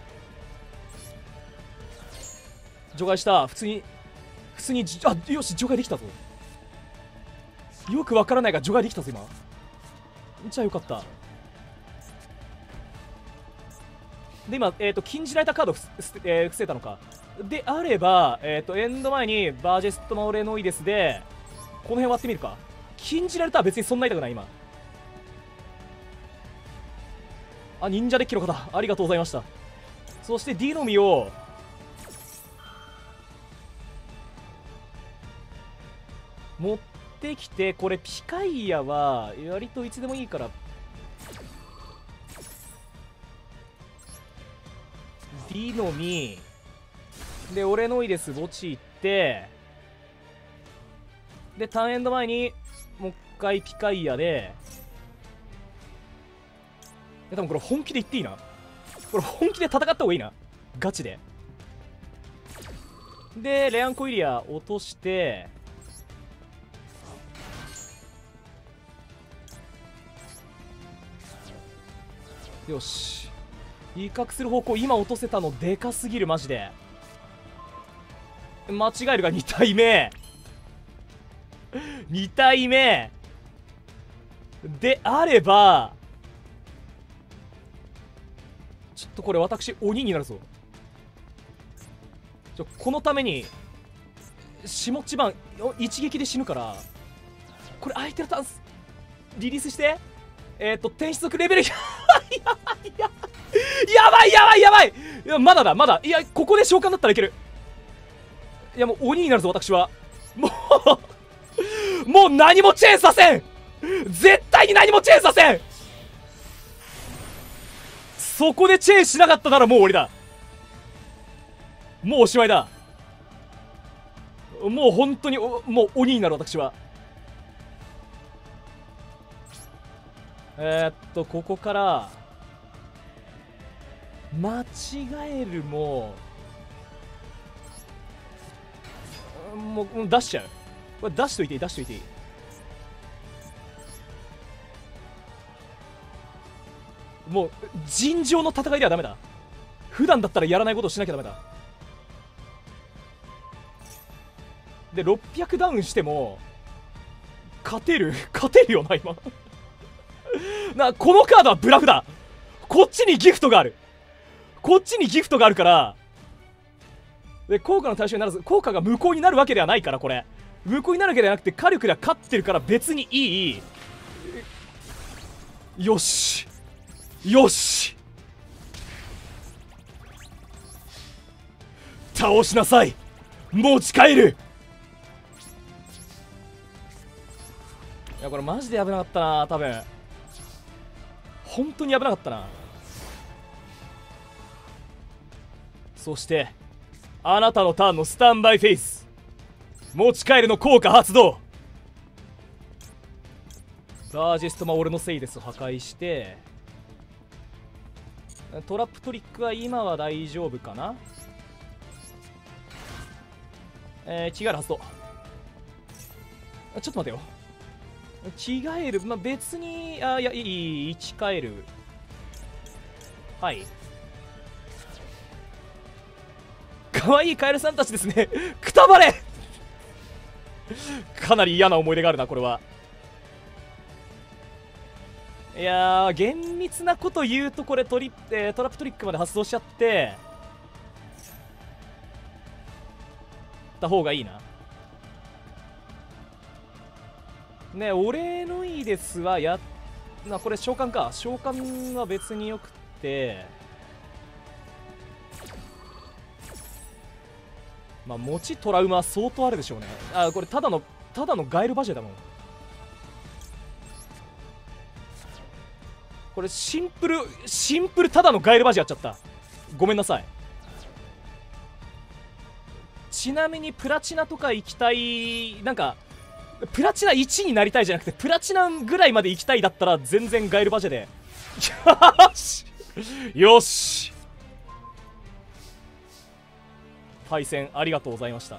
除外した。普通に普通にあよし除外できたぞ。よくわからないが除外できたぞ今。じゃあよかった。で今、えー、と禁じられたカードをふ、えー、伏せたのか。であれば、えー、とエンド前にバージェストマオレノイデスでこの辺割ってみるか。禁じられたは別にそんな痛くない今。あ、忍者デッキの方ありがとうございました。そして D のみを持ってきて、これピカイアは割といつでもいいから D のみで俺のいです墓地行って、でターンエンド前にもう一回ピカイアで、多分これ本気で言っていいな。これ本気で戦った方がいいなガチで。でレアンコイリア落として、よし威嚇する方向今落とせたのでかすぎるマジで。間違えるがに体目に体目であればちょっとこれ私鬼になるぞ。ちょこのために下っち番一撃で死ぬから、これ相手のターンスリリースしてえっ、ー、と天使族レベルやばいやばいやばいやばいいやまだだまだ。いやここで召喚だったらいける。いやもう鬼になるぞ私は。もうもう何もチェーンさせん。絶対に何もチェーンさせん。そこでチェーンしなかったならもう終わりだ。 もうおしまいだ。もう本当におもう鬼になる私は。えー、っとここから間違えるももう出しちゃう。これ出しといていい、出しといていい。もう尋常の戦いではダメだ。普段だったらやらないことをしなきゃダメだ。でろっぴゃくダウンしても勝てる勝てるよな今な。このカードはブラフだ。こっちにギフトがある。こっちにギフトがあるからで効果の対象にならず、効果が無効になるわけではないから、これ無効になるわけではなくて火力で勝ってるから別にいい。よしよし、倒しなさい。持ち帰る。いやこれマジで危なかったな。多分本当に危なかったな。そしてあなたのターンのスタンバイフェイス、持ち帰るの効果発動。バージェストマ俺のせいです。破壊してトラップトリックは今は大丈夫かな。えー、着替える発動。ちょっと待てよ。着替える、まあ、別にあいやいいいい着替える。はい、可愛いカエルさんたちですねくたばれかなり嫌な思い出があるなこれは。いやー厳密なこと言うとこれトリ、えー、トラップトリックまで発動しちゃってた方がいいな。ね、俺のいいですはやな。これ召喚か。召喚は別によくってまあ持ちトラウマは相当あるでしょうね。あこれただのただのガエルバジェだもんこれ。シンプルシンプルただのガエルバジェやっちゃった。ごめんなさい。ちなみにプラチナとか行きたい、なんかプラチナいちになりたいじゃなくてプラチナぐらいまで行きたいだったら全然ガエルバジェでよしよし、対戦ありがとうございました。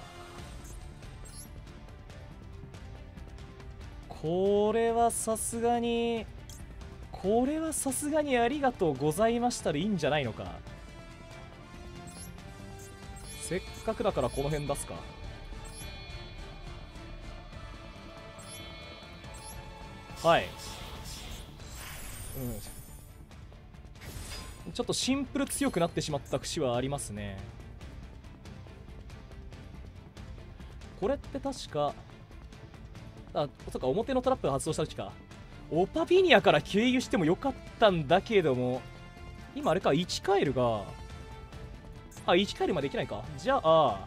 これはさすがにこれはさすがにありがとうございましたでいいんじゃないのか。せっかくだからこの辺出すか。はい、うん、ちょっとシンプル強くなってしまった節はありますね。これって確かあそっか表のトラップが発動した時か。オパビニアから経由してもよかったんだけども今あれかいちカエルがあいちカエルまでいけないか。じゃあ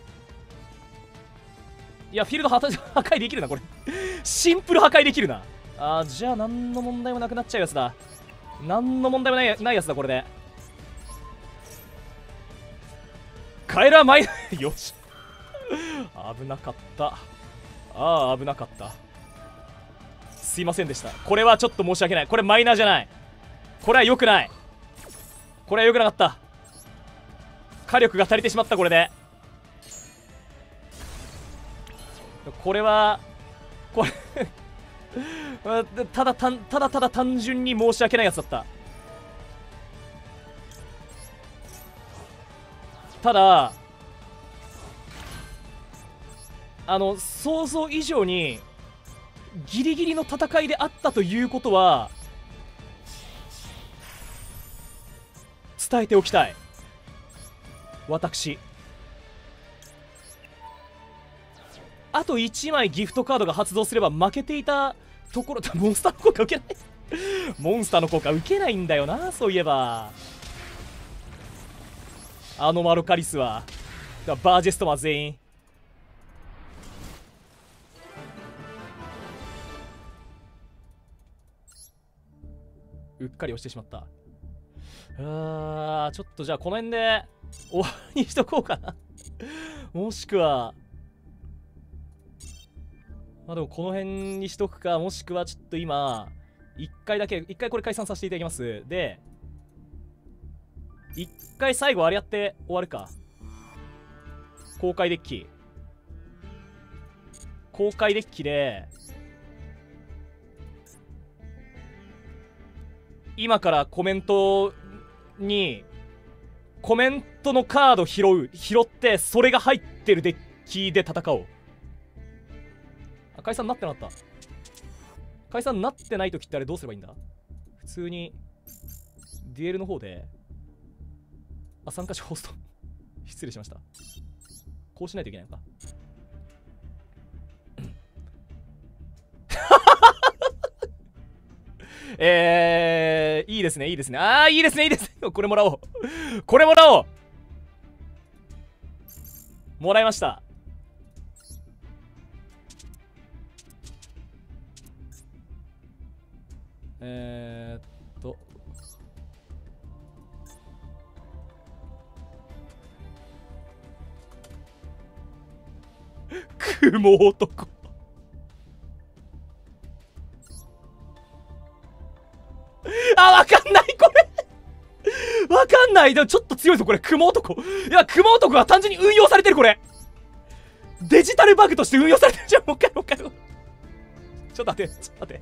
いやフィールド破壊できるなこれシンプル破壊できるな。あーじゃあ何の問題もなくなっちゃうやつだ。何の問題もないないやつだこれで。カエルはマイナよし危なかった。ああ危なかった。すいませんでした。これはちょっと申し訳ない。これマイナーじゃない。これは良くない。これは良くなかった。火力が足りてしまった。これでこれはこれただたただただ単純に申し訳ないやつだった。ただあの想像以上にギリギリの戦いであったということは伝えておきたい。私あといちまいギフトカードが発動すれば負けていたところだ。モンスターの効果受けないモンスターの効果受けないんだよな。そういえばあのマロカリスはバージェストマン全員うっかり押してしまった。あーちょっとじゃあこの辺で終わりにしとこうかなもしくはまあでもこの辺にしとくか、もしくはちょっと今一回だけ一回これ解散させていただきます。で一回最後あれやって終わるか。公開デッキ公開デッキで今からコメントにコメントのカード拾う拾ってそれが入ってるデッキで戦おう。あ、解散なってなかった。解散なってない時ってあれどうすればいいんだ。普通にデュエルの方であ、参加者ホスト失礼しました。こうしないといけないのかえー、いいですねいいですね。あーいいですねいいですねこれもらおうこれもらおうもらいました。えーっと雲男あ、わかんないこれわかんない。でもちょっと強いぞこれ。雲男いや雲男が単純に運用されてる。これデジタルバグとして運用されてるじゃん。もう一回もう一回ちょっと待ってちょっと待って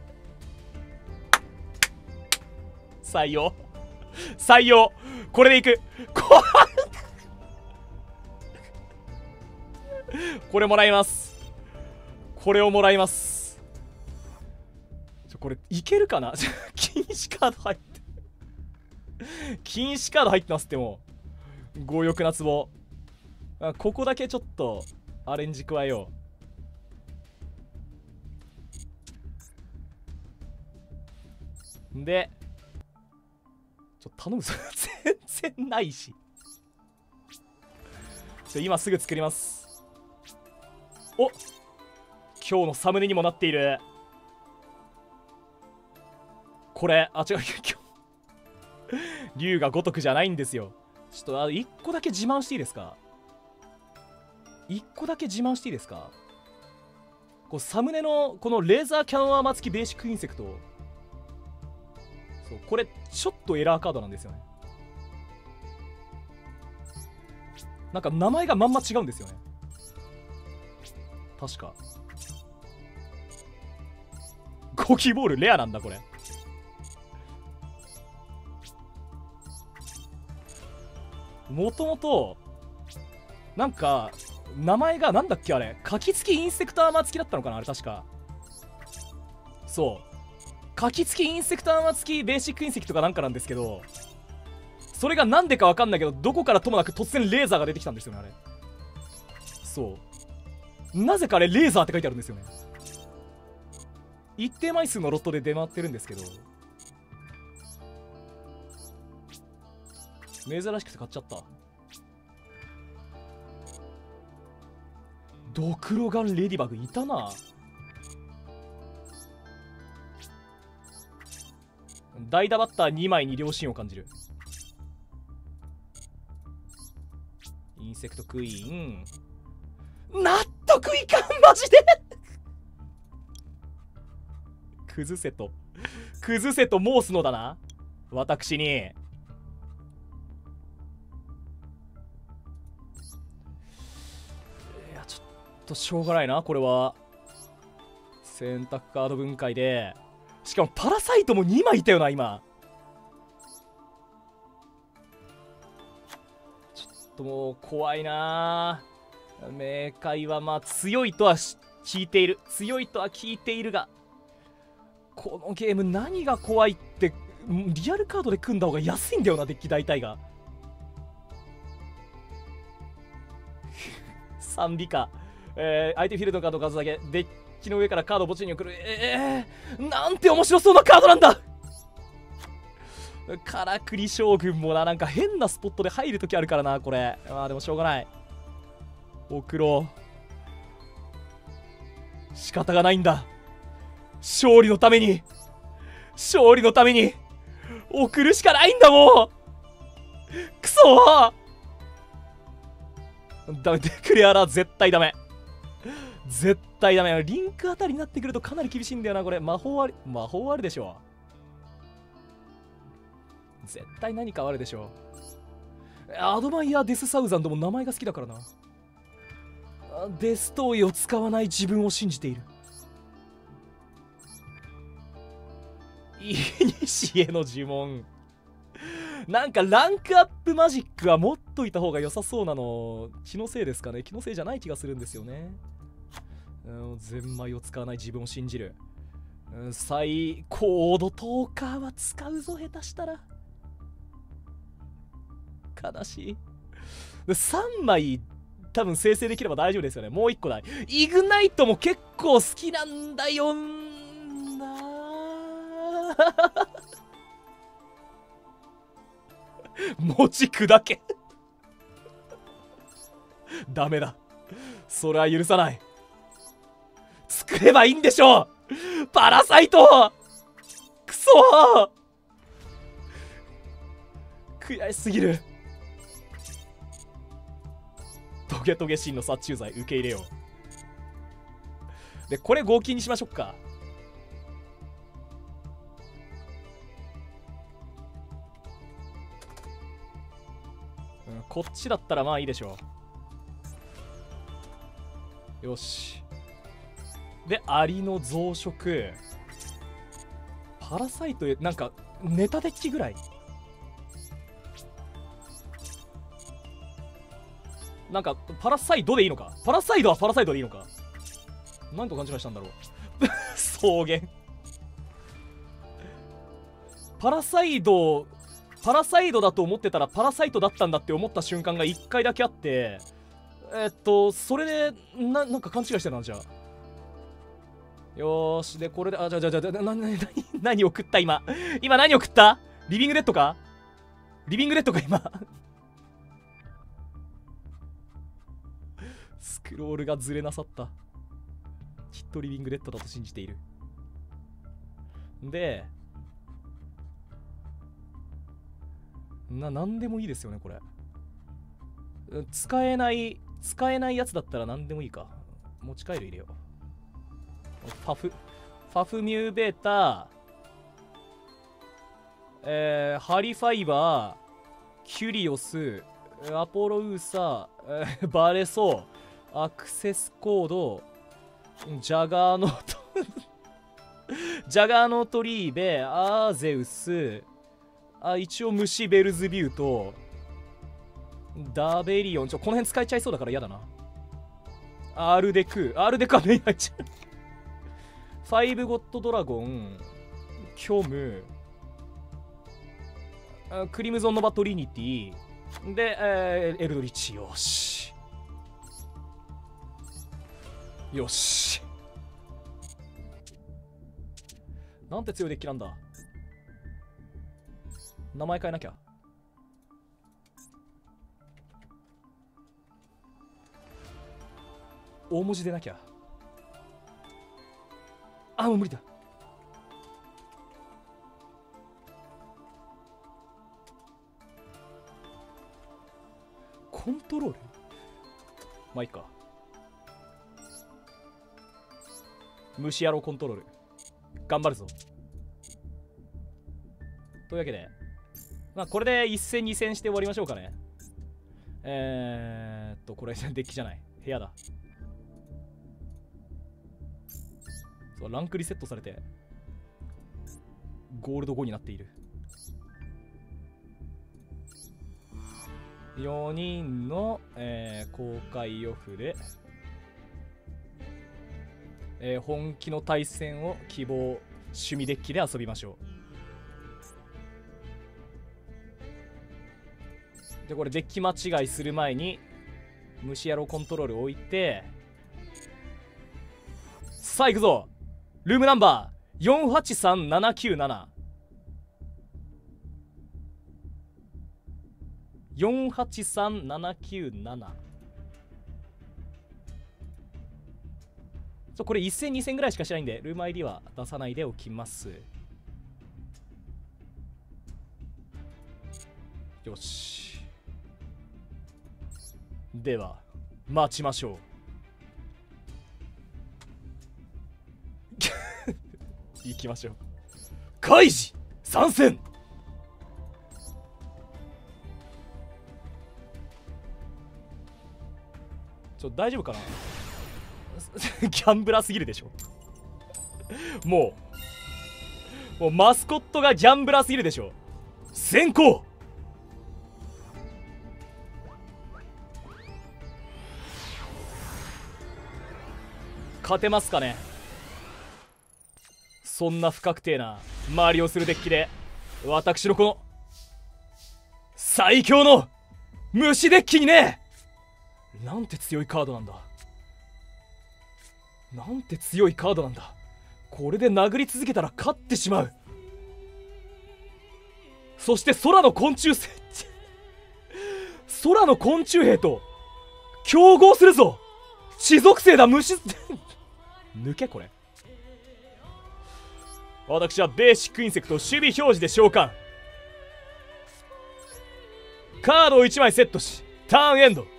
採用採用これでいくここれもらいます。これをもらいます。ちょこれいけるかな禁止カード入って禁止カード入ってますって。もう強欲な壺あ、ここだけちょっとアレンジ加えよう。でちょっと頼むぞ全然ないしちょ今すぐ作ります。お、今日のサムネにもなっているこれ。あ、違う今日竜が如くじゃないんですよ。ちょっとあいっこだけ自慢していいですか。いっこだけ自慢していいですか。こうサムネのこのレーザーキャノンアーマー付きベーシックインセクト、そうこれちょっとエラーカードなんですよね。なんか名前がまんま違うんですよね確か。ゴキボールレアなんだこれ。もともとなんか名前がなんだっけあれ、カキ付きインセクトアーマー付きだったのかなあれ確か。そうカキ付きインセクトアーマー付きベーシックインセクトかなんかなんですけど、それがなんでかわかんないけどどこからともなく突然レーザーが出てきたんですよねあれ。そうなぜかあれレーザーって書いてあるんですよね。一定枚数のロットで出回ってるんですけど珍しくて買っちゃった。ドクロガンレディバグいたな。代打バッターにまいに良心を感じる。インセクトクイーン納得いかんマジで崩せと崩せと申すのだな私に。いやちょっとしょうがないなこれは。選択カード分解でしかもパラサイトもにまいいたよな今。ちょっともう怖いな。冥界はまあ強いとは聞いている強いとは聞いているが、このゲーム何が怖いってリアルカードで組んだ方が安いんだよなデッキ大体がさんビカ、えー、相手フィールドのカード数だけデッキの上からカードを墓地に送る。えー、なんて面白そうなカードなんだカラクリ将軍もな、なんか変なスポットで入るときあるからなこれ。まあでもしょうがない、送ろう。仕方がないんだ。勝利のために勝利のために送るしかないんだもう。くそーダメ、デクレアラー絶対ダメ。絶対ダメ。リンクあたりになってくるとかなり厳しいんだよな、これ。魔法あり、魔法あるでしょ。絶対何かあるでしょ。アドマイヤー・デス・サウザンドも名前が好きだからな。デストーイを使わない自分を信じている。イニシエの呪文。なんかランクアップマジックは持っといた方が良さそうなの、気のせいですかね。気のせいじゃない気がするんですよね。うん、ゼンマイを使わない自分を信じる。うん、最高度トーカーは使うぞ、下手したら。悲しい。さんまい多分生成できれば大丈夫ですよね。もういっこだ。イグナイトも結構好きなんだよんな。餅砕けダメだ、それは許さない。作ればいいんでしょう、パラサイト。クソ悔しすぎる。トゲトゲシンの殺虫剤受け入れよう。でこれ合金にしましょうか。うん、こっちだったらまあいいでしょう。よし。でアリの増殖、パラサイト、なんかネタデッキぐらい、なんかパラサイドでいいのか。パラサイドはパラサイドでいいのか。何と勘違いしたんだろう草原パラサイド、パラサイドだと思ってたらパラサイトだったんだって思った瞬間がいっかいだけあって、えっとそれでな、なんか勘違いしてたな。じゃあよーし。でこれで、あ、じゃあじゃあじゃあな、な、な、な、何送った今今何送った。リビングデッドか。リビングデッドか今スクロールがずれなさった。きっとリビングデッドだと信じている。でな、なんでもいいですよねこれ。使えない使えないやつだったら何でもいいか。持ち帰る入れよう。ファフファフミューベータ、えー、ハリファイバー、キュリオス、アポロウーサ、えー、バレソー、アクセスコード、ジャガーノジャガーノトリーベ、アーゼウス、あ、一応虫ベルズビューとダベリオン。ちょこの辺使えちゃいそうだから嫌だな。アールデクアールデクはメイン入っちゃうファイブゴッドドラゴン、虚無、クリムゾンノバトリニティで、えー、エルドリッチ。よしよし。なんて強いデッキなんだ。名前変えなきゃ。大文字でなきゃ。あ、もう無理だ。コントロール、まあいいか。虫野郎コントロール頑張るぞ。というわけで、まあこれでいっ戦に戦して終わりましょうかね。えーっとこれデッキじゃない、部屋だ。そう、ランクリセットされてゴールドごになっている。よにんの、えー、公開オフで、えー、本気の対戦を希望趣味デッキで遊びましょう。でこれデッキ間違いする前に虫野郎コントロール置いて、さあ行くぞ。ルームナンバーよんはちさんななきゅうなな、よんはちさんななきゅうなな。そう、これいっ戦に戦ぐらいしかしないんでルーム アイディー は出さないでおきます。よし。では待ちましょう。行きましょう。カイジ参戦。ちょ大丈夫かな。ギャンブラーすぎるでしょ。もうもうマスコットがギャンブラーすぎるでしょ。先行。勝てますかね。そんな不確定な周りをするデッキで私のこの最強の虫デッキにね。なんて強いカードなんだ。なんて強いカードなんだ。これで殴り続けたら勝ってしまう。そして空の昆虫兵空の昆虫兵と競合するぞ。地属性だ虫抜けこれ。私はベーシックインセクトを守備表示で召喚。カードをいちまいセットしターンエンド。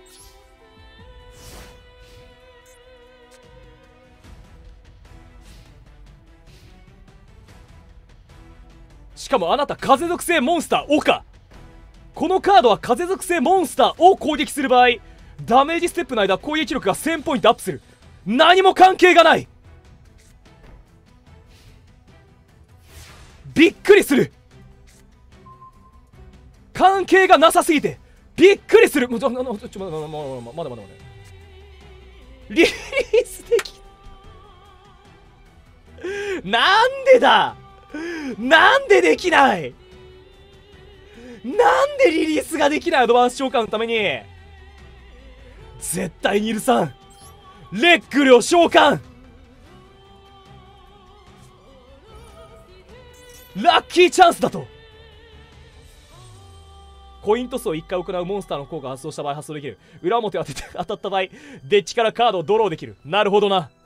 しかもあなた風属性モンスターオカ。このカードは風属性モンスターを攻撃する場合ダメージステップの間攻撃力がせんポイントアップする。何も関係がない。びっくりする。関係がなさすぎてびっくりする。もうちょちょちょまだまだまだまだリリースできなんでだ。なんでできない。なんでリリースができない。アドバンス召喚のために絶対に許さん。レッグルを召喚。ラッキーチャンスだと。コイントスをいっかい行うモンスターの効果を発動した場合発動できる。裏表を当てて当たった場合デッキからカードをドローできる。なるほどな。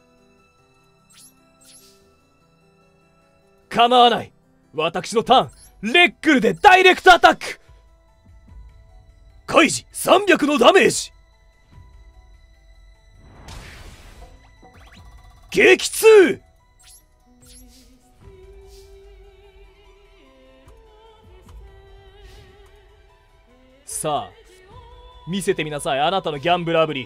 構わない。私のターンレッグルでダイレクトアタック。開示さんびゃくのダメージ。撃痛。さあ見せてみなさい、あなたのギャンブラーぶり。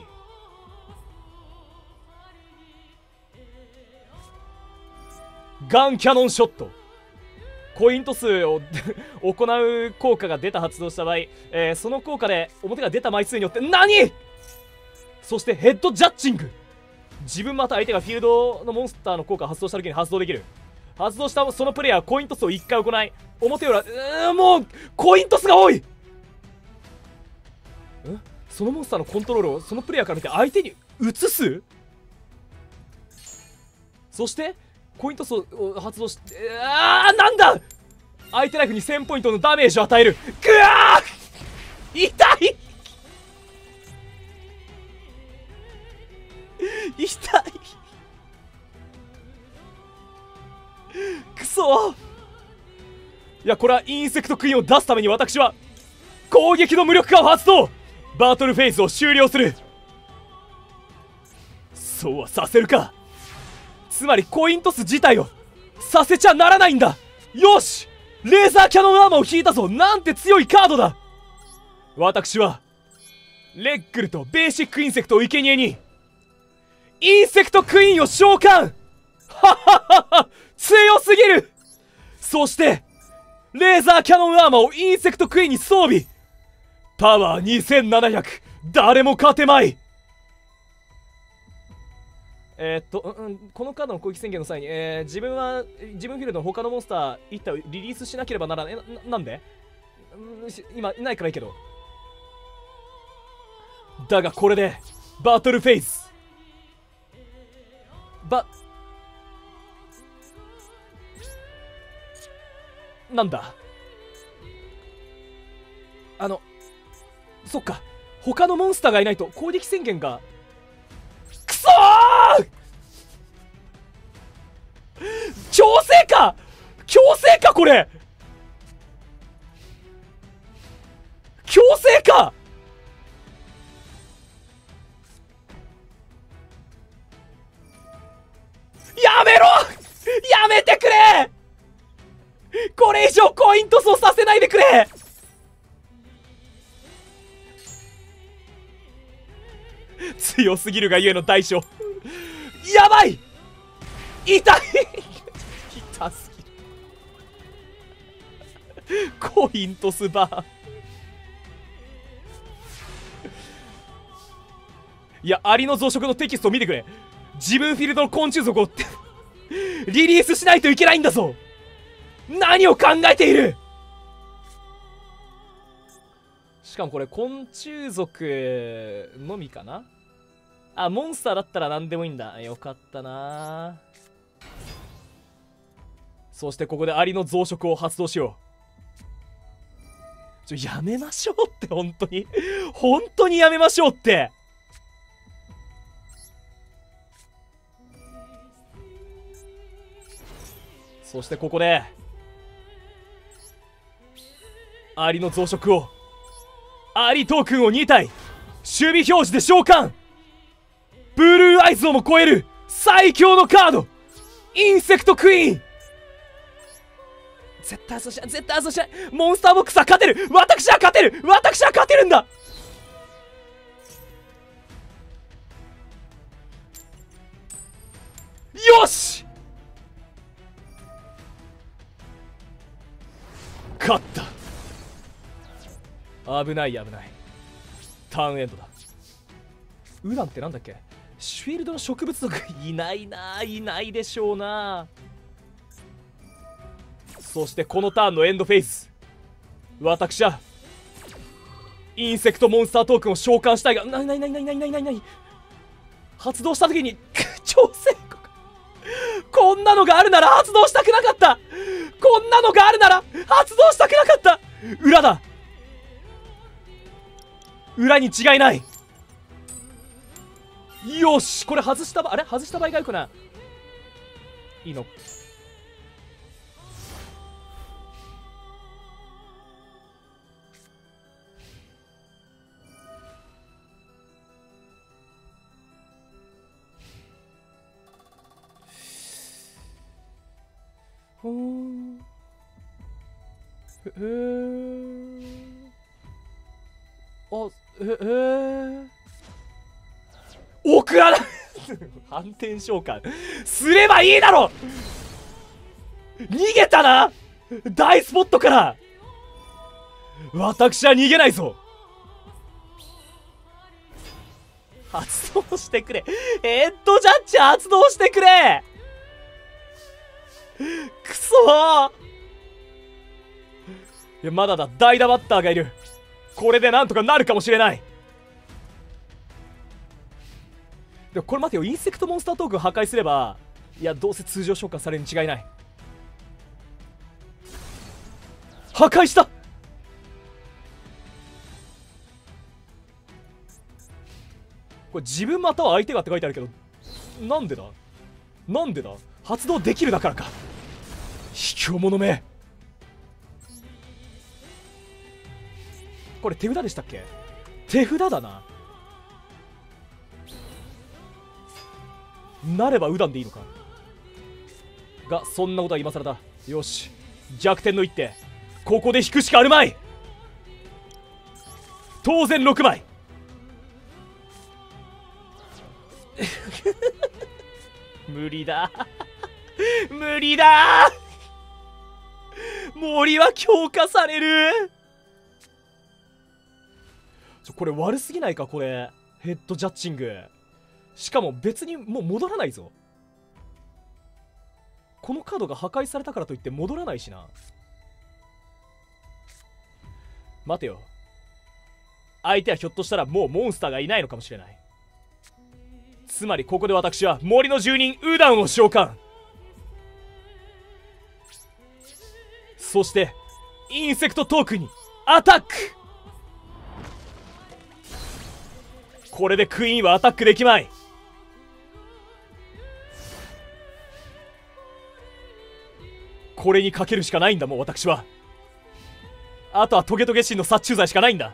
ガンキャノンショット。コイント数を行う効果が出た発動した場合、えー、その効果で表が出た枚数によって何。そしてヘッドジャッジング。自分また相手がフィールドのモンスターの効果を発動した時に発動できる。発動したそのプレイヤーはコイントスをいっかい行い表裏うーんもうコイントスが多い。んそのモンスターのコントロールをそのプレイヤーから見て相手に移す。そしてコイントスを発動して、あーなんだ。相手ライフにせんポイントのダメージを与える。ぐわー痛い痛いくそ。いやこれはインセクトクイーンを出すために私は攻撃の無力化を発動。バトルフェーズを終了する。そうはさせるか。つまりコイントス自体をさせちゃならないんだ。よしレーザーキャノンアーマーを引いたぞ。なんて強いカードだ。私はレッグルとベーシックインセクトを生贄にインセクトクイーンを召喚。はっはっは強すぎる。そしてレーザーキャノンアーマーをインセクトクイーンに装備。パワーにせんななひゃく。誰も勝てまい。えー、っと、うん、このカードの攻撃宣言の際に、えー、自分は自分フィールドの他のモンスターいったをリリースしなければならない。な、なんで、うん、今いないからいいけど。だがこれでバトルフェイズばなんだあのそっか他のモンスターがいないと攻撃宣言がくそー。強制か強制かこれ強制か。 走させないでくれ。強すぎるがゆえの大将。やばい、痛い痛すぎる。コイントスバーン。いや、アリの増殖のテキストを見てくれ。自分フィールドの昆虫族をリリースしないといけないんだぞ。何を考えている。しかもこれ昆虫族のみかな。あ、モンスターだったら何でもいいんだ。よかったな。そしてここでアリの増殖を発動しよう。ちょ、やめましょうって、本当に本当にやめましょうって。そしてここでアリの増殖を、アリトークンをに体守備表示で召喚。ブルーアイズをも超える最強のカード、インセクトクイーン。絶対そうしない、絶対そうしない。モンスターボックスは勝てる。私は勝てる。私は勝てるんだ。よし、勝った。危ない危ない。ターンエンドだ。ウランってなんだっけ。シュフィールドの植物族いないな、いないでしょうな。そしてこのターンのエンドフェイズ、私はインセクトモンスタートークンを召喚したいが、なになになになになになになになに発動した時に超成功。こんなのがあるなら発動したくなかった。こんなのがあるなら発動したくなかった。裏だ、裏に違いない。よし、これ外した場、あれ外した場合がよくない、いいの。ほーん、へえ、あ、へえ、送らない反転召喚すればいいだろ。逃げたな、大スポットから。私は逃げないぞ。発動してくれ。ヘッドジャッジ発動してくれ。くそー。いや、まだだ、代打バッターがいる。これでなんとかなるかもしれない。でもこれ待てよ、インセクトモンスタートークン破壊すれば、いや、どうせ通常召喚されるに違いない。破壊した。これ自分または相手がって書いてあるけど、なんでだなんでだ。発動できるだからか。卑怯者め。これ手札でしたっけ。手札だな。なればウダンでいいのか。が、そんなことは今更だ。よし、弱点の一手、ここで引くしかあるまい。当然ろくまい無理だ無理だ。森は強化される。ちょ、これ悪すぎないか。これヘッドジャッジング、しかも別にもう戻らないぞ。このカードが破壊されたからといって戻らないしな。待てよ、相手はひょっとしたらもうモンスターがいないのかもしれない。つまりここで私は森の住人ウダンを召喚。そしてインセクトトークにアタック。これでクイーンはアタックできまい。これにかけるしかないんだ。もう私はあとはトゲトゲ神の殺虫剤しかないんだ。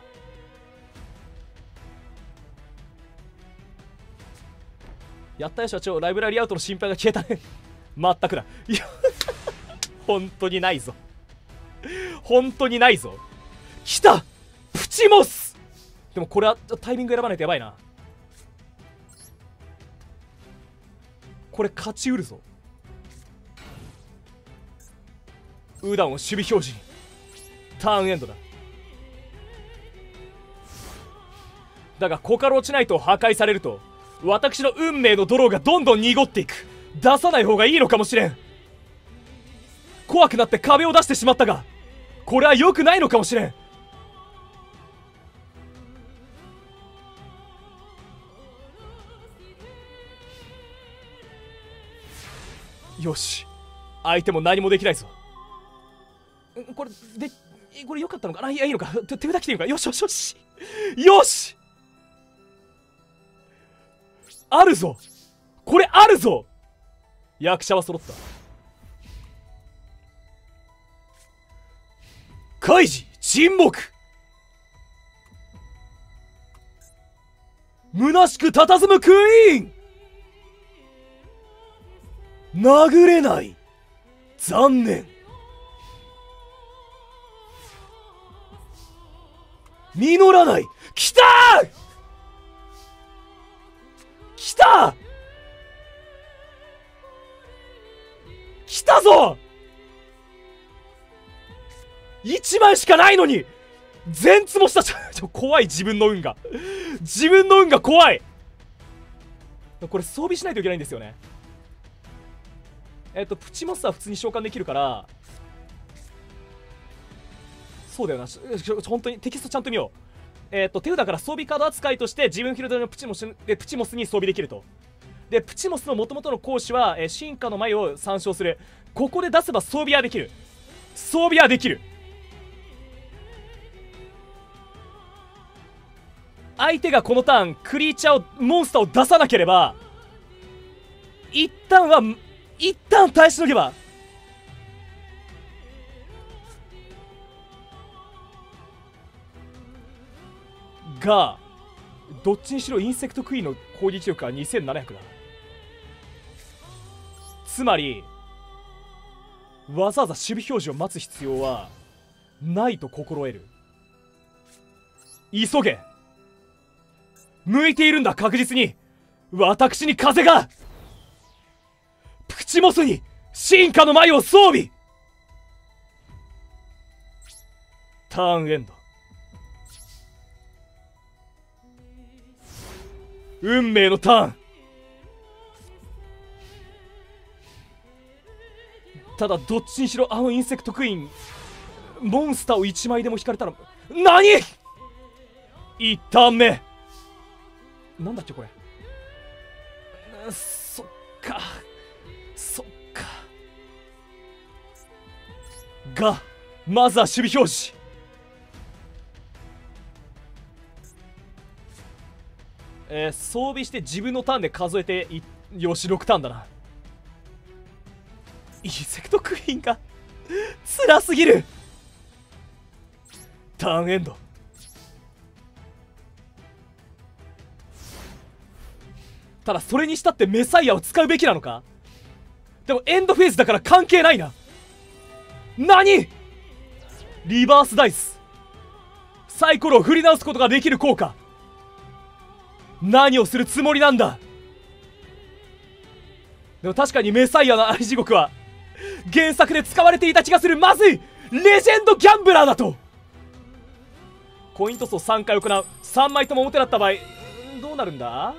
やったよ社長、ライブラリーアウトの心配が消えたね。まったくだ。いや本当にないぞ、 本当にないぞ。来たプチモス。でもこれはタイミング選ばないとやばいな。これ勝ちうるぞ。ウダンを守備表示に。ターンエンドだ。だがコカローチナイトを破壊されると私の運命のドローがどんどん濁っていく。出さない方がいいのかもしれん。怖くなって壁を出してしまったがこれは良くないのかもしれん。よし、相手も何もできないぞ。これでこれ良かったのかな。いや、いいのか。手手札来ているのか。よしよしよしよし、あるぞ、これあるぞ。役者は揃った。カイジ沈黙。虚しく佇むクイーン。殴れない。残念。実らない。きたーきたきたぞ。いちまいしかないのに全ツモした。ちょ怖い。自分の運が自分の運が怖い。これ装備しないといけないんですよね。えっとプチモスは普通に召喚できるから、そうだよな。本当にテキストちゃんと見よう。えっと手札から装備カード扱いとして自分フィールドのプチモスでプチモスに装備できると。でプチモスの元々の講師は、えー、進化の前を参照する。ここで出せば装備はできる。装備はできる。相手がこのターンクリーチャーをモンスターを出さなければ一旦は一旦耐えしのげばが、どっちにしろインセクトクイーンの攻撃力はにせんななひゃくだ。つまりわざわざ守備表示を待つ必要はないと心得る。急げ。向いているんだ。確実に私に風が。プチモスに進化の舞を装備。ターンエンド。運命のターン。ただどっちにしろあのインセクトクイーンモンスターをいちまいでも引かれたら何。いちターン目なんだっけこれ。そっかそっか。がまずは守備表示。えー、装備して自分のターンで数えていよしろくターンだな。インセクトクイーンが辛すぎる。ターンエンド。ただそれにしたってメサイアを使うべきなのか。でもエンドフェーズだから関係ないな。何リバースダイス。サイコロを振り直すことができる効果。何をするつもりなんだ。でも確かにメサイアの愛地獄は原作で使われていた気がする。まずい。レジェンドギャンブラーだと。コイントスをさんかい行う。さんまいとも表だった場合どうなるんだ。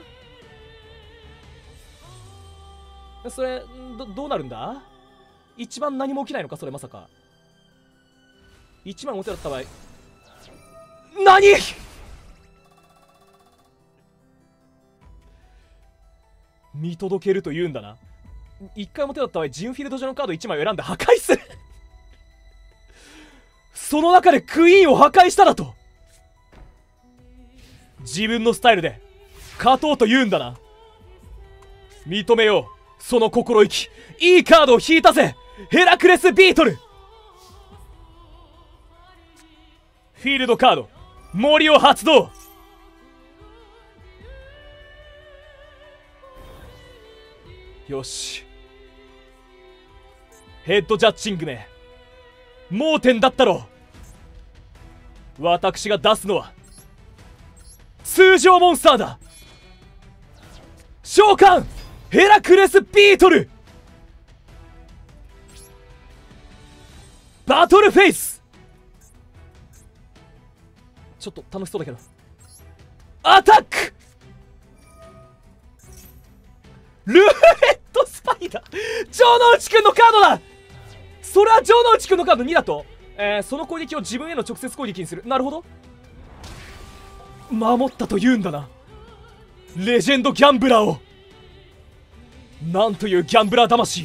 それ ど, どうなるんだ。一番何も起きないのかそれ。まさかいちまい表だった場合何。見届けると言うんだな。いっかい表だった場合ジンフィールド上のカードいちまいを選んで破壊するその中でクイーンを破壊しただと。自分のスタイルで勝とうと言うんだな。認めようその心意気。いいカードを引いたぜヘラクレスビートル。フィールドカード森を発動。よし。ヘッドジャッジングめ盲点だったろう。 私が出すのは通常モンスターだ。召喚ヘラクレスビートル、バトルフェイス。ちょっと楽しそうだけど、アタックルーレットスパイダー、城之内くんのカードだ。それは城之内くんのカードにだと、えー、その攻撃を自分への直接攻撃にする。なるほど、守ったと言うんだな、レジェンドギャンブラーを。なんというギャンブラー魂。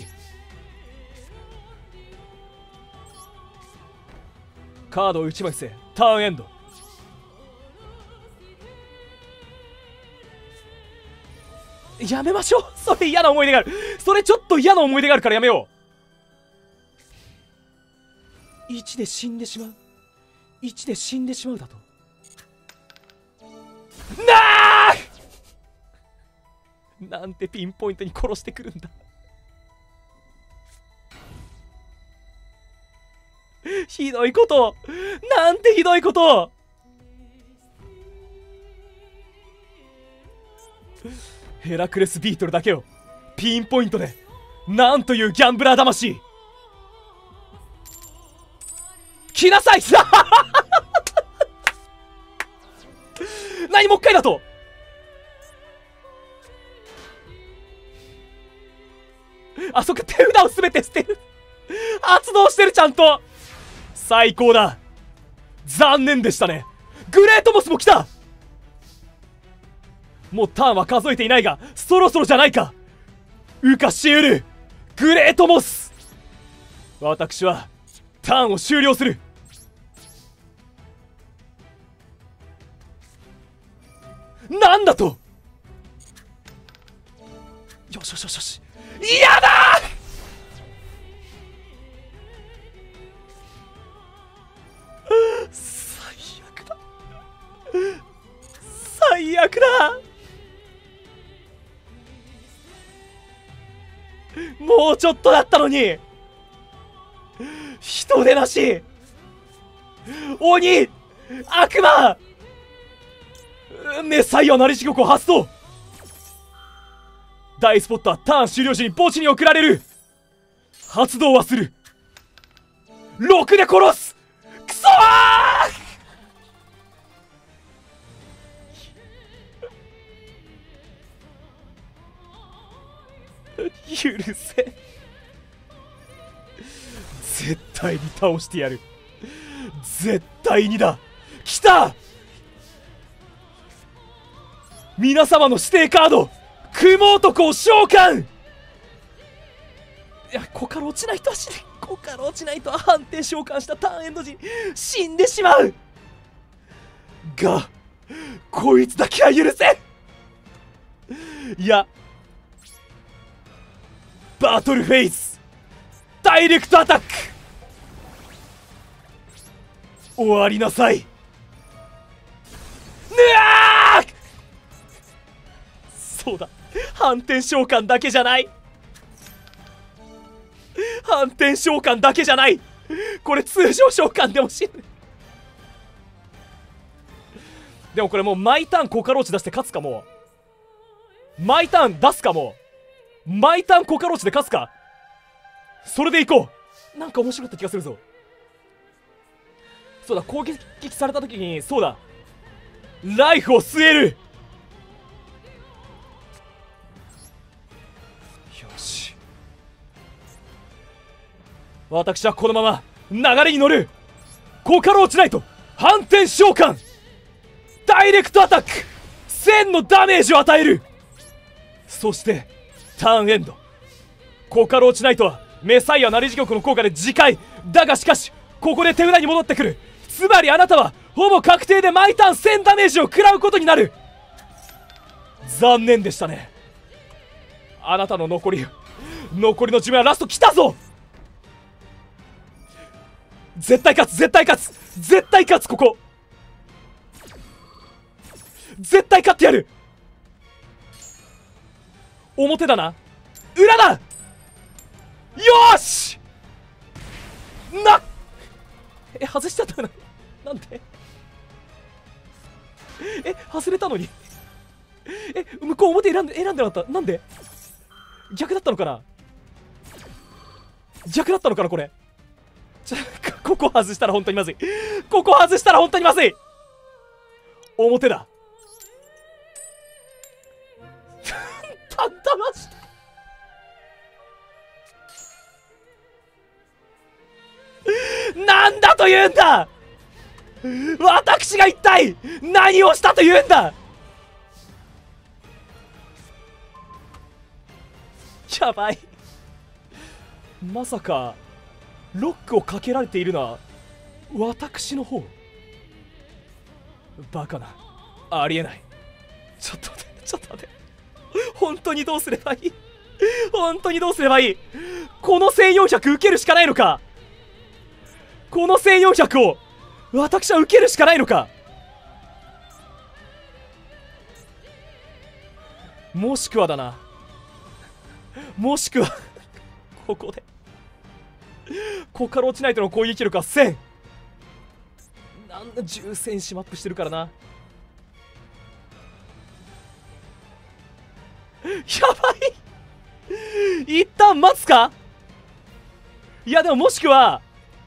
カードをいちまい伏せ、ターンエンド。やめましょう。それ嫌な思い出がある。それちょっと嫌な思い出があるからやめよう。いちで死んでしまう。いちで死んでしまうだと。なーなんてピンポイントに殺してくるんだ。ひどいこと。なんてひどいこと。ヘラクレスビートルだけをピンポイントで。なんというギャンブラー魂。来なさい何もう一回だと。あ、そっか、手札を全て捨てる発動してる、ちゃんと。最高だ。残念でしたね。グレートモスも来た。もうターンは数えていないが、そろそろじゃないか。羽化しうるグレートモス。私はターンを終了する。なんだと。よしよしよしよし。嫌だ。最悪だ。最悪だ。もうちょっとだったのに。人でなし、鬼、悪魔、メサイアなり地獄を発動。大スポットはターン終了時に墓地に送られる。発動はする。ろくで殺す。クソー許せ。絶対に倒してやる。絶対にだ。来た。皆様の指定カード、雲男を召喚。いや、ここから落ちないとは死ね。ここから落ちないとは判定召喚したターンエンド時に死んでしまう。が、こいつだけは許せ。いや、バトルフェイスダイレクトアタック、終わりなさい。ぬわー。そうだ、反転召喚だけじゃない。反転召喚だけじゃない。これ通常召喚でも死ぬ。でもこれもう毎ターンコカローチ出して勝つか。もう毎ターン出すか。もう毎ターンコカローチで勝つか。それでいこう。なんか面白かった気がするぞ。そうだ、攻撃された時に、そうだ、ライフを据える。よし、私はこのまま流れに乗る。コカローチナイト反転召喚ダイレクトアタック、せんのダメージを与える。そしてターンエンド。コカローチナイトはメサイアなり地獄の効果で自壊だが、しかしここで手札に戻ってくる。つまりあなたはほぼ確定で毎ターンせんダメージを食らうことになる。残念でしたね。あなたの残り残りの自分はラスト来たぞ。絶対勝つ、絶対勝つ、絶対勝つ。ここ絶対勝ってやる。表だな、裏だ。よーしな。え、外しちゃったな。なんでえ、外れたのに。え、向こう表選んで、選んでなかった。なんで逆だったのかな。逆だったのかなこれ。ちょ、ここ外したら本当にまずい。ここ外したら本当にまずい。表だ。たったました。なんだと言うんだ。私が一体何をしたと言うんだ。やばい。まさかロックをかけられているのは私の方。バカな。ありえない。ちょっと待ってちょっと待って。本当にどうすればいい。本当にどうすればいい。このせんよんひゃく受けるしかないのか。このせんよんひゃくを私は受けるしかないのか。もしくはだな。もしくはここでここから落ちないとの攻撃力はせん。なんだじゅう戦士マップしてるからな。やばい。一旦待つか。いやでももしくは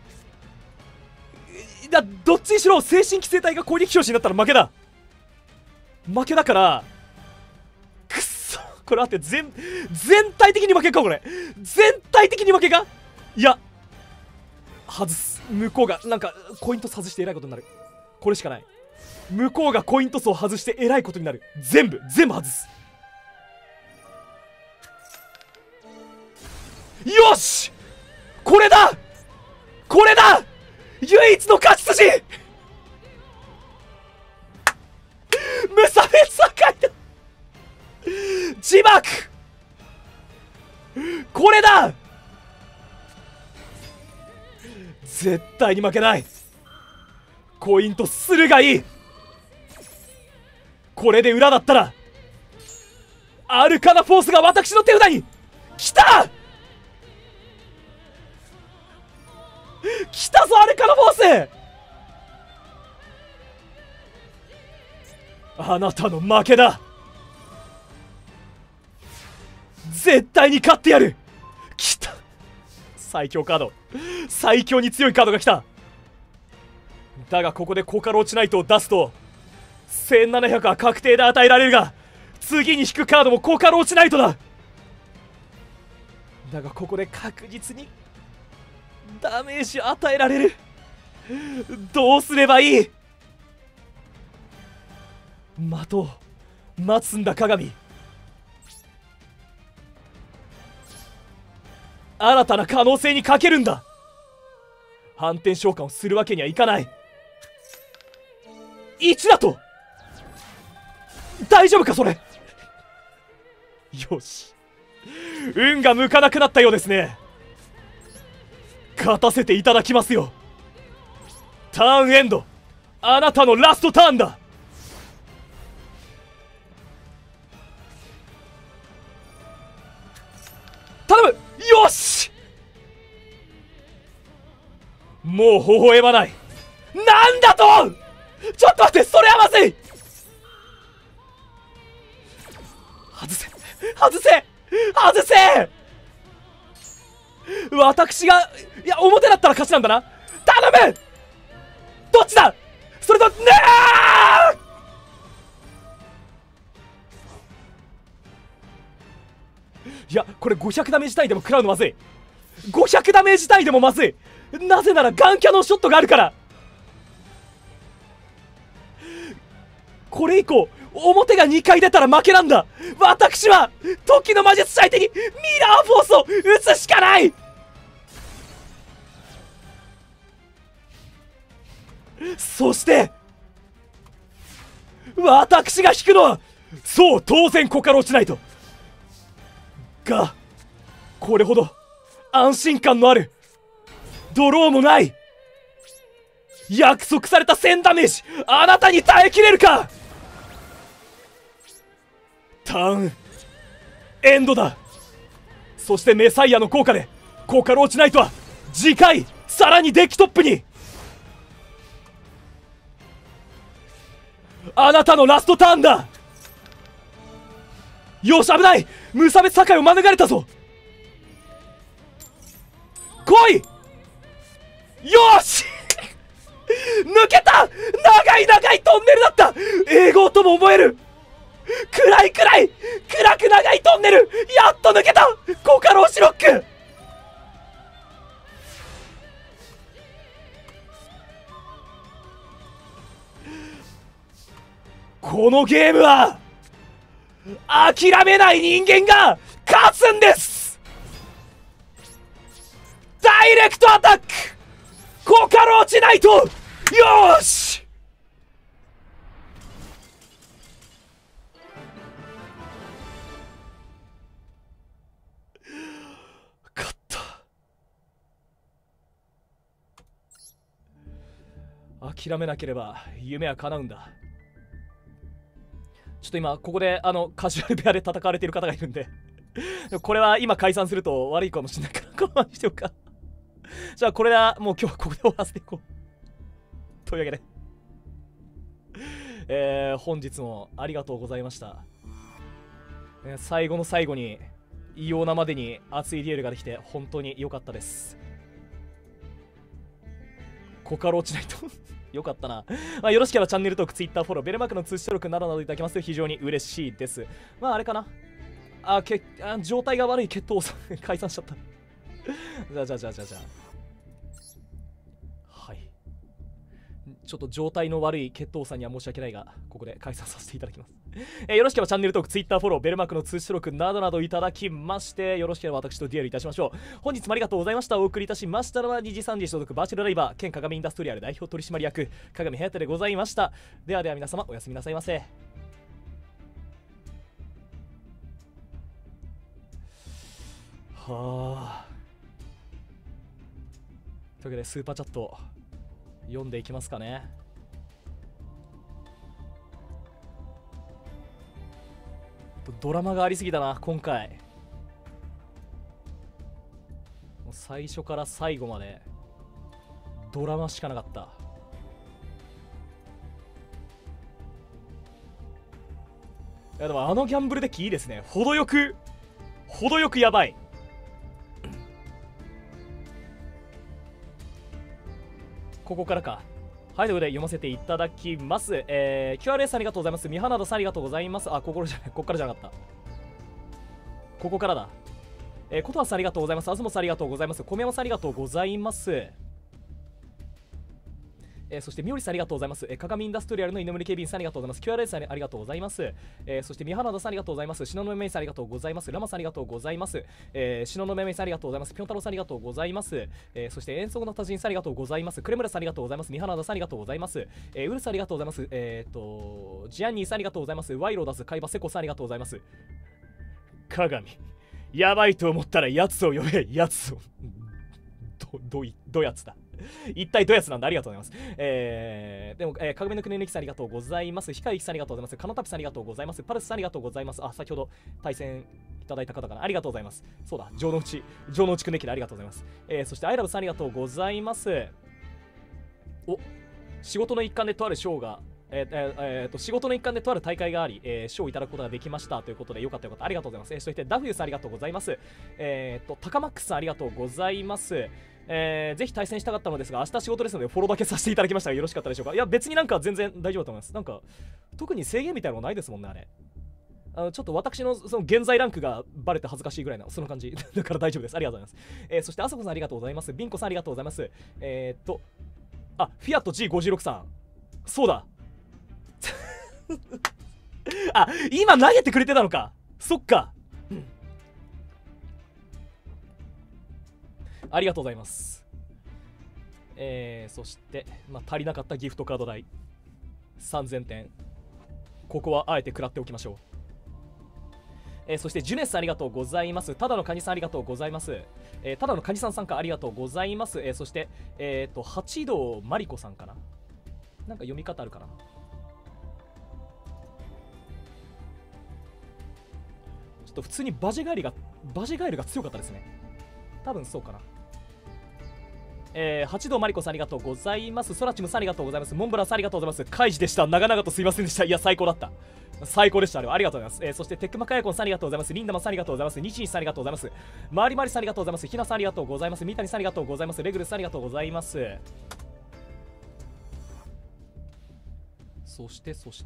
だどっちにしろ精神規制体が攻撃表紙になったら負けだ。負けだからくっそ。これ待って、全全体的に負けか。これ全体的に負けか。いや外す。向こうがなんかコイントス外してえらいことになる。これしかない。向こうがコイントスを外してえらいことになる。全部全部外す。よしこれだこれだ唯一の勝ち筋。無差別破壊だ。自爆。これだ。絶対に負けない。コイントするがいい。これで裏だったらアルカナフォースが私の手札に来た。来たぞアルカナフォース。あなたの負けだ。絶対に勝ってやる。来た。最強カード。最強に強いカードが来た。だがここでコカローチナイトを出すとせんななひゃくは確定で与えられるが、次に引くカードもコカローチナイトだ。だがここで確実にダメージ与えられる。どうすればいい。待とう。待つんだ鏡。新たな可能性にかけるんだ。反転召喚をするわけにはいかない。いちだと大丈夫かそれ。よし、運が向かなくなったようですね。勝たせていただきますよ。ターンエンド、あなたのラストターンだ。頼む。よし、もう微笑まない。なんだと。ちょっと待って、それはまずい。外せ外せ外せ。私がいや表だったら勝ちなんだな。頼む。どっちだ。それとねー。いやこれごひゃくダメージ単位でも食らうのまずい。ごひゃくダメージ単位でもまずい。なぜならガンキャノンショットがあるから。これ以降表がにかい出たら負けなんだ。私は時の魔術師相手にミラーフォースを打つしかない。そして私が引くのはそう当然コカローチナイトが、これほど安心感のあるドローもない約束されたせんダメージ、あなたに耐えきれるか。ターンエンドだ。そしてメサイアの効果でコカローチナイトは次回さらにデッキトップに。 あなたのラストターンだ。よし、危ない。無差別破壊を免れたぞ。来い。よし抜けた。長い長いトンネルだった。英語とも思える。暗い暗い暗く長いトンネル。やっと抜けた。コカローシロック。このゲームは諦めない人間が勝つんです。ダイレクトアタックコカローチナイト。よーし。勝った。諦めなければ夢は叶うんだ。ちょっと今ここであのカジュアル部屋で戦われている方がいるんでこれは今解散すると悪いかもしれないから我慢しておくかじゃあこれはもう今日はここで終わらせていこうというわけでえー、本日もありがとうございました、えー、最後の最後に異様なまでに熱いデュエルができて本当に良かったです。コカローチナイトよかったな。まあ、よろしければチャンネル登録、ツイッターフォロー、ベルマークの通知登録などなどいただきますと非常に嬉しいです。まああれかな。あ、けあ状態が悪い決闘さん解散しちゃった。じゃあじゃあじゃあじゃあじゃあ。はい。ちょっと状態の悪い決闘さんには申し訳ないが、ここで解散させていただきます。えー、よろしければチャンネル登録、ツイッターフォロー、ベルマークの通知登録などなどいただきまして、よろしければ私とデュエルいたしましょう。本日もありがとうございました。お送りいたしましたのはにじさんじ所属バーチャルライバー兼鏡インダストリアル代表取締役鏡隼人でございました。ではでは皆様おやすみなさいませ。はあ。というわけでスーパーチャット読んでいきますかね。ドラマがありすぎだな今回。もう最初から最後までドラマしかなかった。いやでもあのギャンブルデッキいいですね。程よく程よくやばい。ここからか。はい、ということで読ませていただきます。えー、キューアールエス ありがとうございます。三花田さんありがとうございます。あ、心じゃない、ここからじゃなかった。ここからだ。えー、琴葉さんありがとうございます。あずもさんありがとうございます。米山さんありがとうございます。えー、そしてみおりさんありがとうございます。えー、鏡インダストリアルの居眠り警備員さんありがとうございます。キューアールエス さんありがとうございます。えー、そして三花田さんありがとうございます。篠宮メイさんありがとうございます。ラマさんありがとうございます。えー、篠宮メイさんありがとうございます。ぴょん太郎さんありがとうございます。えー、そして遠足の達人さんありがとうございます。クレムラさんありがとうございます。三花田さんありがとうございます。えー、ウルスありがとうございます。えーと、ジアンニーさんありがとうございます。ワイローダス、カイバセコさんありがとうございます。鏡。やばいと思ったらやつを呼べ、やつを。ど、どい、どやつだ。一体どやつなんだ。ありがとうございます。えー、でも、えー、鏡の国のきさんありがとうございます。ひかゆきさんありがとうございます。かのたぴさんありがとうございます。パルスさんありがとうございます。あ、先ほど対戦いただいた方かな。ありがとうございます。そうだ、城之内、城之内くんねきでありがとうございます。えー、そして、アイラブさんありがとうございます。お、仕事の一環でとある賞が、えーえーえー、と仕事の一環でとある大会があり、えー、賞をいただくことができましたということで、よかったよかった。ありがとうございます。えー、そして、ダフユーさんありがとうございます。えー、と、タカマックスさんありがとうございます。えー、ぜひ対戦したかったのですが、明日仕事ですのでフォローだけさせていただきましたがよろしかったでしょうか。いや、別になんか全然大丈夫だと思います。なんか、特に制限みたいなのないですもんね、あれ。あのちょっと私のその現在ランクがバレて恥ずかしいぐらいな、その感じ。だから大丈夫です。ありがとうございます。えー、そして、あさこさんありがとうございます。ビンコさんありがとうございます。えー、っと、あ、フィアット ジーごじゅうろく さん。そうだ。あ、今投げてくれてたのか。そっか。ありがとうございます。えー、そして、まあ、足りなかったギフトカード代さんぜんてん。ここはあえて食らっておきましょう。えー、そしてジュネスさんありがとうございます。ただのカニさんありがとうございます。えー、ただのカニさん参加ありがとうございます。えー、そして、えー、と八道マリコさんかな。なんか読み方あるかな。ちょっと普通にバジェガエルがバジェガエルが強かったですね。多分そうかな。 えー、八道マリコさんありがとうございます。ソラチムさんありがとうございます。モンブランさんありがとうございます。カイジでした。長々とすいませんでした。いや、最高だった。最高でした。あれはありがとうございます。えー、そして、テックマカヤコンさんありがとうございます。リンダマさんありがとうございます。ニチニさんありがとうございます。マリマリさんありがとうございます。ひなさんありがとうございます。三谷さんありがとうございます。レグルさんありがとうございます。そして、そして、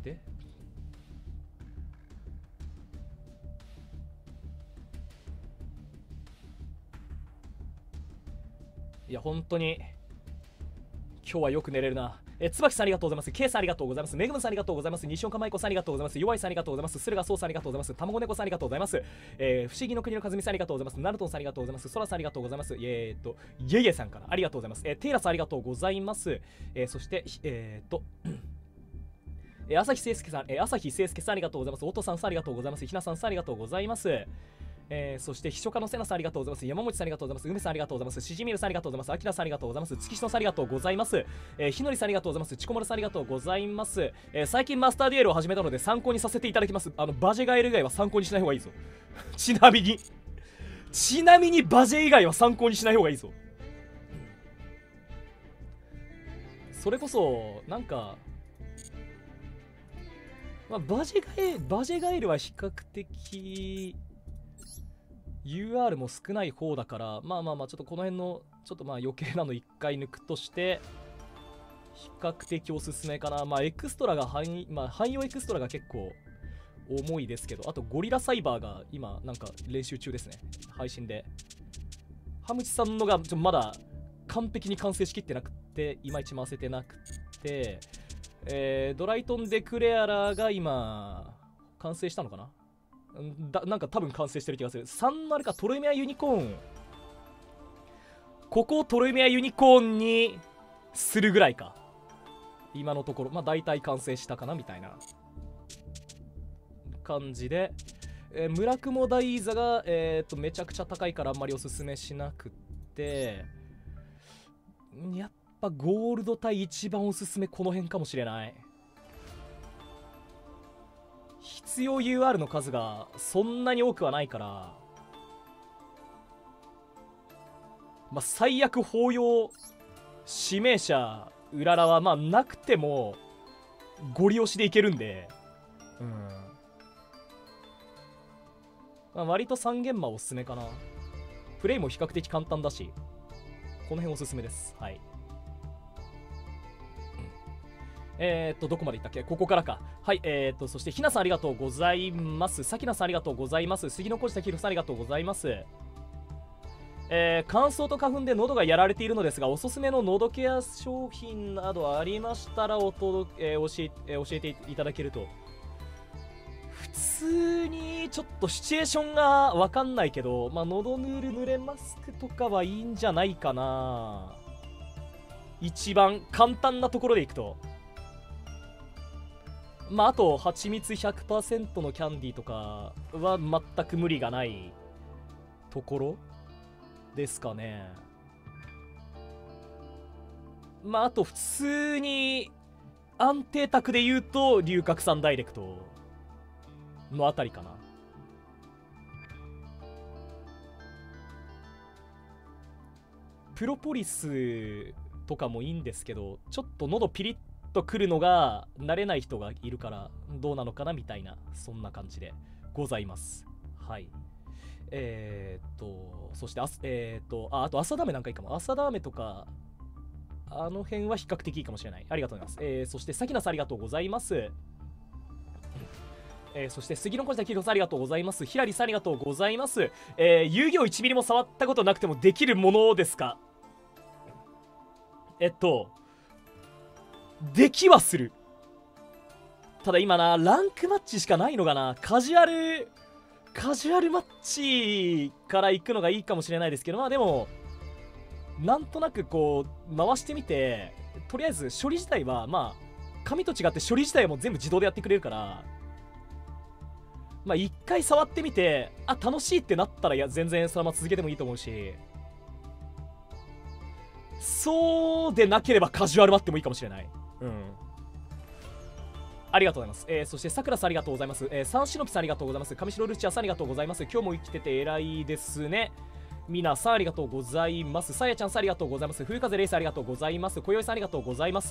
いや、本当に、今日はよく寝れるな。えー、椿さんありがとうございます。ケイさんありがとうございます。メグムさんありがとうございます。西岡舞子さんありがとうございます。弱いさんありがとうございます。駿河そうさんありがとうございます。卵猫さんありがとうございます。えー、不思議の国の和美さんありがとうございます。ナルトンさんありがとうございます。ソラさんありがとうございます。えー、っと、イエイエさんからありがとうございます。えー、テイラさんありがとうございます。えー、そして、えー、っと、えー、朝日誠介さん、えー、朝日誠介さんありがとうございます。音さんさんありがとうございます。ひなさんさんありがとうございます。えー、そして秘書家のせなさんありがとうございます。山本さんありがとうございます。梅さんありがとうございます。しじみるさんありがとうございます。あきらさんありがとうございます。月下さんありがとうございます。えー、ひのりさんありがとうございます。ちこもるさんありがとうございます。えー、最近マスターデュエルを始めたので参考にさせていただきます。あのバジェガエル以外は参考にしない方がいいぞ。ちなみにちなみにバジェ以外は参考にしない方がいいぞ。それこそなんか、まあ、バジェガエバジェガエルは比較的ユーアール も少ない方だから、まあまあまあ、ちょっとこの辺の、ちょっとまあ余計なの一回抜くとして、比較的おすすめかな。まあ、エクストラが汎、まあ、汎用エクストラが結構重いですけど、あとゴリラサイバーが今、なんか練習中ですね。配信で。ハムチさんのがちょまだ完璧に完成しきってなくて、いまいち回せてなくて、えー、ドライトン・デクレアラが今、完成したのかなだなんか多分完成してる気がする。さんのあれか、トロイメアユニコーン。ここをトロイメアユニコーンにするぐらいか。今のところ。まあ大体完成したかなみたいな感じで。えー、村雲大座が、えー、っとめちゃくちゃ高いからあんまりおすすめしなくって。やっぱゴールド帯一番おすすめこの辺かもしれない。必要 ユーアール の数がそんなに多くはないから、まあ、最悪法要指名者うららはまあなくてもゴリ押しでいけるんで、うん、まあ、割と三元馬おすすめかな。プレイも比較的簡単だし、この辺おすすめです。はい。えーっと、どこまでいったっけ？ここからか。はい、えーっと、そして、ひなさんありがとうございます。さきなさんありがとうございます。杉のこじたひろさんありがとうございます。えー、乾燥と花粉で喉がやられているのですが、おすすめの喉ケア商品などありましたらお届け、えー、教え、えー、教えていただけると。普通に、ちょっとシチュエーションがわかんないけど、まあ、喉ヌール濡れマスクとかはいいんじゃないかな。一番簡単なところでいくと。まあ、あと、蜂蜜 ひゃくパーセント のキャンディーとかは全く無理がないところですかね。まあ、あと、普通に安定卓で言うと、龍角散ダイレクトのあたりかな。プロポリスとかもいいんですけど、ちょっと喉ピリッとくるのが慣れない人がいるからどうなのかなみたいな、そんな感じでございます。はい。えー、っとそしてあえー、っとああと朝ダメなんかいいかも。朝ダメとかあの辺は比較的いいかもしれない。ありがとうございます。えー、そしてさきなさんありがとうございます。えー、そして杉のこじたきろさんありがとうございます。ひらりさんありがとうございます。えー、遊戯王いちミリも触ったことなくてもできるものですか？えっとできはする。ただ今な、ランクマッチしかないのかな。カジュアルカジュアルマッチから行くのがいいかもしれないですけど、まあでもなんとなくこう回してみて、とりあえず処理自体はまあ紙と違って処理自体はもう全部自動でやってくれるから、まあ一回触ってみて、あ楽しいってなったら、いや全然そのまま続けてもいいと思うし、そうでなければカジュアル待ってもいいかもしれない。うん。ありがとうございます。えー、そしてさくらさんありがとうございます。えー、サンシノピさんありがとうございます。上白ルチアさんありがとうございます。今日も生きてて偉いですね。 みなさんありがとうございます。さやちゃんさんありがとうございます。冬風レースありがとうございます。こよいさんありがとうございます。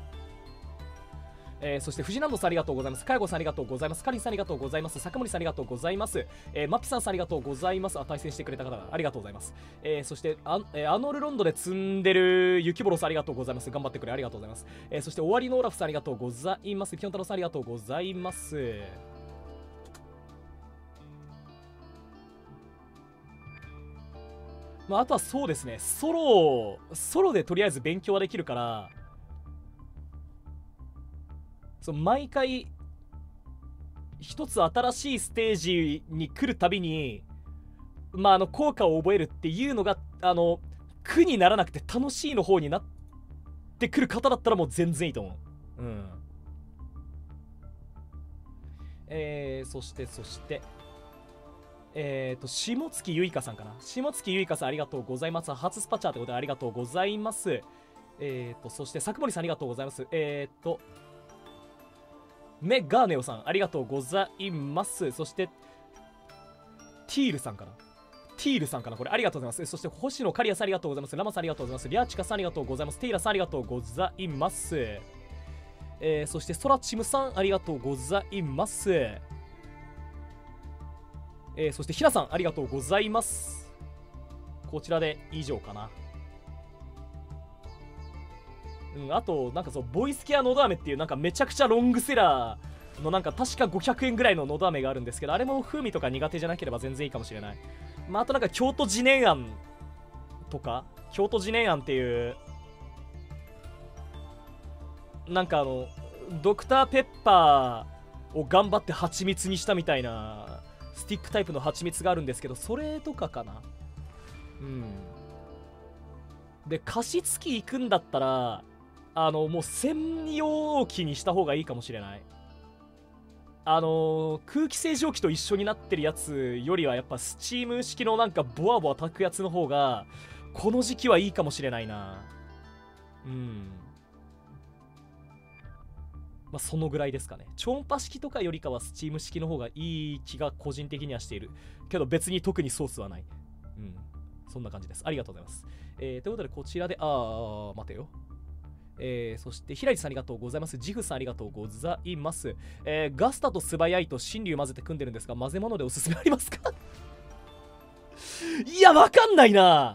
えー、そして藤南さんありがとうございます。かやごさんありがとうございます。かりんさんありがとうございます。坂森さんありがとうございます。えー、マッピさんさんありがとうございます。あ、対戦してくれた方ありがとうございます。えー、そしてあ、えー、アノルロンドで積んでる雪ボロさんありがとうございます。頑張ってくれありがとうございます。えー、そして終わりのオラフさんありがとうございます。きよんたろうさんありがとうございます。まあ、あとはそうですね、ソロソロでとりあえず勉強はできるから、そう毎回一つ新しいステージに来るたびに、まあ、あの効果を覚えるっていうのがあの苦にならなくて楽しいの方になってくる方だったらもう全然いいと思う。うん。えー、そしてそしてえーと下月ゆいかさんかな。下月ゆいかさんありがとうございます。初スパチャーってことでありがとうございます。えーとそして作森さんありがとうございます。えーとメガーネオさんありがとうございます。そしてティールさんかな。ティールさんかなこれありがとうございます。そして星野カリアさんありがとうございます。ラマさんありがとうございます。リャーチカさんありがとうございます。テイラさんありがとうございます。えー、そしてソラチムさんありがとうございます。えー、そしてヒラさんありがとうございます。こちらで以上かな。うん、あとなんかそうボイスケアのど飴っていうなんかめちゃくちゃロングセラーのなんか確かごひゃくえんぐらいののど飴があるんですけど、あれも風味とか苦手じゃなければ全然いいかもしれない。まあ、あとなんか京都自然庵とか京都自然庵っていうなんかあのドクターペッパーを頑張って蜂蜜にしたみたいなスティックタイプの蜂蜜があるんですけど、それとかかな。うんで加湿器行くんだったらあのもう専用機にした方がいいかもしれない。あのー、空気清浄機と一緒になってるやつよりはやっぱスチーム式のなんかボワボワ炊くやつの方がこの時期はいいかもしれないな。うんまあそのぐらいですかね。超音波式とかよりかはスチーム式の方がいい気が個人的にはしているけど、別に特にソースはない。うんそんな感じです。ありがとうございます。えー、ということでこちらであー待てよ。えー、そして平井さんありがとうございます。ジフさんありがとうございます。えー、ガスタと素早いと新竜混ぜて組んでるんですが、混ぜ物でおすすめありますかいやわかんないな。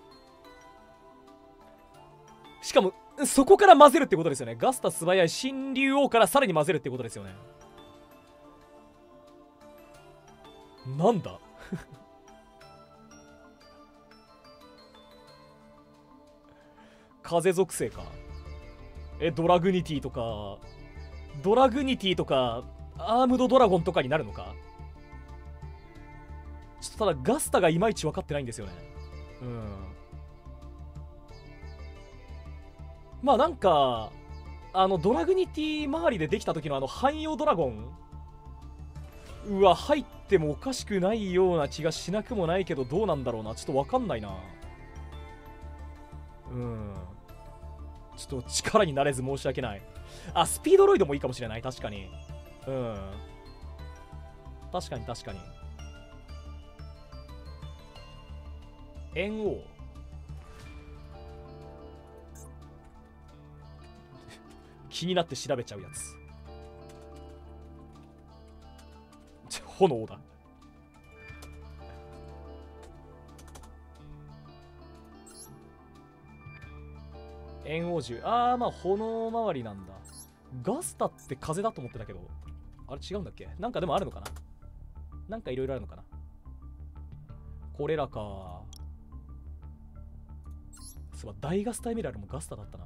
しかもそこから混ぜるってことですよね。ガスタ素早い新竜王からさらに混ぜるってことですよね。なんだ風属性か。えドラグニティとかドラグニティとかアームドドラゴンとかになるのか。ちょっとただガスタがいまいち分かってないんですよね。うんまあなんかあのドラグニティ周りでできた時のあの汎用ドラゴンうわ入ってもおかしくないような気がしなくもないけど、どうなんだろうな。ちょっと分かんないな。うんちょっと力になれず申し訳ない。あスピードロイドもいいかもしれない。確かにうん確かに確かに円王気になって調べちゃうやつ炎だ。円王獣あーまあ炎周りなんだ。ガスタって風だと思ってたけどあれ違うんだっけ。なんかでもあるのかな。なんかいろいろあるのかな。これらか。そういえば大ガスタエメラルもガスタだったな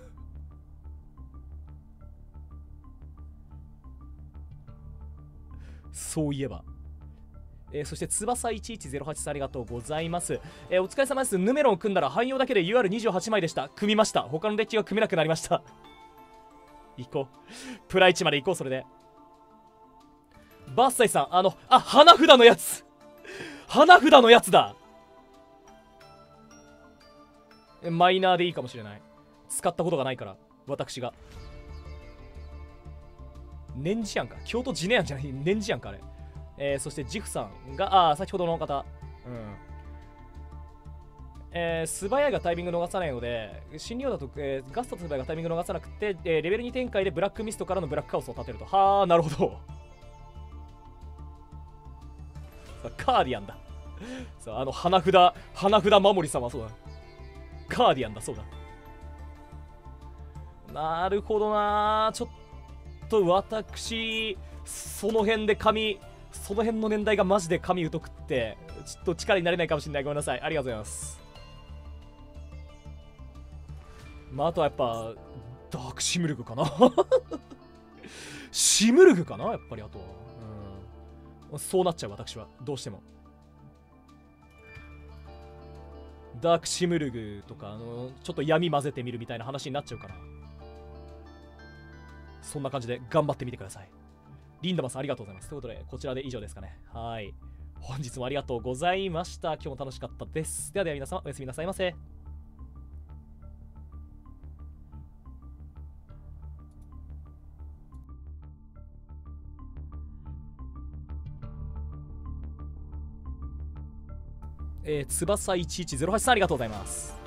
そういえば。えー、そして翼いちいちゼロはちさんありがとうございます。えー、お疲れ様です。ヌメロン組んだら汎用だけで ユーアールにじゅうはち 枚でした。組みました。他のデッキが組めなくなりました行こうプラいちまで行こう。それでバッサイさんあのあ花札のやつ花札のやつだ。マイナーでいいかもしれない。使ったことがないから私が。年次案か京都ジネアンじゃない年次案かあれ。えー、そしてジフさんがあ先ほどの方うんえー、素早いがタイミング逃さないので、新量だと、えー、ガストと素早いがタイミング逃さなくて、えー、レベルに展開でブラックミストからのブラックカオスを立てると。はあ、なるほど。さあ、カーディアンだ。さあ、あの花札、花札守り様、そうだ。カーディアンだ、そうだ。なるほどな。ちょっと私、その辺で髪、その辺の年代がマジで髪疎くって、ちょっと力になれないかもしれない。ごめんなさい。ありがとうございます。まあ、あとはやっぱ、ダークシムルグかな。シムルグかなやっぱりあとは。うん。そうなっちゃう、私は。どうしても。ダークシムルグとか、あの、ちょっと闇混ぜてみるみたいな話になっちゃうから。そんな感じで頑張ってみてください。リンダマさんありがとうございます。ということで、こちらで以上ですかね。はい。本日もありがとうございました。今日も楽しかったです。ではでは皆様、おやすみなさいませ。えー、翼いちいちゼロはちさんありがとうございます。